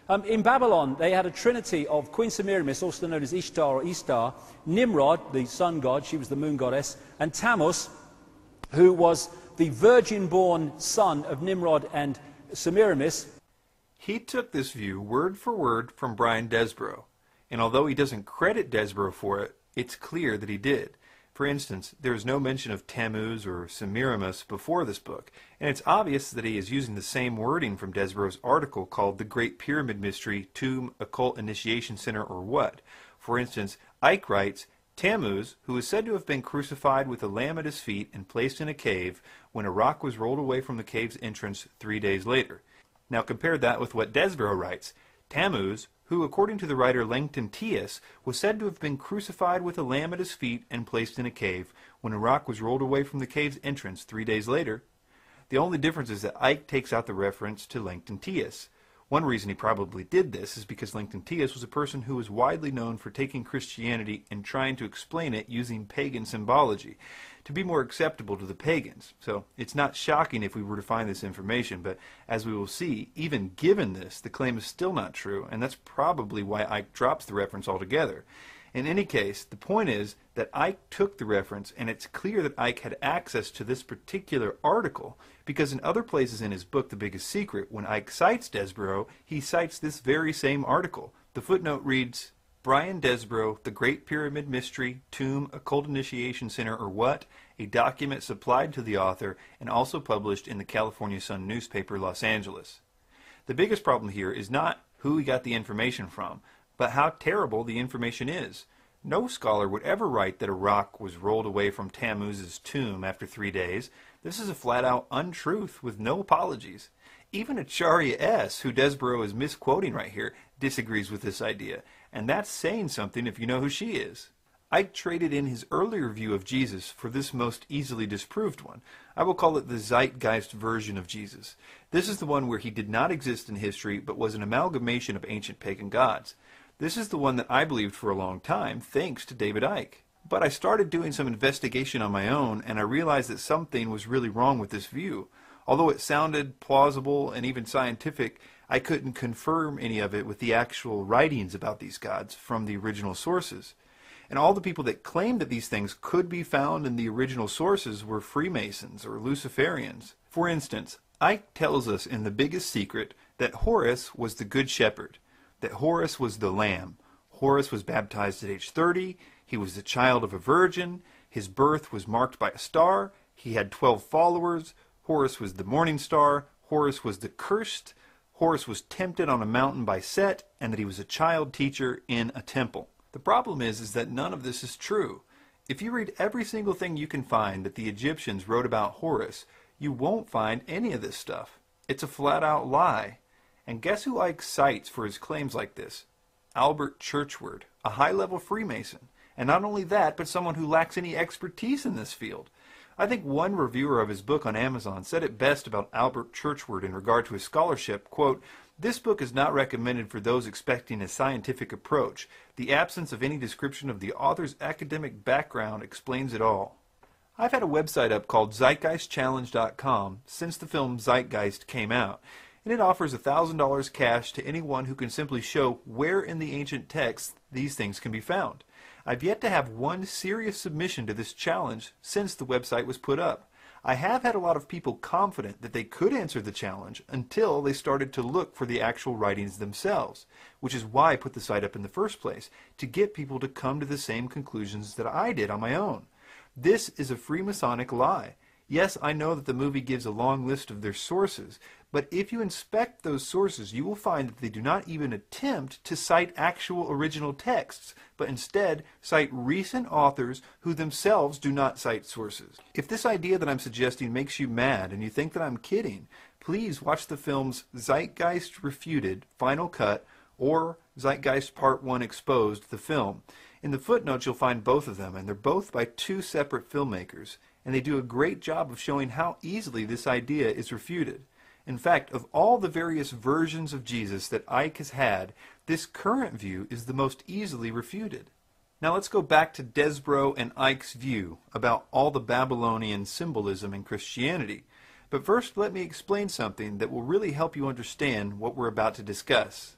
In Babylon, they had a trinity of Queen Semiramis, also known as Ishtar or Istar, Nimrod, the sun god, she was the moon goddess, and Tammuz, who was the virgin-born son of Nimrod and Semiramis. He took this view word for word from Brian Desborough, and although he doesn't credit Desborough for it, it's clear that he did. For instance, there is no mention of Tammuz or Semiramis before this book, and it's obvious that he is using the same wording from Desborough's article called The Great Pyramid Mystery, Tomb, Occult Initiation Center, or What? For instance, Icke writes, Tammuz, who is said to have been crucified with a lamb at his feet and placed in a cave when a rock was rolled away from the cave's entrance 3 days later. Now compare that with what Desborough writes. Tammuz, who, according to the writer Langton Tius, was said to have been crucified with a lamb at his feet and placed in a cave when a rock was rolled away from the cave's entrance 3 days later. The only difference is that Icke takes out the reference to Langton Tius. One reason he probably did this is because Langton Tius was a person who was widely known for taking Christianity and trying to explain it using pagan symbology to be more acceptable to the pagans. So it's not shocking if we were to find this information, but as we will see, even given this, the claim is still not true, and that's probably why Icke drops the reference altogether. In any case, the point is that Icke took the reference, and it's clear that Icke had access to this particular article, because in other places in his book, The Biggest Secret, when Icke cites Desborough, he cites this very same article. The footnote reads, Brian Desborough, The Great Pyramid Mystery, Tomb, Occult Initiation Center, or What? A document supplied to the author and also published in the California Sun newspaper, Los Angeles. The biggest problem here is not who he got the information from, but how terrible the information is. No scholar would ever write that a rock was rolled away from Tammuz's tomb after 3 days. This is a flat-out untruth with no apologies. Even Acharya S., who Desborough is misquoting right here, disagrees with this idea, and that's saying something if you know who she is. Icke traded in his earlier view of Jesus for this most easily disproved one. I will call it the zeitgeist version of Jesus. This is the one where he did not exist in history, but was an amalgamation of ancient pagan gods. This is the one that I believed for a long time, thanks to David Icke. But I started doing some investigation on my own, and I realized that something was really wrong with this view. Although it sounded plausible and even scientific, I couldn't confirm any of it with the actual writings about these gods from the original sources. And all the people that claimed that these things could be found in the original sources were Freemasons or Luciferians. For instance, Icke tells us in The Biggest Secret that Horus was the Good Shepherd, that Horus was the Lamb. Horus was baptized at age 30, he was the child of a virgin, his birth was marked by a star, he had 12 followers, Horus was the morning star, Horus was the cursed, Horus was tempted on a mountain by Set, and that he was a child teacher in a temple. The problem is that none of this is true. If you read every single thing you can find that the Egyptians wrote about Horus, you won't find any of this stuff. It's a flat-out lie. And guess who Icke cites for his claims like this? Albert Churchward, a high-level Freemason. And not only that, but someone who lacks any expertise in this field. I think one reviewer of his book on Amazon said it best about Albert Churchward in regard to his scholarship, quote, "This book is not recommended for those expecting a scientific approach. The absence of any description of the author's academic background explains it all." I've had a website up called zeitgeistchallenge.com since the film Zeitgeist came out, and it offers $1,000 cash to anyone who can simply show where in the ancient texts these things can be found. I've yet to have one serious submission to this challenge since the website was put up. I have had a lot of people confident that they could answer the challenge until they started to look for the actual writings themselves, which is why I put the site up in the first place, to get people to come to the same conclusions that I did on my own. This is a Freemasonic lie. Yes, I know that the movie gives a long list of their sources, but if you inspect those sources, you will find that they do not even attempt to cite actual original texts, but instead cite recent authors who themselves do not cite sources. If this idea that I'm suggesting makes you mad and you think that I'm kidding, please watch the films Zeitgeist Refuted, Final Cut, or Zeitgeist Part 1 Exposed, the film. In the footnotes you'll find both of them, and they're both by two separate filmmakers, and they do a great job of showing how easily this idea is refuted. In fact, of all the various versions of Jesus that Icke has had, this current view is the most easily refuted. Now let's go back to Desborough and Icke's view about all the Babylonian symbolism in Christianity. But first let me explain something that will really help you understand what we're about to discuss.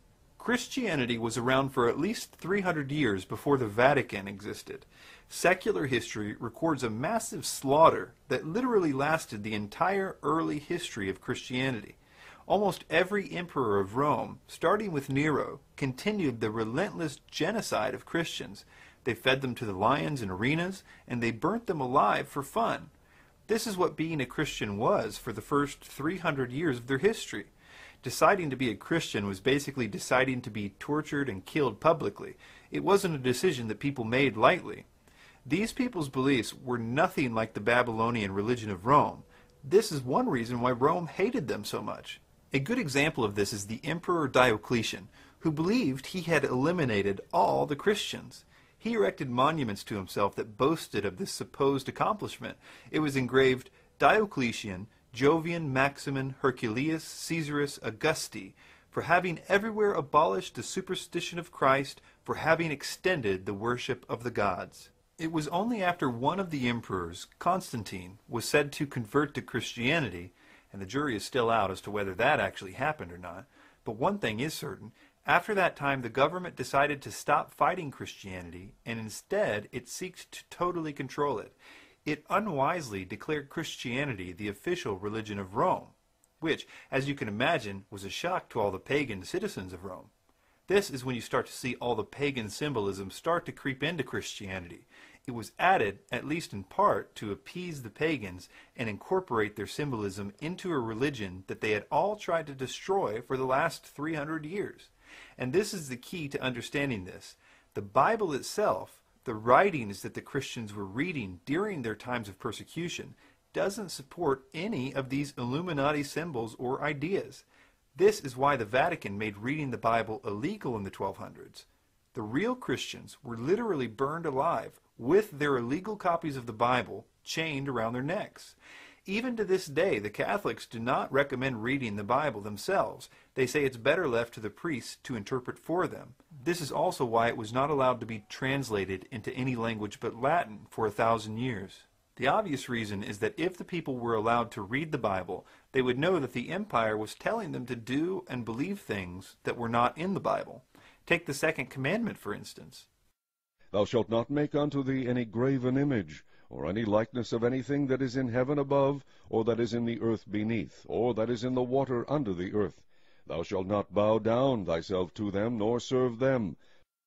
Christianity was around for at least 300 years before the Vatican existed. Secular history records a massive slaughter that literally lasted the entire early history of Christianity. Almost every emperor of Rome, starting with Nero, continued the relentless genocide of Christians. They fed them to the lions in arenas, and they burnt them alive for fun. This is what being a Christian was for the first 300 years of their history. Deciding to be a Christian was basically deciding to be tortured and killed publicly. It wasn't a decision that people made lightly. These people's beliefs were nothing like the Babylonian religion of Rome. This is one reason why Rome hated them so much. A good example of this is the Emperor Diocletian, who believed he had eliminated all the Christians. He erected monuments to himself that boasted of this supposed accomplishment. It was engraved, Diocletian, Jovian, Maximin, Herculeus, Caesarus, Augusti, for having everywhere abolished the superstition of Christ, for having extended the worship of the gods. It was only after one of the emperors, Constantine, was said to convert to Christianity, and the jury is still out as to whether that actually happened or not, but one thing is certain: after that time the government decided to stop fighting Christianity, and instead it seeks to totally control it. It unwisely declared Christianity the official religion of Rome, which, as you can imagine, was a shock to all the pagan citizens of Rome. This is when you start to see all the pagan symbolism start to creep into Christianity. It was added, at least in part, to appease the pagans and incorporate their symbolism into a religion that they had all tried to destroy for the last 300 years. And this is the key to understanding this. The Bible itself, the writings that the Christians were reading during their times of persecution, doesn't support any of these Illuminati symbols or ideas. This is why the Vatican made reading the Bible illegal in the 1200s. The real Christians were literally burned alive with their illegal copies of the Bible chained around their necks. Even to this day, the Catholics do not recommend reading the Bible themselves. They say it's better left to the priests to interpret for them. This is also why it was not allowed to be translated into any language but Latin for 1,000 years. The obvious reason is that if the people were allowed to read the Bible, they would know that the empire was telling them to do and believe things that were not in the Bible. Take the second commandment, for instance. Thou shalt not make unto thee any graven image, or any likeness of anything that is in heaven above, or that is in the earth beneath, or that is in the water under the earth. Thou shalt not bow down thyself to them, nor serve them.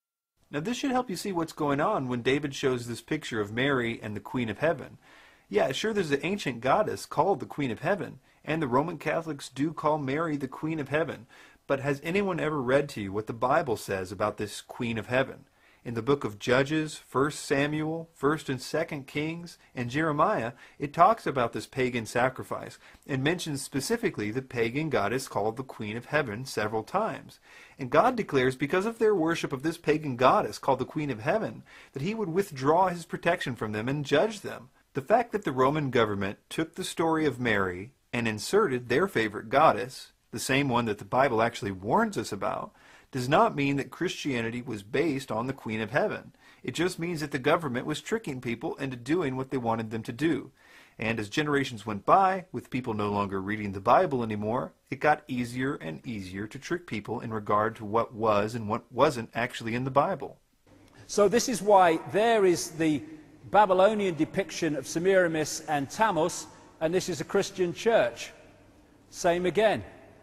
Now this should help you see what's going on when David shows this picture of Mary and the Queen of Heaven. Yeah, sure, there's an ancient goddess called the Queen of Heaven, and the Roman Catholics do call Mary the Queen of Heaven. But has anyone ever read to you what the Bible says about this Queen of Heaven? In the book of Judges, 1 Samuel, 1 and 2 Kings, and Jeremiah, it talks about this pagan sacrifice and mentions specifically the pagan goddess called the Queen of Heaven several times. And God declares, because of their worship of this pagan goddess called the Queen of Heaven, that he would withdraw his protection from them and judge them. The fact that the Roman government took the story of Mary and inserted their favorite goddess, the same one that the Bible actually warns us about, does not mean that Christianity was based on the Queen of Heaven. It just means that the government was tricking people into doing what they wanted them to do. And as generations went by, with people no longer reading the Bible anymore, it got easier and easier to trick people in regard to what was and what wasn't actually in the Bible. So this is why there is the Babylonian depiction of Semiramis and Tammuz, and this is a Christian church. Same again.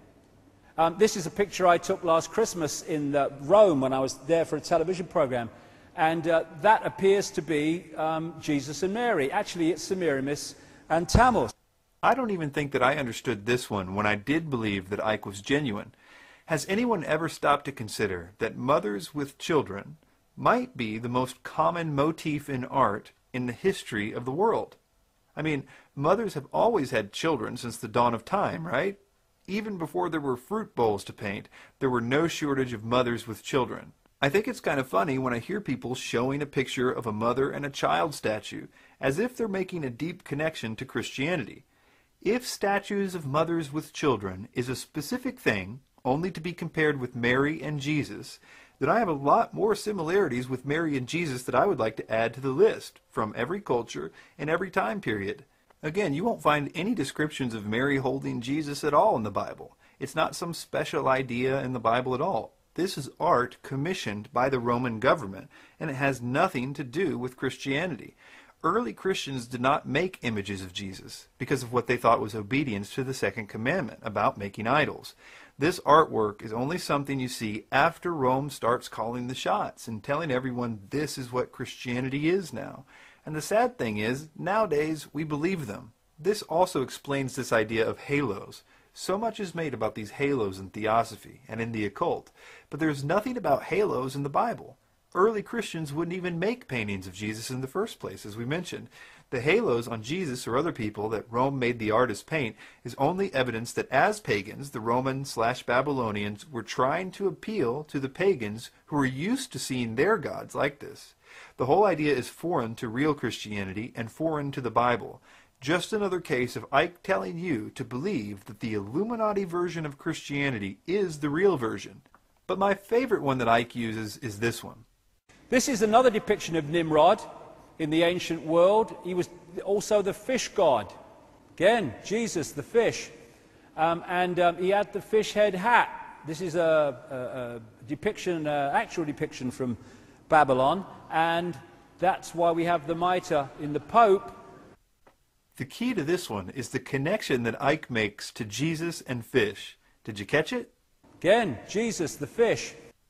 This is a picture I took last Christmas in Rome when I was there for a television program, and that appears to be Jesus and Mary. Actually, it's Semiramis and Tammuz. I don't even think that I understood this one when I did believe that Icke was genuine. Has anyone ever stopped to consider that mothers with children might be the most common motif in art in the history of the world? I mean, mothers have always had children since the dawn of time, right? Even before there were fruit bowls to paint, there were no shortage of mothers with children. I think it's kind of funny when I hear people showing a picture of a mother and a child statue, as if they're making a deep connection to Christianity. If statues of mothers with children is a specific thing, only to be compared with Mary and Jesus, then I have a lot more similarities with Mary and Jesus that I would like to add to the list, from every culture and every time period. Again, you won't find any descriptions of Mary holding Jesus at all in the Bible. It's not some special idea in the Bible at all. This is art commissioned by the Roman government, and it has nothing to do with Christianity. Early Christians did not make images of Jesus because of what they thought was obedience to the second commandment about making idols. This artwork is only something you see after Rome starts calling the shots and telling everyone this is what Christianity is now. And the sad thing is, nowadays we believe them. This also explains this idea of halos. So much is made about these halos in theosophy and in the occult, but there's nothing about halos in the Bible. Early Christians wouldn't even make paintings of Jesus in the first place, as we mentioned. The halos on Jesus or other people that Rome made the artists paint is only evidence that as pagans, the Romans/Babylonians were trying to appeal to the pagans who were used to seeing their gods like this. The whole idea is foreign to real Christianity and foreign to the Bible. Just another case of Icke telling you to believe that the Illuminati version of Christianity is the real version. But my favorite one that Icke uses is this one. This is another depiction of Nimrod in the ancient world. He was also the fish god. Again, Jesus, the fish. He had the fish head hat. This is a depiction, actual depiction from Babylon, and that's why we have the mitre in the Pope. The key to this one is the connection that Icke makes to Jesus and fish. Did you catch it? Again, Jesus, the fish.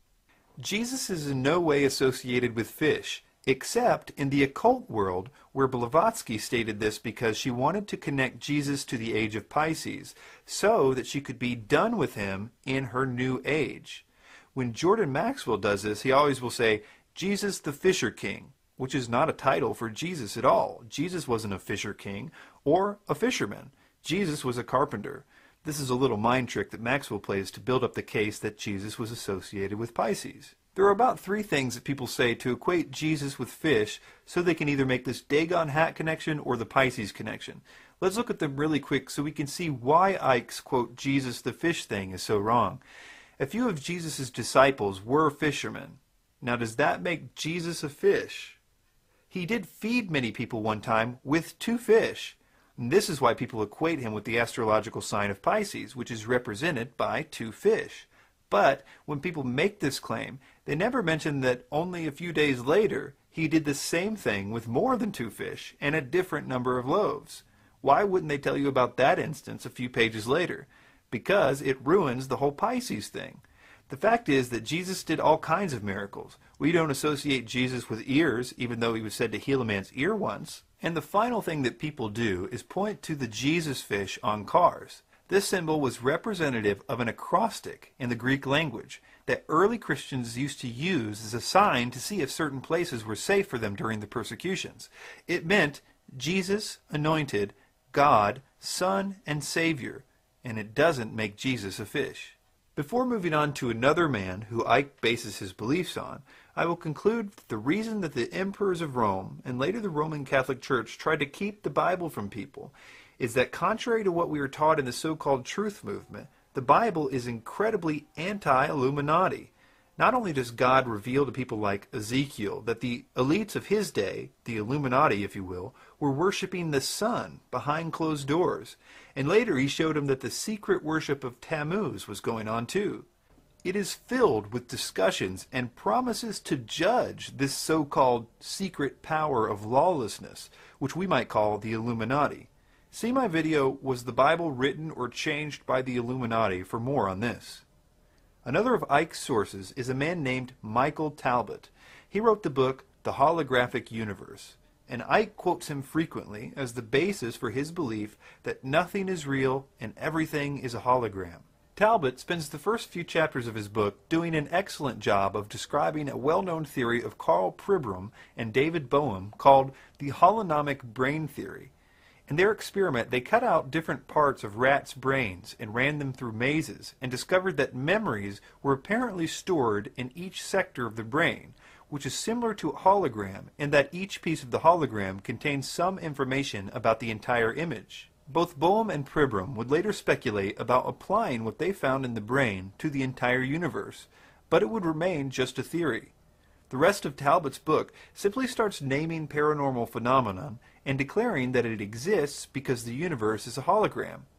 Jesus is in no way associated with fish, except in the occult world, where Blavatsky stated this because she wanted to connect Jesus to the age of Pisces, so that she could be done with him in her new age. When Jordan Maxwell does this, he always will say, Jesus the Fisher King, which is not a title for Jesus at all. Jesus wasn't a fisher king or a fisherman. Jesus was a carpenter. This is a little mind trick that Maxwell plays to build up the case that Jesus was associated with Pisces. There are about 3 things that people say to equate Jesus with fish so they can either make this Dagon hat connection or the Pisces connection. Let's look at them really quick so we can see why Icke's, quote, Jesus the fish thing is so wrong. A few of Jesus' disciples were fishermen. Now does that make Jesus a fish? He did feed many people one time with 2 fish. And this is why people equate him with the astrological sign of Pisces, which is represented by 2 fish. But when people make this claim, they never mention that only a few days later he did the same thing with more than 2 fish and a different number of loaves. Why wouldn't they tell you about that instance a few pages later? Because it ruins the whole Pisces thing. The fact is that Jesus did all kinds of miracles. We don't associate Jesus with ears, even though he was said to heal a man's ear once. And the final thing that people do is point to the Jesus fish on cars. This symbol was representative of an acrostic in the Greek language that early Christians used to use as a sign to see if certain places were safe for them during the persecutions. It meant Jesus, anointed, God, Son, and Savior, and it doesn't make Jesus a fish. Before moving on to another man who Icke bases his beliefs on, I will conclude that the reason that the emperors of Rome and later the Roman Catholic Church tried to keep the Bible from people is that contrary to what we are taught in the so-called truth movement, the Bible is incredibly anti-Illuminati. Not only does God reveal to people like Ezekiel that the elites of his day, the Illuminati if you will, were worshiping the sun behind closed doors, and later he showed him that the secret worship of Tammuz was going on too. It is filled with discussions and promises to judge this so-called secret power of lawlessness, which we might call the Illuminati. See my video, Was the Bible Written or Changed by the Illuminati, for more on this. Another of Icke's sources is a man named Michael Talbot. He wrote the book The Holographic Universe, and Icke quotes him frequently as the basis for his belief that nothing is real and everything is a hologram. Talbot spends the first few chapters of his book doing an excellent job of describing a well-known theory of Karl Pribram and David Bohm called the holonomic brain theory. In their experiment, they cut out different parts of rats' brains and ran them through mazes and discovered that memories were apparently stored in each sector of the brain, which is similar to a hologram in that each piece of the hologram contains some information about the entire image. Both Bohm and Pribram would later speculate about applying what they found in the brain to the entire universe, but it would remain just a theory. The rest of Talbot's book simply starts naming paranormal phenomenon and declaring that it exists because the universe is a hologram.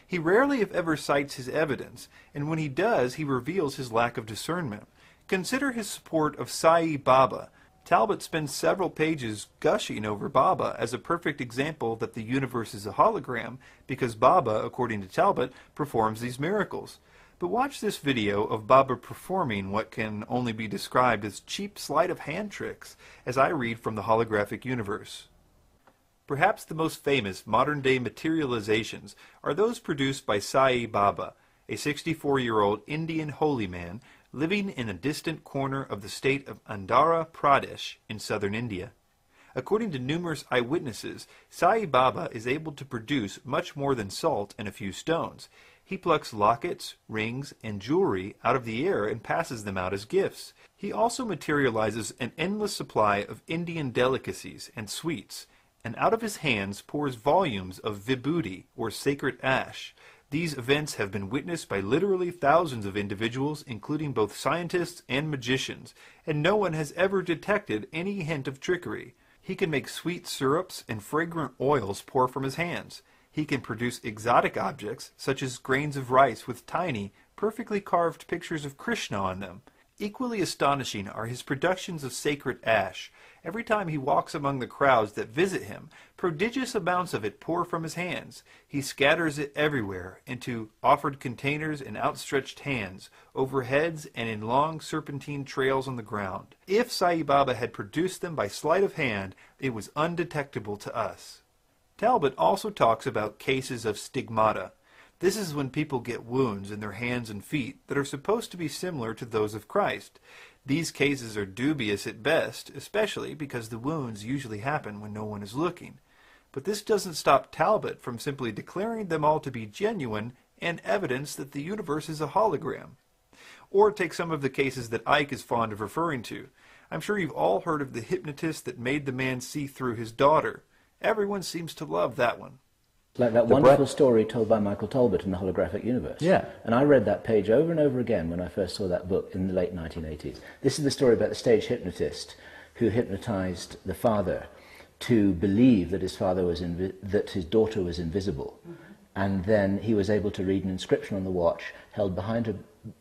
He rarely if ever cites his evidence, and when he does, he reveals his lack of discernment. Consider his support of Sai Baba. Talbot spends several pages gushing over Baba as a perfect example that the universe is a hologram because Baba, according to Talbot, performs these miracles. But watch this video of Baba performing what can only be described as cheap sleight of hand tricks as I read from the holographic universe. Perhaps the most famous modern-day materializations are those produced by Sai Baba, a 64-year-old Indian holy man living in a distant corner of the state of Andhra Pradesh in southern India. According to numerous eyewitnesses, Sai Baba is able to produce much more than salt and a few stones. He plucks lockets, rings, and jewelry out of the air and passes them out as gifts. He also materializes an endless supply of Indian delicacies and sweets, and out of his hands pours volumes of vibhuti, or sacred ash. These events have been witnessed by literally thousands of individuals, including both scientists and magicians, and no one has ever detected any hint of trickery. He can make sweet syrups and fragrant oils pour from his hands. He can produce exotic objects, such as grains of rice with tiny, perfectly carved pictures of Krishna on them. Equally astonishing are his productions of sacred ash. Every time he walks among the crowds that visit him, prodigious amounts of it pour from his hands. He scatters it everywhere, into offered containers and outstretched hands, over heads and in long serpentine trails on the ground. If Sai Baba had produced them by sleight of hand, it was undetectable to us. Talbot also talks about cases of stigmata. This is when people get wounds in their hands and feet that are supposed to be similar to those of Christ. These cases are dubious at best, especially because the wounds usually happen when no one is looking. But this doesn't stop Talbot from simply declaring them all to be genuine and evidence that the universe is a hologram. Or take some of the cases that Icke is fond of referring to. I'm sure you've all heard of the hypnotist that made the man see through his daughter. Everyone seems to love that one. Like that wonderful story told by Michael Talbot in the Holographic Universe. Yeah. And I read that page over and over again when I first saw that book in the late 1980s. This is the story about the stage hypnotist who hypnotized the father to believe that his father was that his daughter was invisible. Mm-hmm. And then he was able to read an inscription on the watch held behind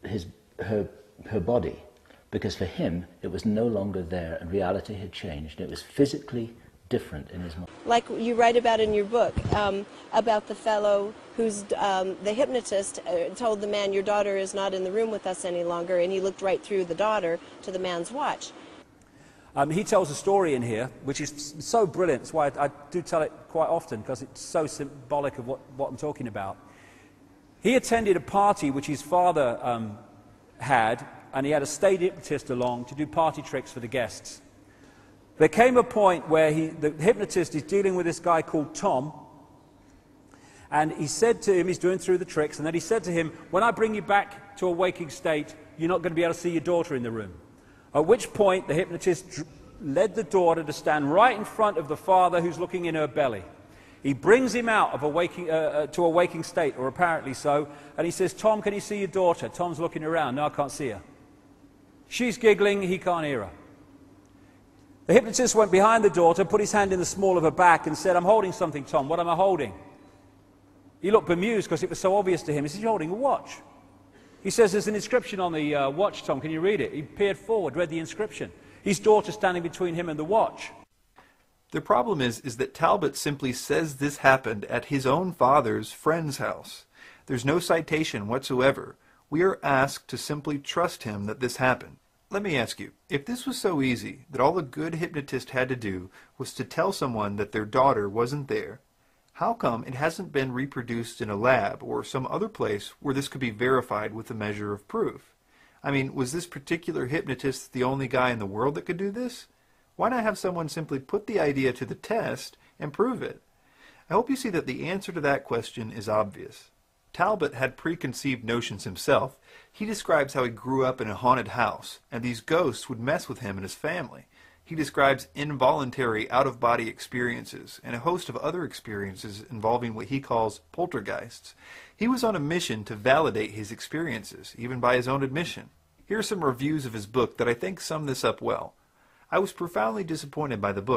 her body, because for him it was no longer there and reality had changed. It was physically different in his mind. Like you write about in your book, about the fellow who's, the hypnotist told the man, your daughter is not in the room with us any longer, and he looked right through the daughter to the man's watch. He tells a story in here, which is so brilliant. That's why I do tell it quite often, because it's so symbolic of what I'm talking about. He attended a party which his father had, and he had a stage hypnotist along to do party tricks for the guests. There came a point where the hypnotist is dealing with this guy called Tom, and he said to him, he's doing through the tricks, and then he said to him, when I bring you back to a waking state, you're not going to be able to see your daughter in the room. At which point the hypnotist led the daughter to stand right in front of the father who's looking in her belly. He brings him out of to a waking state, or apparently so, and he says, Tom, can you see your daughter? Tom's looking around. No, I can't see her. She's giggling. He can't hear her. The hypnotist went behind the daughter, put his hand in the small of her back and said, I'm holding something, Tom. What am I holding? He looked bemused because it was so obvious to him. He said, you're holding a watch. He says, there's an inscription on the watch, Tom. Can you read it? He peered forward, read the inscription. His daughter standing between him and the watch. The problem is that Talbot simply says this happened at his own father's friend's house. There's no citation whatsoever. We are asked to simply trust him that this happened. Let me ask you, if this was so easy that all a good hypnotist had to do was to tell someone that their daughter wasn't there, how come it hasn't been reproduced in a lab or some other place where this could be verified with a measure of proof? I mean, was this particular hypnotist the only guy in the world that could do this? Why not have someone simply put the idea to the test and prove it? I hope you see that the answer to that question is obvious. Talbot had preconceived notions himself. He describes how he grew up in a haunted house, and these ghosts would mess with him and his family. He describes involuntary out-of-body experiences and a host of other experiences involving what he calls poltergeists. He was on a mission to validate his experiences, even by his own admission. Here are some reviews of his book that I think sum this up well. I was profoundly disappointed by the book.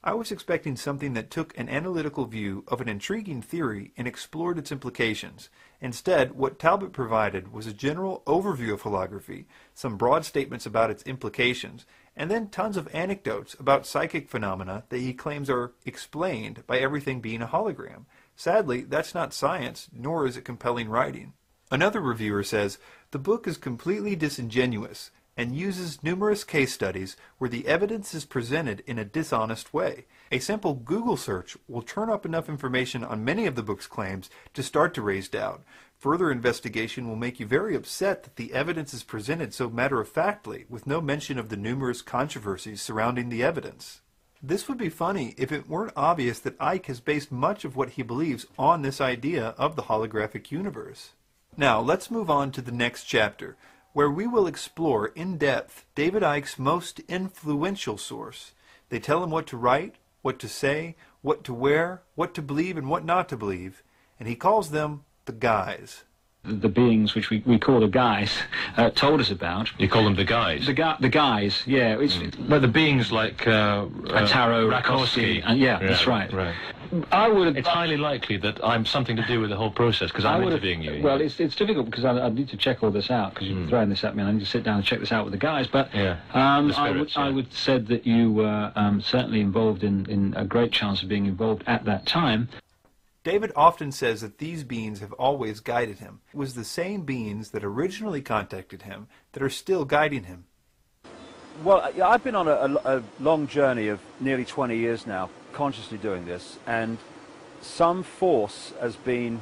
I was expecting something that took an analytical view of an intriguing theory and explored its implications. Instead, what Talbot provided was a general overview of holography, some broad statements about its implications, and then tons of anecdotes about psychic phenomena that he claims are explained by everything being a hologram. Sadly, that's not science, nor is it compelling writing. Another reviewer says, the book is completely disingenuous and uses numerous case studies where the evidence is presented in a dishonest way. A simple Google search will turn up enough information on many of the book's claims to start to raise doubt. Further investigation will make you very upset that the evidence is presented so matter-of-factly, with no mention of the numerous controversies surrounding the evidence. This would be funny if it weren't obvious that Icke has based much of what he believes on this idea of the holographic universe. Now, let's move on to the next chapter, where we will explore in depth David Icke's most influential source. They tell him what to write, what to say, what to wear, what to believe and what not to believe, and he calls them the guys. The beings which we call the guys told us about. You call them the guys? The guys, yeah. But the beings like Tarot, Rakowski. And yeah, that's right. It's highly likely that I'm something to do with the whole process because I'm interviewing you. Well, it's difficult because I need to check all this out because you're throwing this at me and I need to sit down and check this out with the guys. But I would said that you were certainly involved in a great chance of being involved at that time. David often says that these beings have always guided him. It was the same beings that originally contacted him that are still guiding him. Well, I've been on a long journey of nearly 20 years now, consciously doing this, and some force has been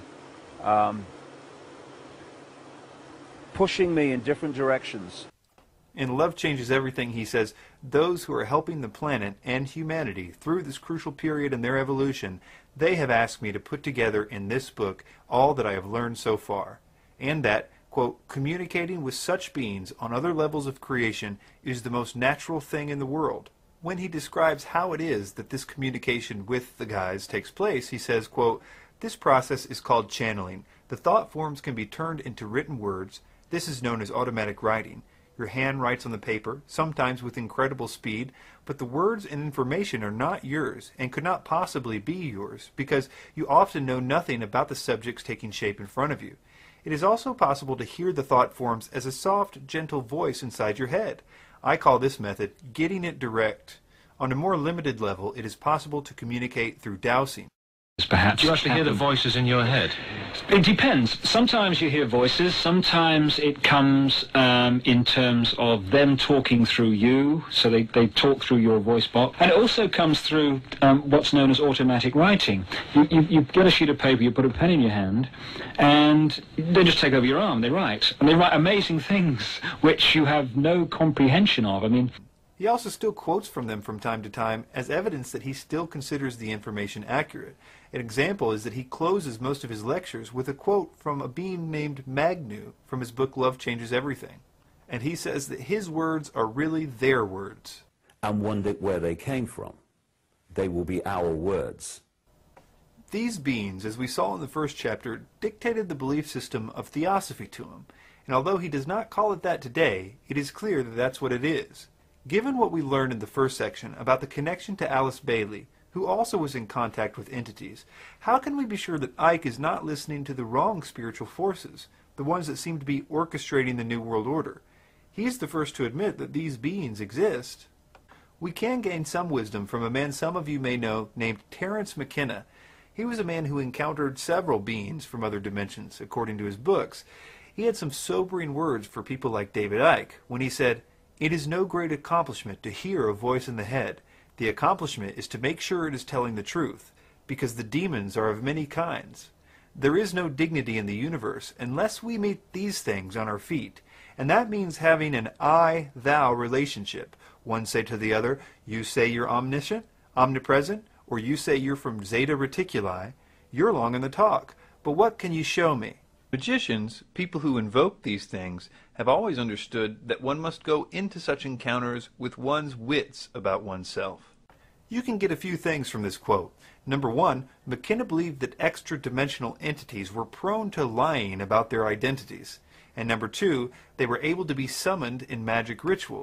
pushing me in different directions. In Love Changes Everything, he says, those who are helping the planet and humanity through this crucial period in their evolution, they have asked me to put together in this book all that I have learned so far, and that, quote, communicating with such beings on other levels of creation is the most natural thing in the world. When he describes how it is that this communication with the guys takes place, he says, quote, this process is called channeling. The thought forms can be turned into written words. This is known as automatic writing. Your hand writes on the paper, sometimes with incredible speed, but the words and information are not yours and could not possibly be yours because you often know nothing about the subjects taking shape in front of you. It is also possible to hear the thought forms as a soft, gentle voice inside your head. I call this method getting it direct. On a more limited level, it is possible to communicate through dowsing. Perhaps do you actually hear the voices in your head? It depends. Sometimes you hear voices, sometimes it comes in terms of them talking through you, so they talk through your voice box, and it also comes through what's known as automatic writing. You get a sheet of paper, you put a pen in your hand, and they just take over your arm, they write. And they write amazing things which you have no comprehension of. I mean, he also still quotes from them from time to time as evidence that he still considers the information accurate. An example is that he closes most of his lectures with a quote from a being named Magnu from his book Love Changes Everything. And he says that his words are really their words. And wonder where they came from. They will be our words. These beings, as we saw in the first chapter, dictated the belief system of theosophy to him. And although he does not call it that today, it is clear that that's what it is. Given what we learned in the first section about the connection to Alice Bailey, who also was in contact with entities, how can we be sure that Icke is not listening to the wrong spiritual forces, the ones that seem to be orchestrating the New World Order? He's the first to admit that these beings exist. We can gain some wisdom from a man some of you may know named Terence McKenna. He was a man who encountered several beings from other dimensions, according to his books. He had some sobering words for people like David Icke when he said, "It is no great accomplishment to hear a voice in the head. The accomplishment is to make sure it is telling the truth, because the demons are of many kinds. There is no dignity in the universe unless we meet these things on our feet, and that means having an I-thou relationship. One say to the other, you say you're omniscient, omnipresent, or you say you're from Zeta Reticuli. You're long in the talk, but what can you show me?" Magicians, people who invoke these things, have always understood that one must go into such encounters with one's wits about oneself. You can get a few things from this quote. Number one, McKenna believed that extra-dimensional entities were prone to lying about their identities. And number two, they were able to be summoned in magic rituals.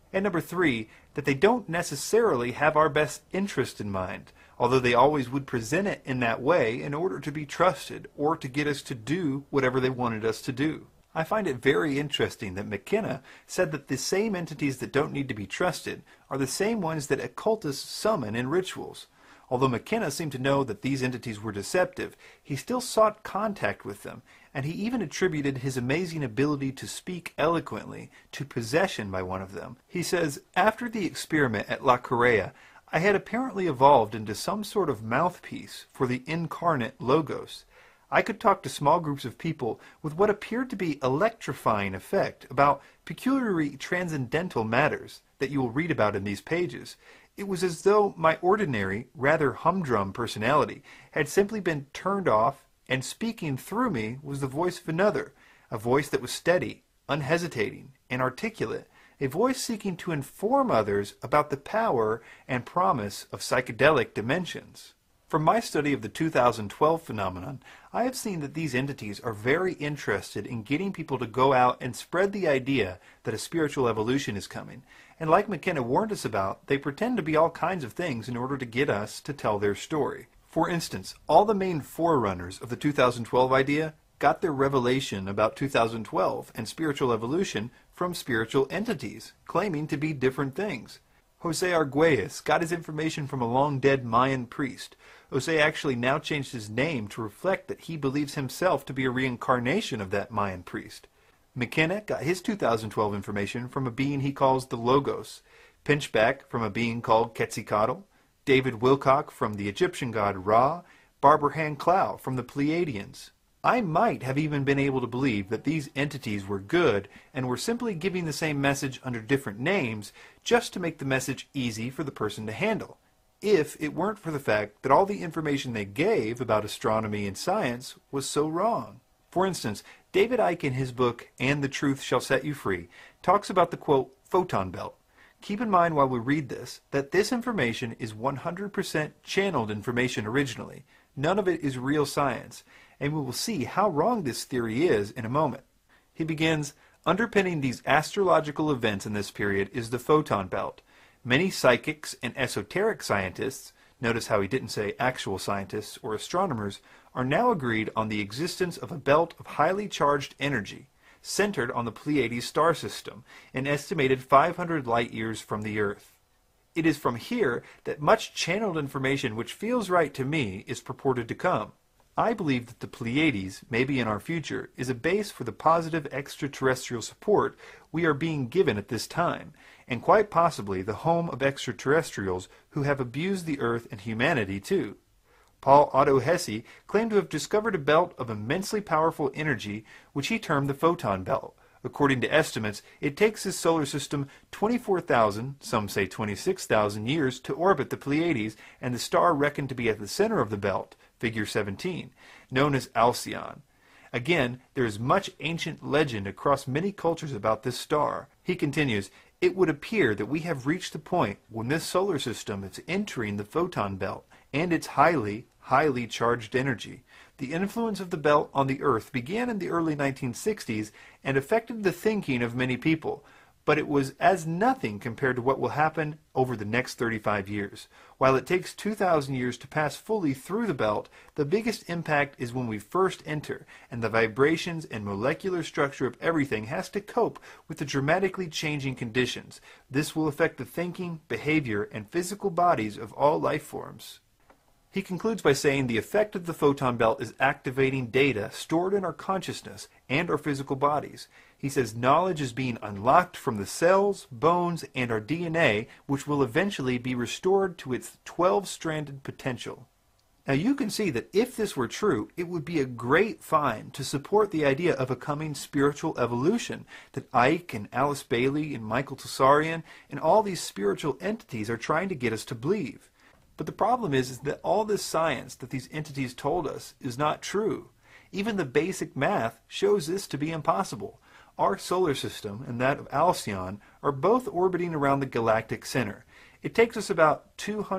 And number 3, that they don't necessarily have our best interest in mind, although they always would present it in that way in order to be trusted or to get us to do whatever they wanted us to do. I find it very interesting that McKenna said that the same entities that don't need to be trusted are the same ones that occultists summon in rituals. Although McKenna seemed to know that these entities were deceptive, he still sought contact with them, and he even attributed his amazing ability to speak eloquently to possession by one of them. He says, "After the experiment at La Correa, I had apparently evolved into some sort of mouthpiece for the incarnate Logos. I could talk to small groups of people with what appeared to be electrifying effect about peculiarly transcendental matters that you will read about in these pages. It was as though my ordinary, rather humdrum personality had simply been turned off, and speaking through me was the voice of another, a voice that was steady, unhesitating, and articulate, a voice seeking to inform others about the power and promise of psychedelic dimensions." From my study of the 2012 phenomenon, I have seen that these entities are very interested in getting people to go out and spread the idea that a spiritual evolution is coming. And like McKenna warned us about, they pretend to be all kinds of things in order to get us to tell their story. For instance, all the main forerunners of the 2012 idea got their revelation about 2012 and spiritual evolution from spiritual entities, claiming to be different things. Jose Arguelles got his information from a long-dead Mayan priest. Jose actually now changed his name to reflect that he believes himself to be a reincarnation of that Mayan priest. McKenna got his 2012 information from a being he calls the Logos, Pinchback from a being called Quetzalcoatl, David Wilcock from the Egyptian god Ra, Barbara Han Clow from the Pleiadians. I might have even been able to believe that these entities were good and were simply giving the same message under different names just to make the message easy for the person to handle, if it weren't for the fact that all the information they gave about astronomy and science was so wrong. For instance, David Icke in his book, And the Truth Shall Set You Free, talks about the, quote, photon belt. Keep in mind while we read this, that this information is 100% channeled information originally. None of it is real science, and we will see how wrong this theory is in a moment. He begins, underpinning these astrological events in this period is the photon belt. Many psychics and esoteric scientists, notice how he didn't say actual scientists or astronomers, are now agreed on the existence of a belt of highly charged energy, centered on the Pleiades star system, an estimated 500 light-years from the Earth. It is from here that much channeled information which feels right to me is purported to come. I believe that the Pleiades, maybe in our future, is a base for the positive extraterrestrial support we are being given at this time, and quite possibly the home of extraterrestrials who have abused the Earth and humanity too. Paul Otto Hesse claimed to have discovered a belt of immensely powerful energy which he termed the photon belt. According to estimates, it takes his solar system 24,000, some say 26,000 years to orbit the Pleiades, and the star reckoned to be at the center of the belt, figure 17, known as Alcyon. Again, there is much ancient legend across many cultures about this star. He continues, it would appear that we have reached the point when this solar system is entering the photon belt and its highly charged energy. The influence of the belt on the Earth began in the early 1960s and affected the thinking of many people, but it was as nothing compared to what will happen over the next 35 years. While it takes 2,000 years to pass fully through the belt, the biggest impact is when we first enter, and the vibrations and molecular structure of everything has to cope with the dramatically changing conditions. This will affect the thinking, behavior, and physical bodies of all life forms. He concludes by saying the effect of the photon belt is activating data stored in our consciousness and our physical bodies. He says knowledge is being unlocked from the cells, bones, and our DNA, which will eventually be restored to its 12-stranded potential. Now you can see that if this were true, it would be a great find to support the idea of a coming spiritual evolution that Icke and Alice Bailey and Michael Tsarian and all these spiritual entities are trying to get us to believe. But the problem is that all this science that these entities told us is not true. Even the basic math shows this to be impossible. Our solar system and that of Alcyon are both orbiting around the galactic center. It takes us about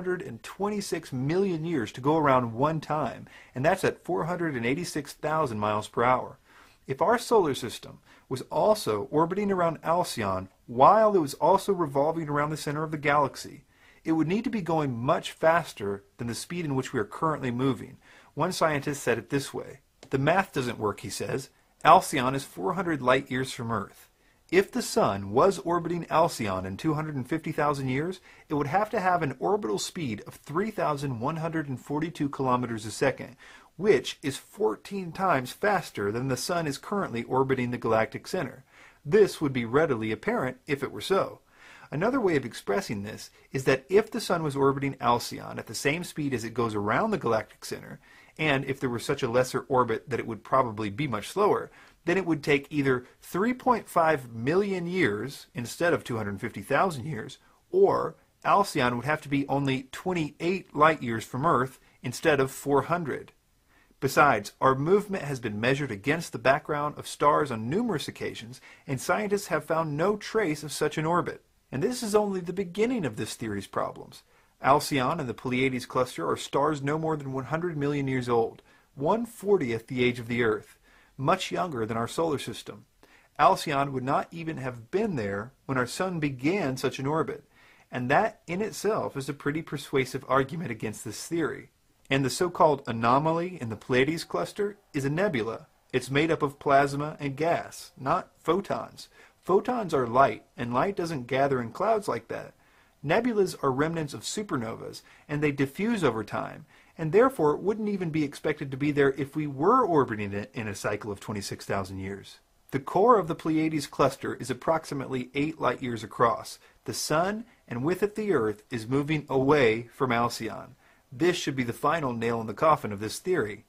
226 million years to go around one time, and that's at 486,000 miles per hour. If our solar system was also orbiting around Alcyon while it was also revolving around the center of the galaxy. It would need to be going much faster than the speed in which we are currently moving. One scientist said it this way. The math doesn't work, he says. Alcyon is 400 light years from Earth. If the Sun was orbiting Alcyon in 250,000 years, it would have to have an orbital speed of 3,142 kilometers a second, which is 14 times faster than the Sun is currently orbiting the galactic center. This would be readily apparent if it were so. Another way of expressing this is that if the Sun was orbiting Alcyon at the same speed as it goes around the galactic center, and if there were such a lesser orbit that it would probably be much slower, then it would take either 3.5 million years instead of 250,000 years, or Alcyon would have to be only 28 light years from Earth instead of 400. Besides, our movement has been measured against the background of stars on numerous occasions, and scientists have found no trace of such an orbit. And this is only the beginning of this theory's problems. Alcyon and the Pleiades cluster are stars no more than 100 million years old, 1/40th the age of the Earth, much younger than our solar system. Alcyon would not even have been there when our Sun began such an orbit, and that in itself is a pretty persuasive argument against this theory. And the so-called anomaly in the Pleiades cluster is a nebula. It's made up of plasma and gas, not photons. Photons are light, and light doesn't gather in clouds like that. Nebulas are remnants of supernovas, and they diffuse over time, and therefore wouldn't even be expected to be there if we were orbiting it in a cycle of 26,000 years. The core of the Pleiades cluster is approximately 8 light years across. The Sun, and with it the Earth, is moving away from Alcyon. This should be the final nail in the coffin of this theory.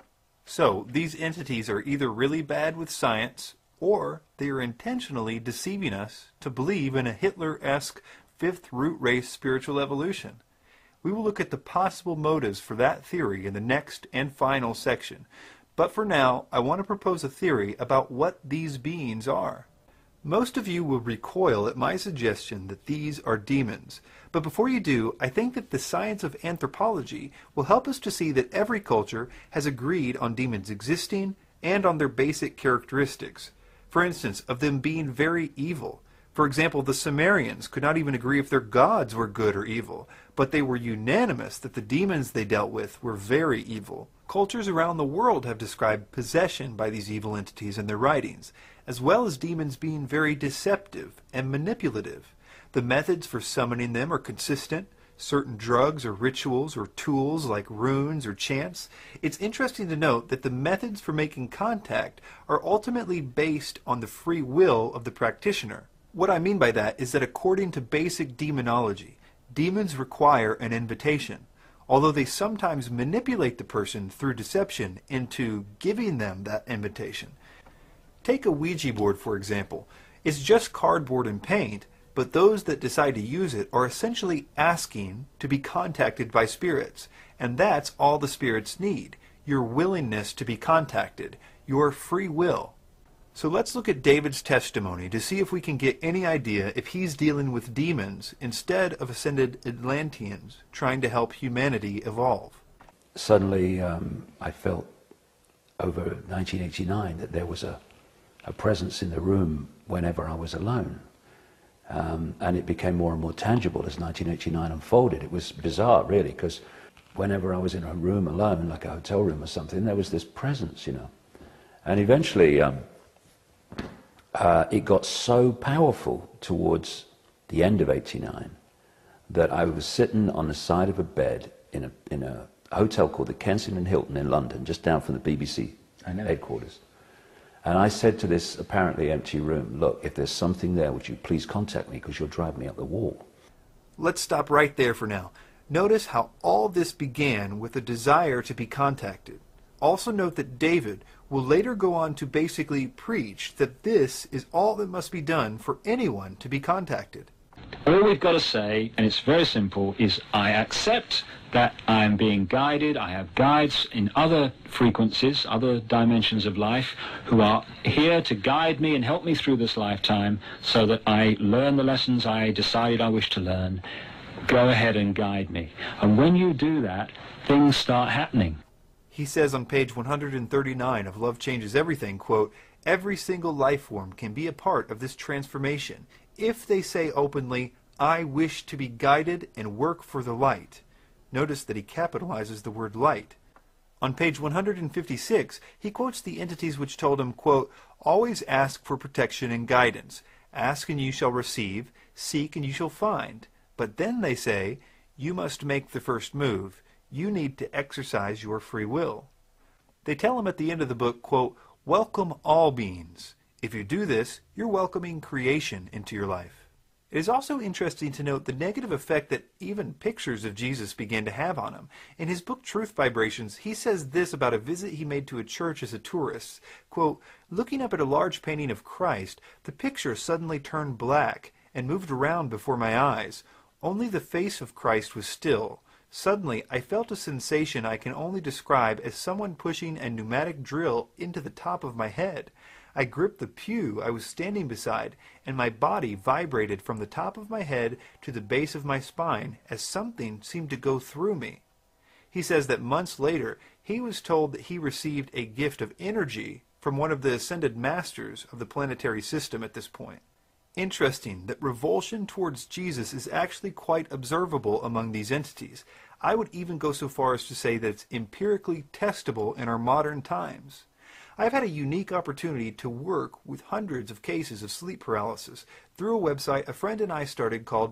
So, these entities are either really bad with science, or they are intentionally deceiving us to believe in a Hitler-esque fifth root race spiritual evolution. We will look at the possible motives for that theory in the next and final section. But for now, I want to propose a theory about what these beings are. Most of you will recoil at my suggestion that these are demons. But before you do, I think that the science of anthropology will help us to see that every culture has agreed on demons existing and on their basic characteristics. For instance, of them being very evil. For example, the Sumerians could not even agree if their gods were good or evil, but they were unanimous that the demons they dealt with were very evil. Cultures around the world have described possession by these evil entities in their writings, as well as demons being very deceptive and manipulative. The methods for summoning them are consistent. Certain drugs or rituals or tools like runes or chants. It's interesting to note that the methods for making contact are ultimately based on the free will of the practitioner. What I mean by that is that according to basic demonology, demons require an invitation, although they sometimes manipulate the person through deception into giving them that invitation. Take a Ouija board, for example. It's just cardboard and paint, but those that decide to use it are essentially asking to be contacted by spirits, and that's all the spirits need, your willingness to be contacted, your free will. So let's look at David's testimony to see if we can get any idea if he's dealing with demons instead of ascended Atlanteans trying to help humanity evolve. Suddenly I felt over 1989 that there was a presence in the room whenever I was alone. And it became more and more tangible as 1989 unfolded. It was bizarre, really, because whenever I was in a room alone, like a hotel room or something, there was this presence, you know. And eventually it got so powerful towards the end of '89 that I was sitting on the side of a bed in a hotel called the Kensington Hilton in London, just down from the BBC headquarters. And I said to this apparently empty room, look, if there's something there, would you please contact me, because you'll drive me up the wall. Let's stop right there for now. Notice how all this began with a desire to be contacted. Also note that David will later go on to basically preach that this is all that must be done for anyone to be contacted. All we've got to say, and it's very simple, is I accept that I'm being guided. I have guides in other frequencies, other dimensions of life, who are here to guide me and help me through this lifetime so that I learn the lessons I decided I wish to learn. Go ahead and guide me. And when you do that, things start happening. He says on page 139 of Love Changes Everything, quote, Every single life form can be a part of this transformation if they say openly, I wish to be guided and work for the light. Notice that he capitalizes the word light. On page 156, he quotes the entities which told him, quote, always ask for protection and guidance. Ask and you shall receive, seek and you shall find. But then they say, you must make the first move. You need to exercise your free will. They tell him at the end of the book, quote, welcome all beings. If you do this, you're welcoming creation into your life. It is also interesting to note the negative effect that even pictures of Jesus began to have on him. In his book Truth Vibrations, he says this about a visit he made to a church as a tourist. Quote, looking up at a large painting of Christ, the picture suddenly turned black and moved around before my eyes. Only the face of Christ was still. Suddenly, I felt a sensation I can only describe as someone pushing a pneumatic drill into the top of my head. I gripped the pew I was standing beside, and my body vibrated from the top of my head to the base of my spine as something seemed to go through me. He says that months later, he was told that he received a gift of energy from one of the ascended masters of the planetary system at this point. Interesting that revulsion towards Jesus is actually quite observable among these entities. I would even go so far as to say that it's empirically testable in our modern times. I've had a unique opportunity to work with hundreds of cases of sleep paralysis through a website a friend and I started called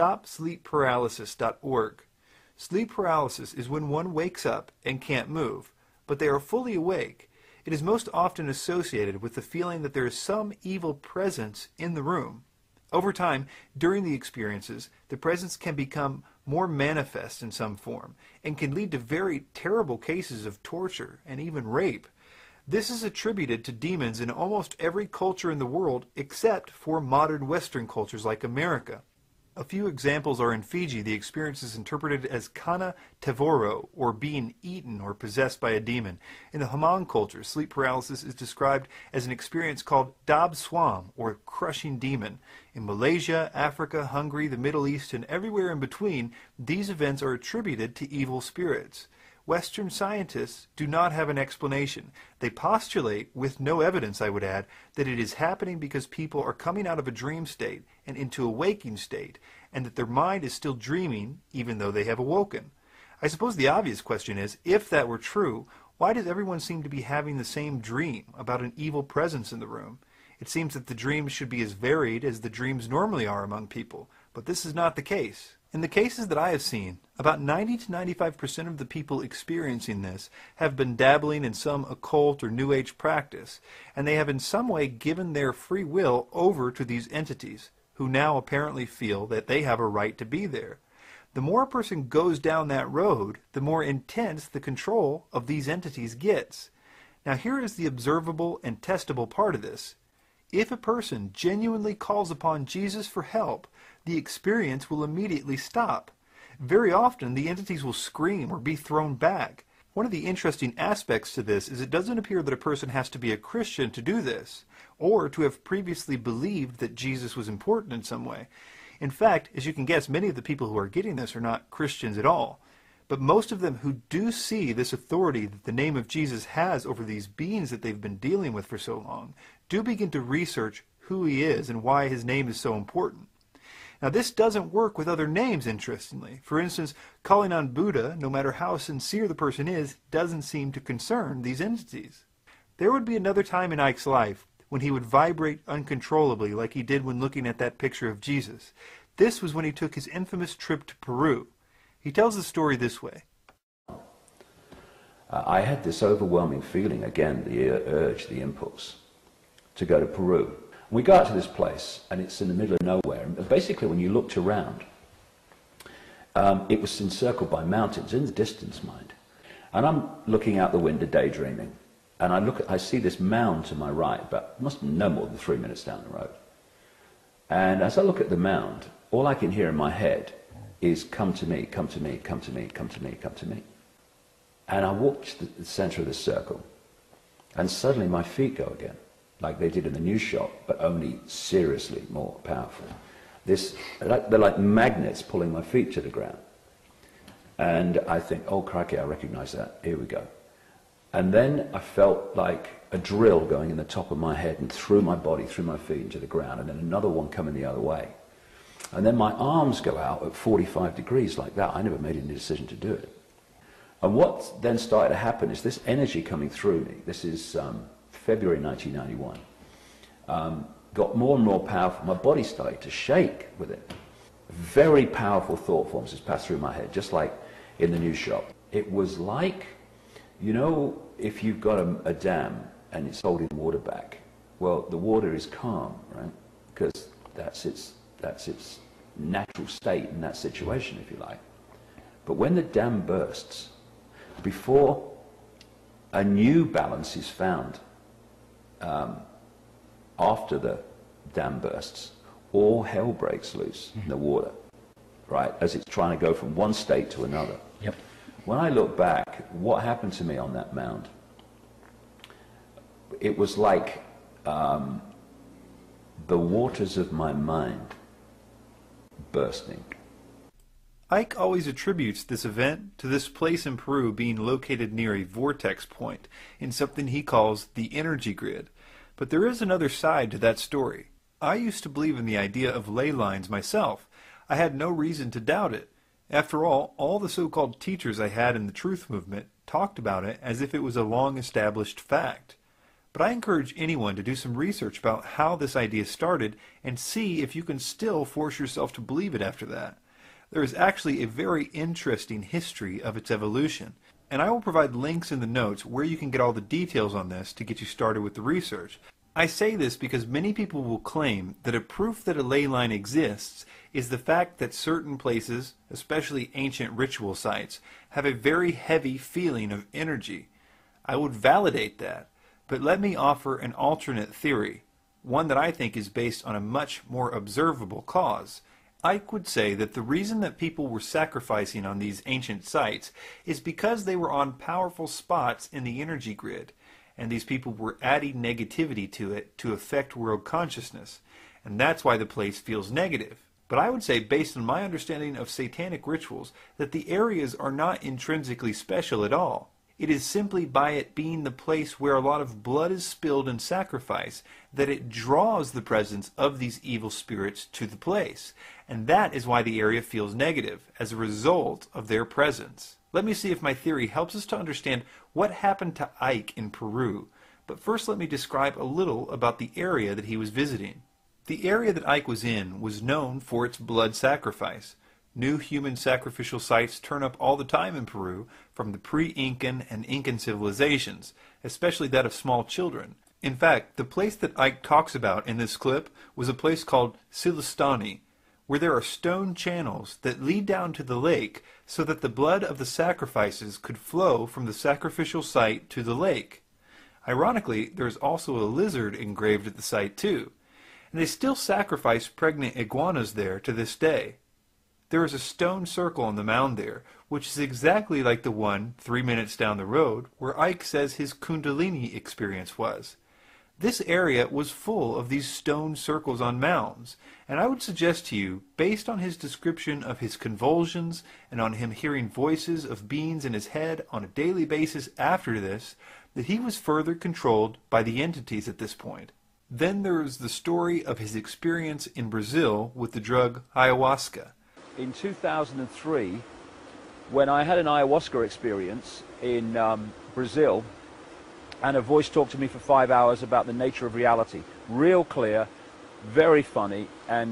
StopSleepParalysis.org. Sleep paralysis is when one wakes up and can't move, but they are fully awake. It is most often associated with the feeling that there is some evil presence in the room. Over time, during the experiences, the presence can become more manifest in some form and can lead to very terrible cases of torture and even rape. This is attributed to demons in almost every culture in the world except for modern Western cultures like America. A few examples are in Fiji. The experience is interpreted as kana tevoro, or being eaten or possessed by a demon. In the Hmong culture, sleep paralysis is described as an experience called dab swam, or crushing demon. In Malaysia, Africa, Hungary, the Middle East, and everywhere in between, these events are attributed to evil spirits. Western scientists do not have an explanation. They postulate, with no evidence I would add, that it is happening because people are coming out of a dream state and into a waking state, and that their mind is still dreaming even though they have awoken. I suppose the obvious question is, if that were true, why does everyone seem to be having the same dream about an evil presence in the room? It seems that the dreams should be as varied as the dreams normally are among people, but this is not the case. In the cases that I have seen, about 90 to 95% of the people experiencing this have been dabbling in some occult or New Age practice, and they have in some way given their free will over to these entities, who now apparently feel that they have a right to be there. The more a person goes down that road, the more intense the control of these entities gets. Now here is the observable and testable part of this. If a person genuinely calls upon Jesus for help, the experience will immediately stop. Very often, the entities will scream or be thrown back. One of the interesting aspects to this is it doesn't appear that a person has to be a Christian to do this, or to have previously believed that Jesus was important in some way. In fact, as you can guess, many of the people who are getting this are not Christians at all. But most of them who do see this authority that the name of Jesus has over these beings that they've been dealing with for so long, do begin to research who he is and why his name is so important. Now this doesn't work with other names, interestingly. For instance, calling on Buddha, no matter how sincere the person is, doesn't seem to concern these entities. There would be another time in Icke's life when he would vibrate uncontrollably like he did when looking at that picture of Jesus. This was when he took his infamous trip to Peru. He tells the story this way. I had this overwhelming feeling, again, the urge, the impulse, to go to Peru. We got to this place, and it's in the middle of nowhere. And basically, when you looked around, it was encircled by mountains, in the distance, mind. And I'm looking out the window, daydreaming, and I see this mound to my right, but must be no more than 3 minutes down the road. And as I look at the mound, all I can hear in my head is, come to me, come to me, come to me, come to me, come to me. And I walk to the center of the circle, and suddenly my feet go again, like they did in the news shot, but only seriously more powerful. They're like magnets pulling my feet to the ground. And I think, oh crikey, I recognize that, here we go. And then I felt like a drill going in the top of my head and through my body, through my feet into the ground, and then another one coming the other way. And then my arms go out at 45 degrees like that. I never made any decision to do it. And what then started to happen is this energy coming through me, this is February 1991, got more and more powerful. My body started to shake with it. Very powerful thought forms just passed through my head, just like in the news shop. It was like, you know, if you've got a dam and it's holding water back, well, the water is calm, right? Because that's its natural state in that situation, if you like. But when the dam bursts, before a new balance is found after the dam bursts, all hell breaks loose in the water, right, as it's trying to go from one state to another. Yep. When I look back, what happened to me on that mound? It was like the waters of my mind bursting. Icke always attributes this event to this place in Peru being located near a vortex point in something he calls the energy grid. But there is another side to that story. I used to believe in the idea of ley lines myself. I had no reason to doubt it. After all the so-called teachers I had in the truth movement talked about it as if it was a long-established fact. But I encourage anyone to do some research about how this idea started and see if you can still force yourself to believe it after that. There is actually a very interesting history of its evolution, and I will provide links in the notes where you can get all the details on this to get you started with the research. I say this because many people will claim that a proof that a ley line exists is the fact that certain places, especially ancient ritual sites, have a very heavy feeling of energy. I would validate that, but let me offer an alternate theory, one that I think is based on a much more observable cause. Icke would say that the reason that people were sacrificing on these ancient sites is because they were on powerful spots in the energy grid, and these people were adding negativity to it to affect world consciousness, and that's why the place feels negative. But I would say, based on my understanding of satanic rituals, that the areas are not intrinsically special at all. It is simply by it being the place where a lot of blood is spilled in sacrifice that it draws the presence of these evil spirits to the place. And that is why the area feels negative, as a result of their presence. Let me see if my theory helps us to understand what happened to Icke in Peru. But first let me describe a little about the area that he was visiting. The area that Icke was in was known for its blood sacrifice. New human sacrificial sites turn up all the time in Peru from the pre-Incan and Incan civilizations, especially that of small children. In fact, the place that Icke talks about in this clip was a place called Silistani, where there are stone channels that lead down to the lake so that the blood of the sacrifices could flow from the sacrificial site to the lake. Ironically, there is also a lizard engraved at the site too, and they still sacrifice pregnant iguanas there to this day. There is a stone circle on the mound there, which is exactly like the one 3 minutes down the road where Icke says his Kundalini experience was. This area was full of these stone circles on mounds, and I would suggest to you, based on his description of his convulsions and on him hearing voices of beings in his head on a daily basis after this, that he was further controlled by the entities at this point. Then there is the story of his experience in Brazil with the drug ayahuasca. In 2003, when I had an ayahuasca experience in Brazil, and a voice talked to me for 5 hours about the nature of reality. Real clear, very funny, and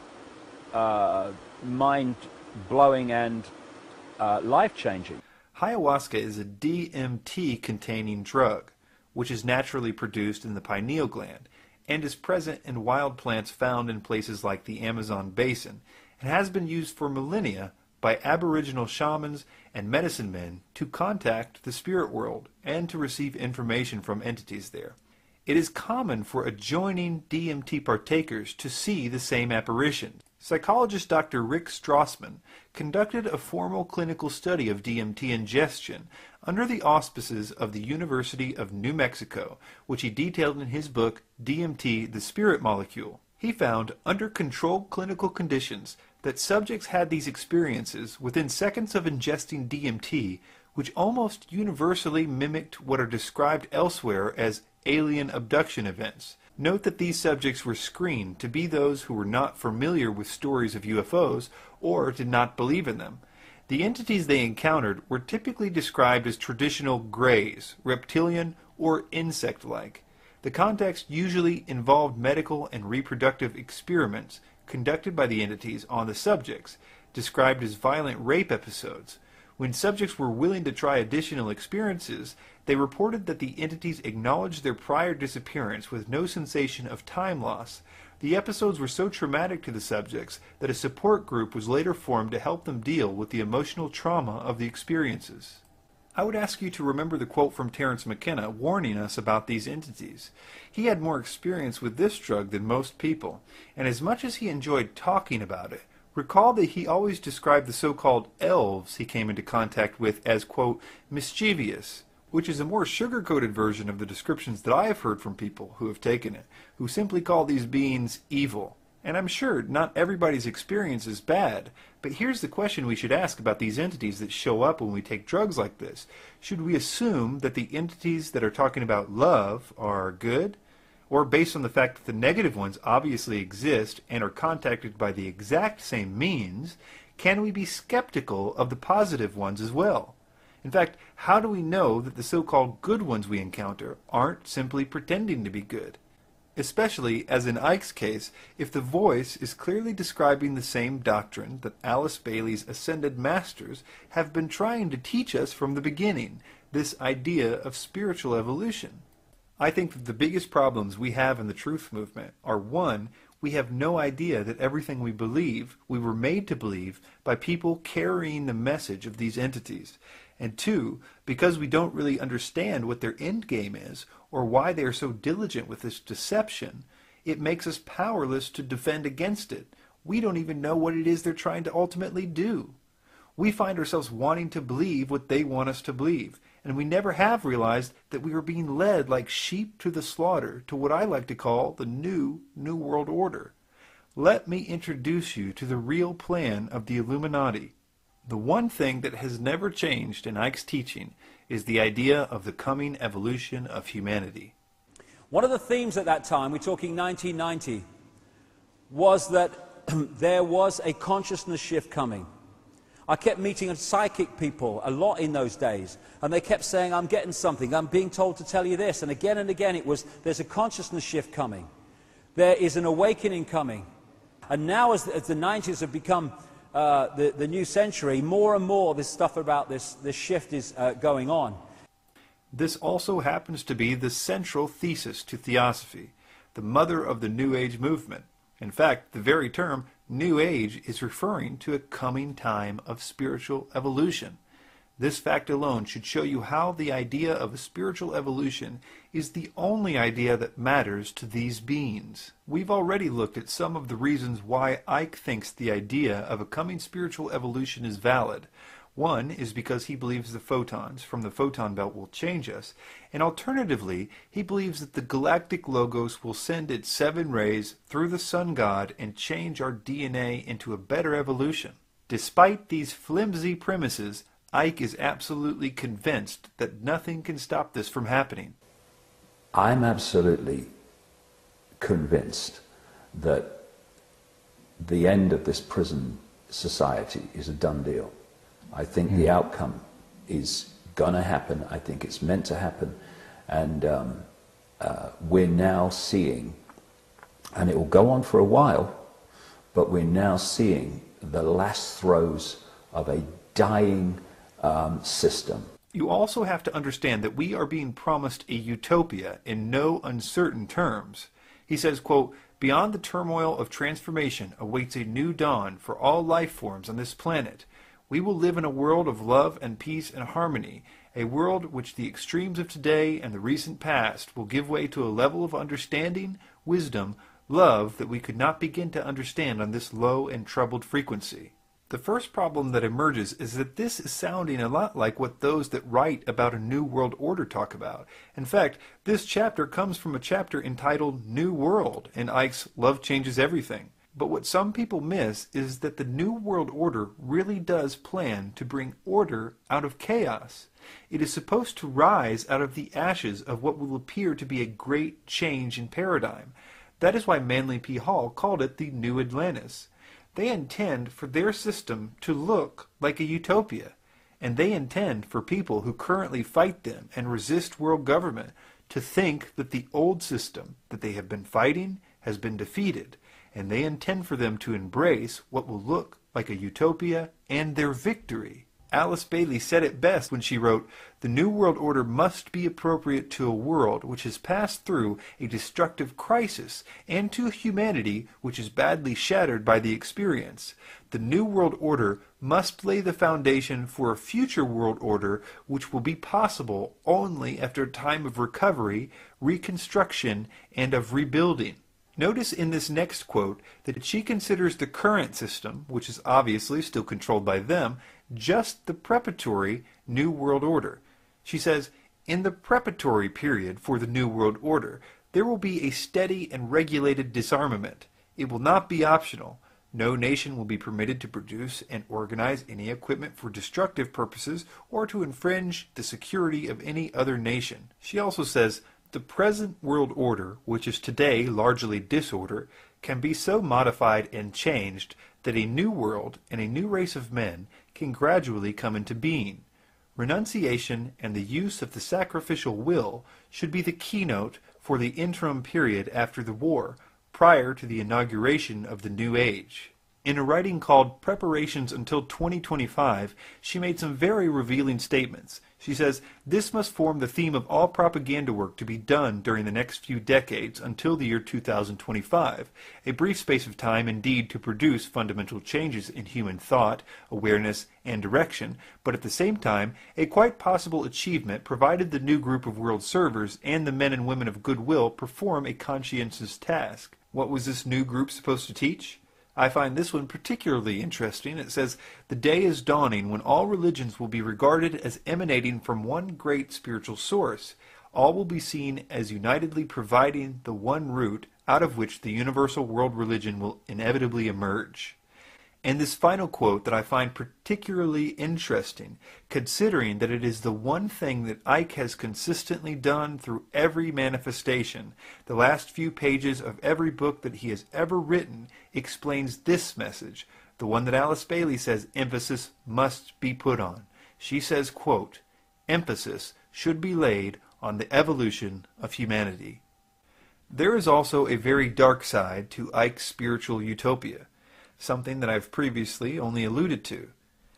mind-blowing and life-changing. Ayahuasca is a DMT-containing drug, which is naturally produced in the pineal gland, and is present in wild plants found in places like the Amazon basin, and has been used for millennia by Aboriginal shamans and medicine men to contact the spirit world and to receive information from entities there. It is common for adjoining DMT partakers to see the same apparitions. Psychologist Dr. Rick Strassman conducted a formal clinical study of DMT ingestion under the auspices of the University of New Mexico, which he detailed in his book, DMT, the Spirit Molecule. He found, under controlled clinical conditions, that subjects had these experiences within seconds of ingesting DMT which almost universally mimicked what are described elsewhere as alien abduction events. Note that these subjects were screened to be those who were not familiar with stories of UFOs or did not believe in them. The entities they encountered were typically described as traditional greys, reptilian, or insect-like. The context usually involved medical and reproductive experiments conducted by the entities on the subjects, described as violent rape episodes. When subjects were willing to try additional experiences, they reported that the entities acknowledged their prior disappearance with no sensation of time loss. The episodes were so traumatic to the subjects that a support group was later formed to help them deal with the emotional trauma of the experiences. I would ask you to remember the quote from Terence McKenna warning us about these entities. He had more experience with this drug than most people, and as much as he enjoyed talking about it, recall that he always described the so-called elves he came into contact with as, quote, mischievous, which is a more sugar-coated version of the descriptions that I have heard from people who have taken it, who simply call these beings evil. And I'm sure not everybody's experience is bad, but here's the question we should ask about these entities that show up when we take drugs like this. Should we assume that the entities that are talking about love are good? Or based on the fact that the negative ones obviously exist and are contacted by the exact same means, can we be skeptical of the positive ones as well? In fact, how do we know that the so-called good ones we encounter aren't simply pretending to be good? Especially, as in Icke's case, if the voice is clearly describing the same doctrine that Alice Bailey's ascended masters have been trying to teach us from the beginning, this idea of spiritual evolution. I think that the biggest problems we have in the truth movement are, one, we have no idea that everything we believe, we were made to believe by people carrying the message of these entities. And two, because we don't really understand what their endgame is, or why they are so diligent with this deception, it makes us powerless to defend against it. We don't even know what it is they're trying to ultimately do. We find ourselves wanting to believe what they want us to believe, and we never have realized that we are being led like sheep to the slaughter to what I like to call the New World Order. Let me introduce you to the real plan of the Illuminati. The one thing that has never changed in Icke's teaching is the idea of the coming evolution of humanity. One of the themes at that time, we're talking 1990, was that there was a consciousness shift coming. I kept meeting psychic people a lot in those days, and they kept saying, I'm getting something, I'm being told to tell you this, and again it was, there's a consciousness shift coming. There is an awakening coming. And now as the 90s have become the new century, more and more this stuff about this shift is going on. This also happens to be the central thesis to Theosophy, the mother of the New Age movement. In fact, the very term New Age is referring to a coming time of spiritual evolution. This fact alone should show you how the idea of a spiritual evolution is the only idea that matters to these beings. We've already looked at some of the reasons why Icke thinks the idea of a coming spiritual evolution is valid. One is because he believes the photons from the photon belt will change us, and alternatively, he believes that the galactic logos will send its 7 rays through the sun god and change our DNA into a better evolution. Despite these flimsy premises, Icke is absolutely convinced that nothing can stop this from happening. I'm absolutely convinced that the end of this prison society is a done deal. I think the outcome is going to happen. I think it's meant to happen. And we're now seeing, and it will go on for a while, but we're now seeing the last throes of a dying system. You also have to understand that we are being promised a utopia in no uncertain terms. He says, quote, beyond the turmoil of transformation awaits a new dawn for all life forms on this planet. We will live in a world of love and peace and harmony, a world which the extremes of today and the recent past will give way to a level of understanding, wisdom, love that we could not begin to understand on this low and troubled frequency. The first problem that emerges is that this is sounding a lot like what those that write about a New World Order talk about. In fact, this chapter comes from a chapter entitled New World in Icke's Love Changes Everything. But what some people miss is that the New World Order really does plan to bring order out of chaos. It is supposed to rise out of the ashes of what will appear to be a great change in paradigm. That is why Manly P. Hall called it the New Atlantis. They intend for their system to look like a utopia, and they intend for people who currently fight them and resist world government to think that the old system that they have been fighting has been defeated, and they intend for them to embrace what will look like a utopia and their victory. Alice Bailey said it best when she wrote, "The New World Order must be appropriate to a world which has passed through a destructive crisis and to a humanity which is badly shattered by the experience. The New World Order must lay the foundation for a future world order which will be possible only after a time of recovery, reconstruction, and of rebuilding." Notice in this next quote that she considers the current system, which is obviously still controlled by them, just the preparatory New World Order. She says, "In the preparatory period for the New World Order, there will be a steady and regulated disarmament. It will not be optional. No nation will be permitted to produce and organize any equipment for destructive purposes or to infringe the security of any other nation." She also says, "The present world order, which is today largely disorder, can be so modified and changed that a new world and a new race of men can gradually come into being. Renunciation and the use of the sacrificial will should be the keynote for the interim period after the war, prior to the inauguration of the new age." In a writing called Preparations Until 2025, she made some very revealing statements. She says, "This must form the theme of all propaganda work to be done during the next few decades until the year 2025, a brief space of time indeed to produce fundamental changes in human thought, awareness, and direction, but at the same time a quite possible achievement provided the new group of world servers and the men and women of goodwill perform a conscientious task." What was this new group supposed to teach? I find this one particularly interesting. It says, "The day is dawning when all religions will be regarded as emanating from one great spiritual source. All will be seen as unitedly providing the one root out of which the universal world religion will inevitably emerge." And this final quote that I find particularly interesting, considering that it is the one thing that Icke has consistently done through every manifestation. The last few pages of every book that he has ever written explains this message, the one that Alice Bailey says emphasis must be put on. She says, quote, "Emphasis should be laid on the evolution of humanity." There is also a very dark side to Icke's spiritual utopia, something that I've previously only alluded to.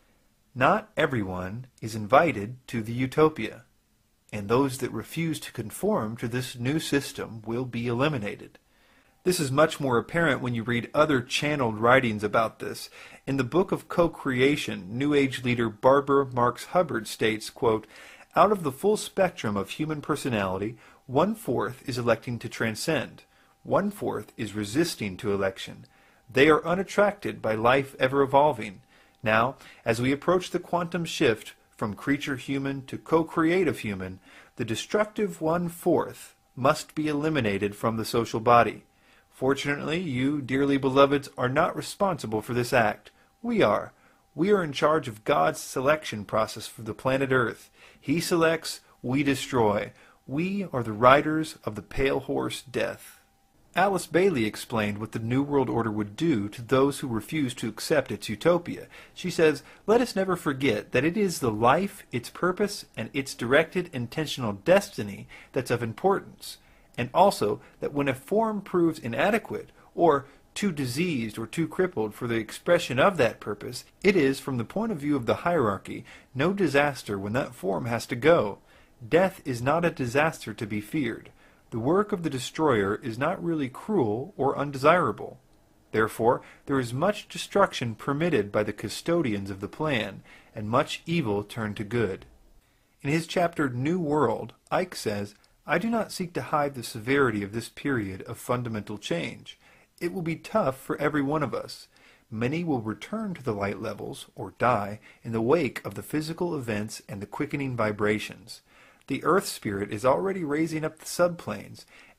Not everyone is invited to the utopia, and those that refuse to conform to this new system will be eliminated. This is much more apparent when you read other channeled writings about this. In the Book of Co-Creation, New Age leader Barbara Marx Hubbard states, quote, "Out of the full spectrum of human personality, 1/4 is electing to transcend. 1/4 is resisting to election. They are unattracted by life ever evolving. Now, as we approach the quantum shift from creature human to co-creative human, the destructive 1/4 must be eliminated from the social body. Fortunately, you, dearly beloveds, are not responsible for this act. We are. We are in charge of God's selection process for the planet Earth. He selects, we destroy. We are the riders of the pale horse death." Alice Bailey explained what the New World Order would do to those who refuse to accept its utopia. She says, "Let us never forget that it is the life, its purpose, and its directed intentional destiny that's of importance, and also that when a form proves inadequate, or too diseased or too crippled for the expression of that purpose, it is, from the point of view of the hierarchy, no disaster when that form has to go. Death is not a disaster to be feared. The work of the destroyer is not really cruel or undesirable. Therefore, there is much destruction permitted by the custodians of the plan, and much evil turned to good." In his chapter New World, Icke says, "I do not seek to hide the severity of this period of fundamental change. It will be tough for every one of us. Many will return to the light levels, or die, in the wake of the physical events and the quickening vibrations. The Earth Spirit is already raising up the subplanes,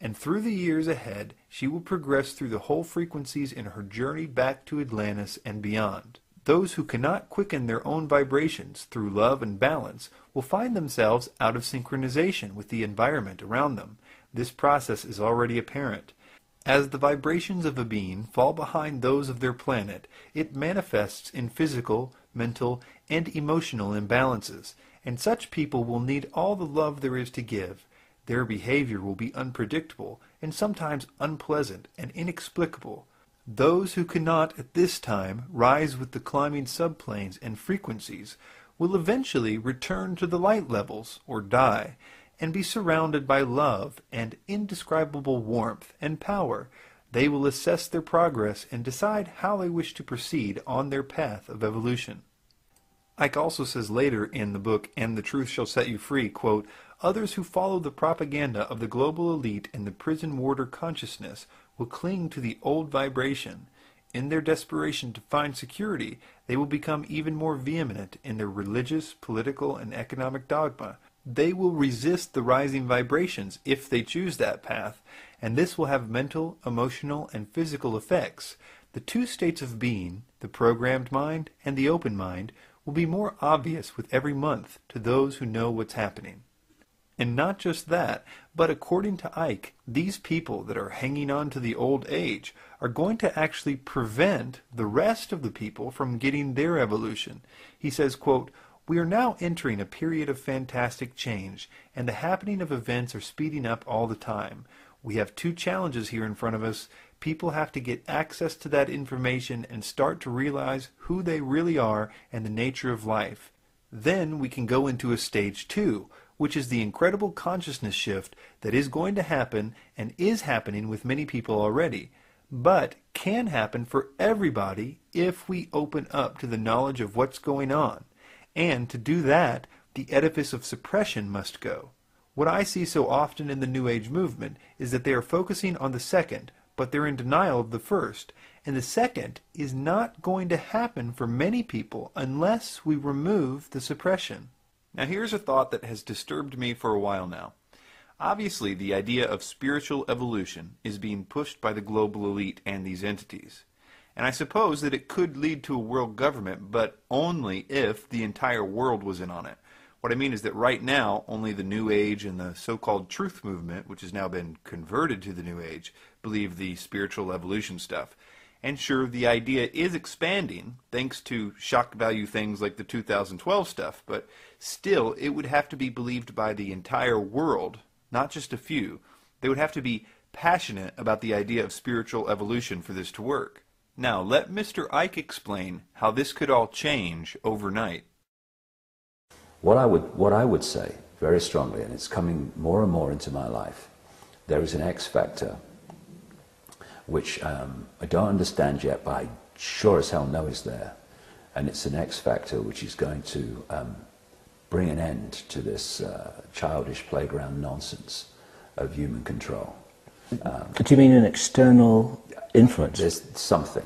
and through the years ahead she will progress through the whole frequencies in her journey back to Atlantis and beyond. Those who cannot quicken their own vibrations through love and balance will find themselves out of synchronization with the environment around them. This process is already apparent. As the vibrations of a being fall behind those of their planet, it manifests in physical, mental, and emotional imbalances, and such people will need all the love there is to give. Their behavior will be unpredictable and sometimes unpleasant and inexplicable. Those who cannot at this time rise with the climbing subplanes and frequencies will eventually return to the light levels or die, and be surrounded by love and indescribable warmth and power. They will assess their progress and decide how they wish to proceed on their path of evolution. Icke also says later in the book, "And the Truth Shall Set You Free," quote, "Others who follow the propaganda of the global elite and the prison warder consciousness will cling to the old vibration. In their desperation to find security, they will become even more vehement in their religious, political, and economic dogma. They will resist the rising vibrations if they choose that path, and this will have mental, emotional, and physical effects. The two states of being, the programmed mind and the open mind, will be more obvious with every month to those who know what's happening." And not just that, but according to Icke, these people that are hanging on to the old age are going to actually prevent the rest of the people from getting their evolution. He says, quote, "We are now entering a period of fantastic change, and the happening of events are speeding up all the time. We have two challenges here in front of us. People have to get access to that information and start to realize who they really are and the nature of life. Then we can go into a stage 2, which is the incredible consciousness shift that is going to happen and is happening with many people already, but can happen for everybody if we open up to the knowledge of what's going on. And to do that, the edifice of suppression must go. What I see so often in the New Age movement is that they are focusing on the second, but they're in denial of the first. And the second is not going to happen for many people unless we remove the suppression." Now here's a thought that has disturbed me for a while now. Obviously, the idea of spiritual evolution is being pushed by the global elite and these entities. And I suppose that it could lead to a world government, but only if the entire world was in on it. What I mean is that right now, only the New Age and the so-called truth movement, which has now been converted to the New Age, believe the spiritual evolution stuff. And sure, the idea is expanding, thanks to shock value things like the 2012 stuff, but still, it would have to be believed by the entire world, not just a few. They would have to be passionate about the idea of spiritual evolution for this to work. Now, let Mr. Icke explain how this could all change overnight. What I would say very strongly, and it's coming more and more into my life, there is an X factor which I don't understand yet, but I sure as hell know is there. And it's an X factor which is going to bring an end to this childish playground nonsense of human control. Do you mean an external influence? There's something.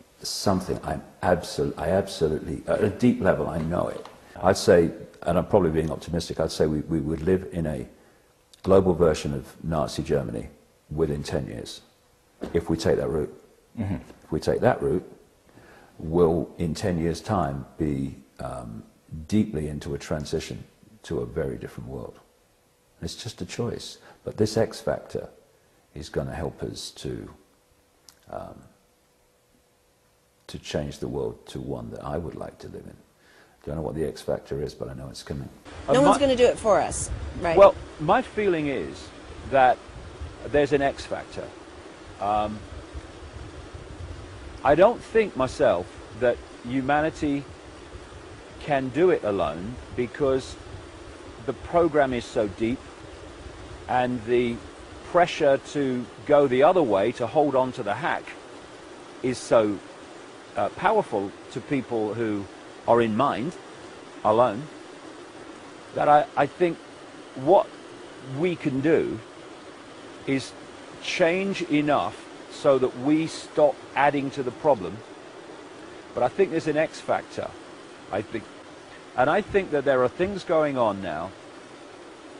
I absolutely, at a deep level, I know it. I'd say, and I'm probably being optimistic, I'd say we would live in a global version of Nazi Germany within 10 years. If we take that route. Mm-hmm. If we take that route, we'll, in 10 years' time, be deeply into a transition to a very different world. It's just a choice. But this X factor is going to help us to change the world to one that I would like to live in. Don't know what the X factor is, but I know it's coming. No one's going to do it for us, right? Well, my feeling is that there's an X factor. I don't think myself that humanity can do it alone, because the program is so deep and the pressure to go the other way, to hold on to the hack, is so powerful to people who are in mind alone, that I think what we can do is change enough so that we stop adding to the problem. But I think there's an X factor, I think. And I think that there are things going on now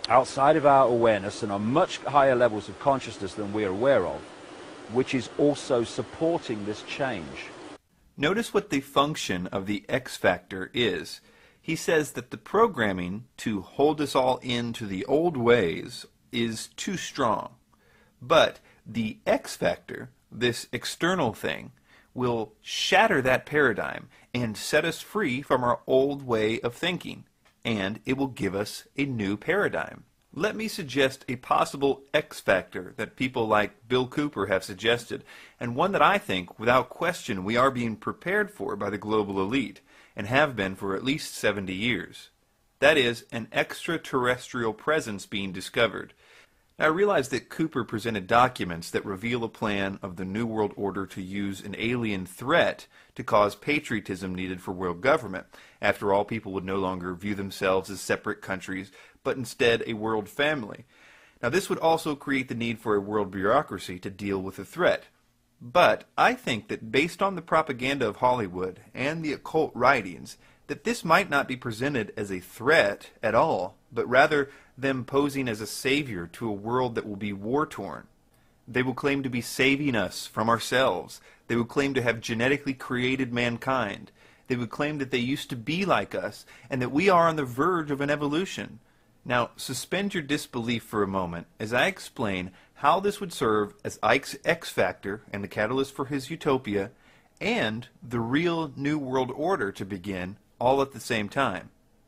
outside of our awareness and on much higher levels of consciousness than we're aware of, which is also supporting this change. Notice what the function of the X factor is. He says that the programming to hold us all into the old ways is too strong. But the X factor, this external thing, will shatter that paradigm and set us free from our old way of thinking, and it will give us a new paradigm. Let me suggest a possible X factor that people like Bill Cooper have suggested, and one that I think, without question, we are being prepared for by the global elite, and have been for at least 70 years. That is, an extraterrestrial presence being discovered. Now, I realize that Cooper presented documents that reveal a plan of the New World Order to use an alien threat to cause patriotism needed for world government. After all, people would no longer view themselves as separate countries, but instead a world family. Now, this would also create the need for a world bureaucracy to deal with the threat. But I think that based on the propaganda of Hollywood and the occult writings, that this might not be presented as a threat at all, but rather them posing as a savior to a world that will be war-torn. They will claim to be saving us from ourselves. They will claim to have genetically created mankind. They would claim that they used to be like us, and that we are on the verge of an evolution. Now, suspend your disbelief for a moment as I explain how this would serve as Icke's X factor and the catalyst for his utopia, and the real New World Order to begin, all at the same time.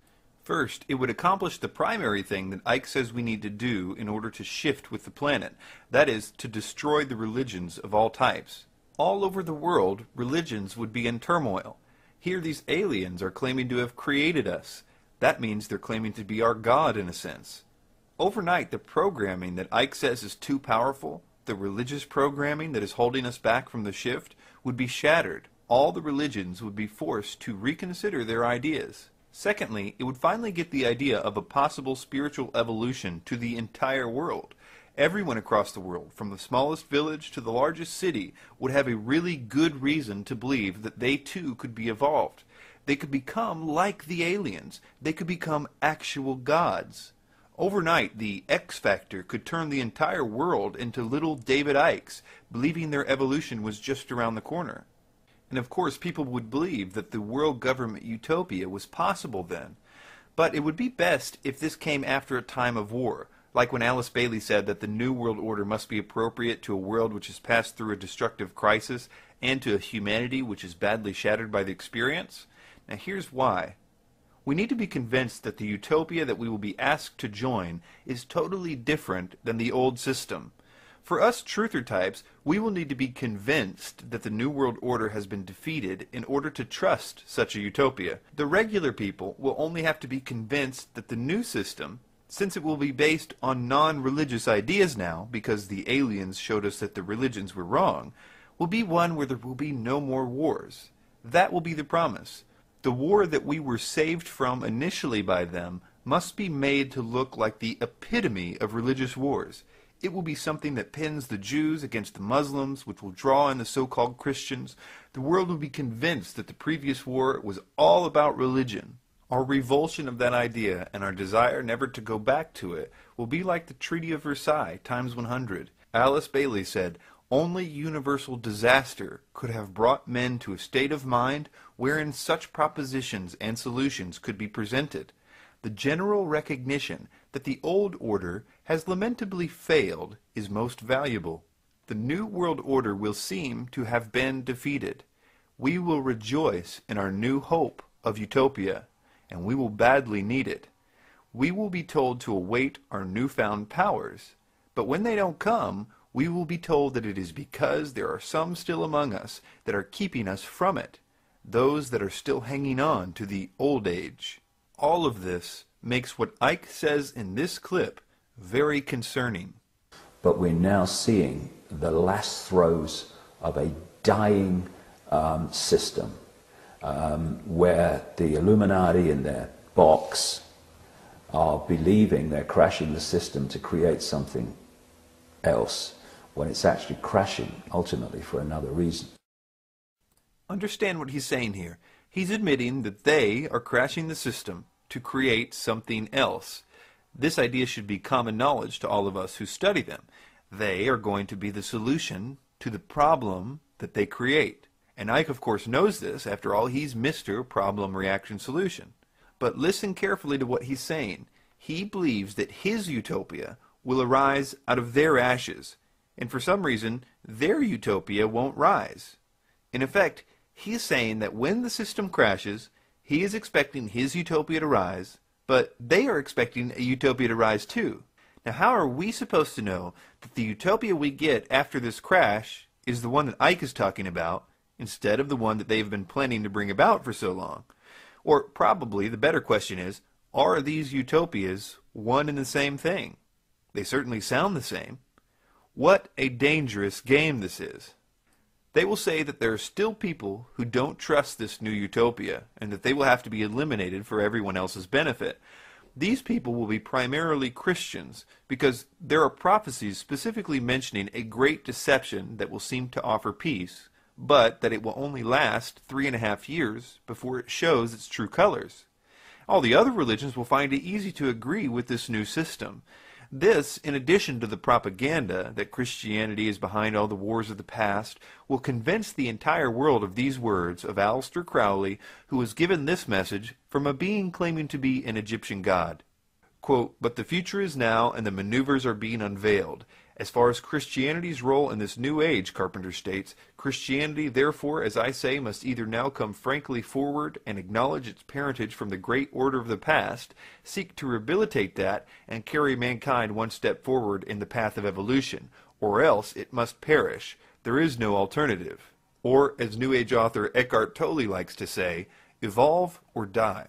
First, it would accomplish the primary thing that Icke says we need to do in order to shift with the planet. That is, to destroy the religions of all types. All over the world, religions would be in turmoil. Here these aliens are claiming to have created us. That means they're claiming to be our God in a sense. Overnight, the programming that Icke says is too powerful, the religious programming that is holding us back from the shift, would be shattered. All the religions would be forced to reconsider their ideas. Secondly, it would finally get the idea of a possible spiritual evolution to the entire world. Everyone across the world, from the smallest village to the largest city, would have a really good reason to believe that they too could be evolved. They could become like the aliens. They could become actual gods. Overnight, the X Factor could turn the entire world into little David Ickes, believing their evolution was just around the corner. And of course, people would believe that the world government utopia was possible then. But it would be best if this came after a time of war, like when Alice Bailey said that the New World Order must be appropriate to a world which has passed through a destructive crisis and to a humanity which is badly shattered by the experience. Now here's why. We need to be convinced that the utopia that we will be asked to join is totally different than the old system. For us truther types, we will need to be convinced that the New World Order has been defeated in order to trust such a utopia. The regular people will only have to be convinced that the new system, since it will be based on non-religious ideas now, because the aliens showed us that the religions were wrong, will be one where there will be no more wars. That will be the promise. The war that we were saved from initially by them must be made to look like the epitome of religious wars. It will be something that pins the Jews against the Muslims, which will draw in the so-called Christians. The world will be convinced that the previous war was all about religion. Our revulsion of that idea and our desire never to go back to it will be like the Treaty of Versailles times 100. Alice Bailey said, "Only universal disaster could have brought men to a state of mind wherein such propositions and solutions could be presented. The general recognition that the old order has lamentably failed is most valuable. The New World Order will seem to have been defeated. We will rejoice in our new hope of utopia, and we will badly need it. We will be told to await our newfound powers, but when they don't come, we will be told that it is because there are some still among us that are keeping us from it, those that are still hanging on to the old age." All of this makes what Icke says in this clip very concerning. But we're now seeing the last throes of a dying system where the Illuminati in their box are believing they're crashing the system to create something else, when it's actually crashing ultimately for another reason. Understand what he's saying here. He's admitting that they are crashing the system to create something else. This idea should be common knowledge to all of us who study them. They are going to be the solution to the problem that they create. And Icke, of course, knows this. After all, he's Mr. Problem Reaction Solution. But listen carefully to what he's saying. He believes that his utopia will arise out of their ashes, and for some reason, their utopia won't rise. In effect, he is saying that when the system crashes, he is expecting his utopia to rise, but they are expecting a utopia to rise too. Now, how are we supposed to know that the utopia we get after this crash is the one that Icke is talking about, instead of the one that they've been planning to bring about for so long? Or probably the better question is, are these utopias one and the same thing? They certainly sound the same. What a dangerous game this is. They will say that there are still people who don't trust this new utopia, and that they will have to be eliminated for everyone else's benefit. These people will be primarily Christians, because there are prophecies specifically mentioning a great deception that will seem to offer peace, but that it will only last 3.5 years before it shows its true colors. All the other religions will find it easy to agree with this new system. This, in addition to the propaganda that Christianity is behind all the wars of the past, will convince the entire world of these words of Aleister Crowley, who was given this message from a being claiming to be an Egyptian god. Quote, "But the future is now, and the maneuvers are being unveiled. As far as Christianity's role in this new age," Carpenter states, "Christianity, therefore, as I say, must either now come frankly forward and acknowledge its parentage from the great order of the past, seek to rehabilitate that, and carry mankind one step forward in the path of evolution, or else it must perish. There is no alternative." Or, as New Age author Eckhart Tolle likes to say, evolve or die.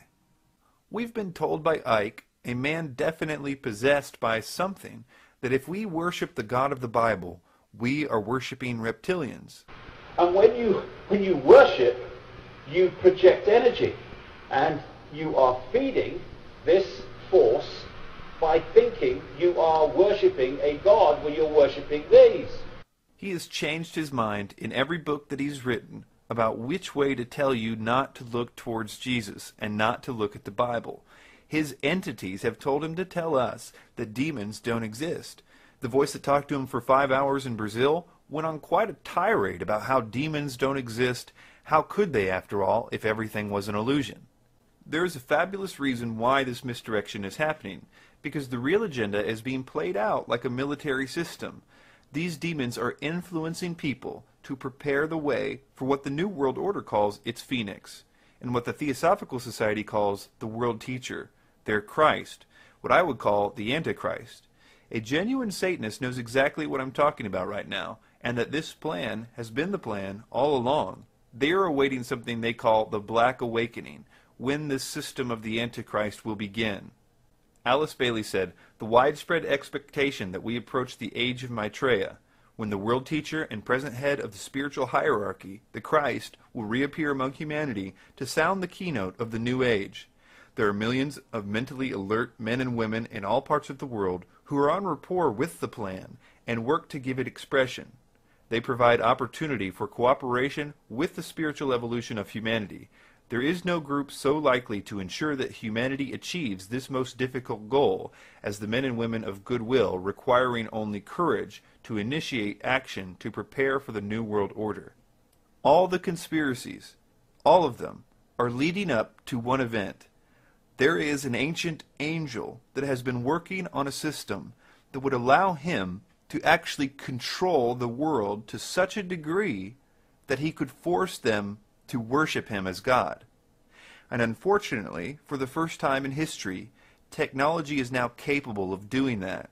We've been told by Icke, a man definitely possessed by something, that if we worship the God of the Bible, we are worshiping reptilians. And when you worship, you project energy, and you are feeding this force by thinking you are worshipping a God when you're worshipping these. He has changed his mind in every book that he's written about which way to tell you not to look towards Jesus and not to look at the Bible. His entities have told him to tell us that demons don't exist. The voice that talked to him for 5 hours in Brazil went on quite a tirade about how demons don't exist. How could they, after all, if everything was an illusion? There is a fabulous reason why this misdirection is happening, because the real agenda is being played out like a military system. These demons are influencing people to prepare the way for what the New World Order calls its phoenix, and what the Theosophical Society calls the World Teacher, their Christ, what I would call the Antichrist. A genuine Satanist knows exactly what I'm talking about right now, and that this plan has been the plan all along. They are awaiting something they call the Black Awakening, when this system of the Antichrist will begin. Alice Bailey said, "The widespread expectation that we approach the age of Maitreya, when the world teacher and present head of the spiritual hierarchy, the Christ, will reappear among humanity to sound the keynote of the new age. There are millions of mentally alert men and women in all parts of the world who are on rapport with the plan and work to give it expression. They provide opportunity for cooperation with the spiritual evolution of humanity. There is no group so likely to ensure that humanity achieves this most difficult goal as the men and women of goodwill, requiring only courage to initiate action to prepare for the New World Order. All the conspiracies, all of them, are leading up to one event. There is an ancient angel that has been working on a system that would allow him to actually control the world to such a degree that he could force them to worship him as God. And unfortunately, for the first time in history, technology is now capable of doing that.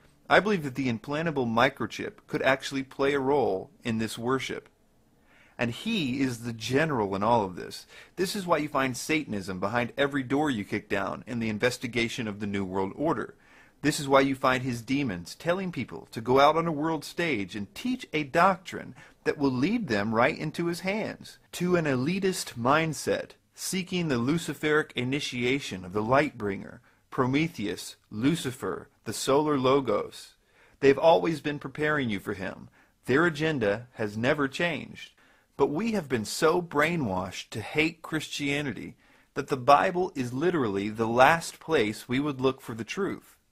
I believe that the implantable microchip could actually play a role in this worship. And he is the general in all of this. This is why you find Satanism behind every door you kick down in the investigation of the New World Order. This is why you find his demons telling people to go out on a world stage and teach a doctrine that will lead them right into his hands, to an elitist mindset, seeking the Luciferic initiation of the Lightbringer, Prometheus, Lucifer, the Solar Logos. They've always been preparing you for him. Their agenda has never changed. But we have been so brainwashed to hate Christianity that the Bible is literally the last place we would look for the truth.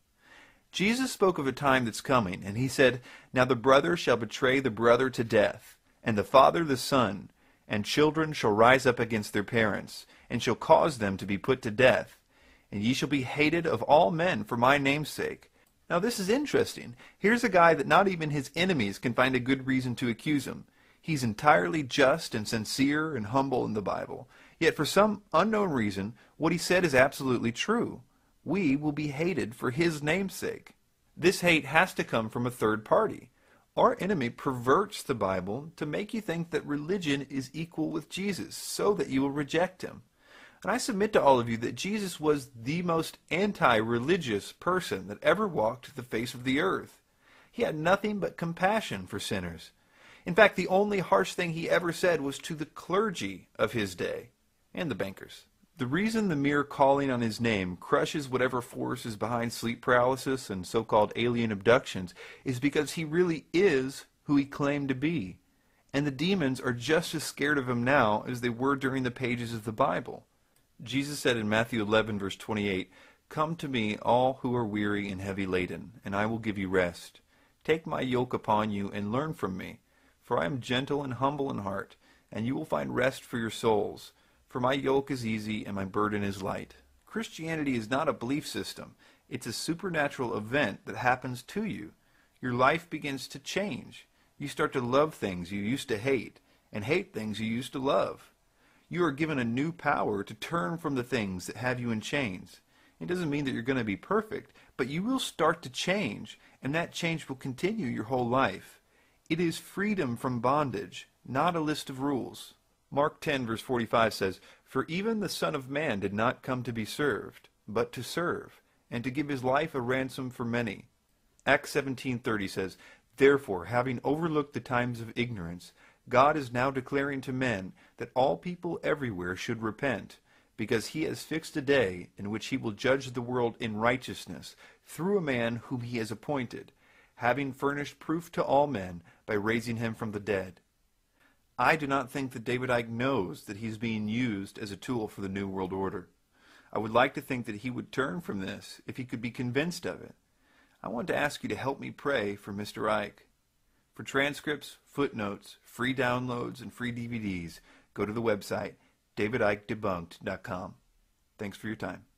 Jesus spoke of a time that's coming, and he said, "Now the brother shall betray the brother to death, and the father the son, and children shall rise up against their parents, and shall cause them to be put to death. And ye shall be hated of all men for my name's sake." Now this is interesting. Here's a guy that not even his enemies can find a good reason to accuse him. He's entirely just and sincere and humble in the Bible. Yet for some unknown reason, what he said is absolutely true. We will be hated for his name's sake. This hate has to come from a third party. Our enemy perverts the Bible to make you think that religion is equal with Jesus, so that you will reject him. And I submit to all of you that Jesus was the most anti-religious person that ever walked the face of the earth. He had nothing but compassion for sinners. In fact, the only harsh thing he ever said was to the clergy of his day and the bankers. The reason the mere calling on his name crushes whatever force is behind sleep paralysis and so-called alien abductions is because he really is who he claimed to be. And the demons are just as scared of him now as they were during the pages of the Bible. Jesus said in Matthew 11, verse 28, "Come to me, all who are weary and heavy laden, and I will give you rest. Take my yoke upon you and learn from me. For I am gentle and humble in heart, and you will find rest for your souls. For my yoke is easy and my burden is light." Christianity is not a belief system. It's a supernatural event that happens to you. Your life begins to change. You start to love things you used to hate, and hate things you used to love. You are given a new power to turn from the things that have you in chains. It doesn't mean that you're going to be perfect, but you will start to change, and that change will continue your whole life. It is freedom from bondage, not a list of rules. Mark 10, verse 45 says, "For even the Son of Man did not come to be served, but to serve, and to give his life a ransom for many." Acts 17:30 says, "Therefore, having overlooked the times of ignorance, God is now declaring to men that all people everywhere should repent, because he has fixed a day in which he will judge the world in righteousness through a man whom he has appointed, having furnished proof to all men by raising him from the dead." I do not think that David Icke knows that he's being used as a tool for the New World Order. I would like to think that he would turn from this if he could be convinced of it. I want to ask you to help me pray for Mr. Icke. For transcripts, footnotes, free downloads, and free DVDs, go to the website davidikedebunked.com. Thanks for your time.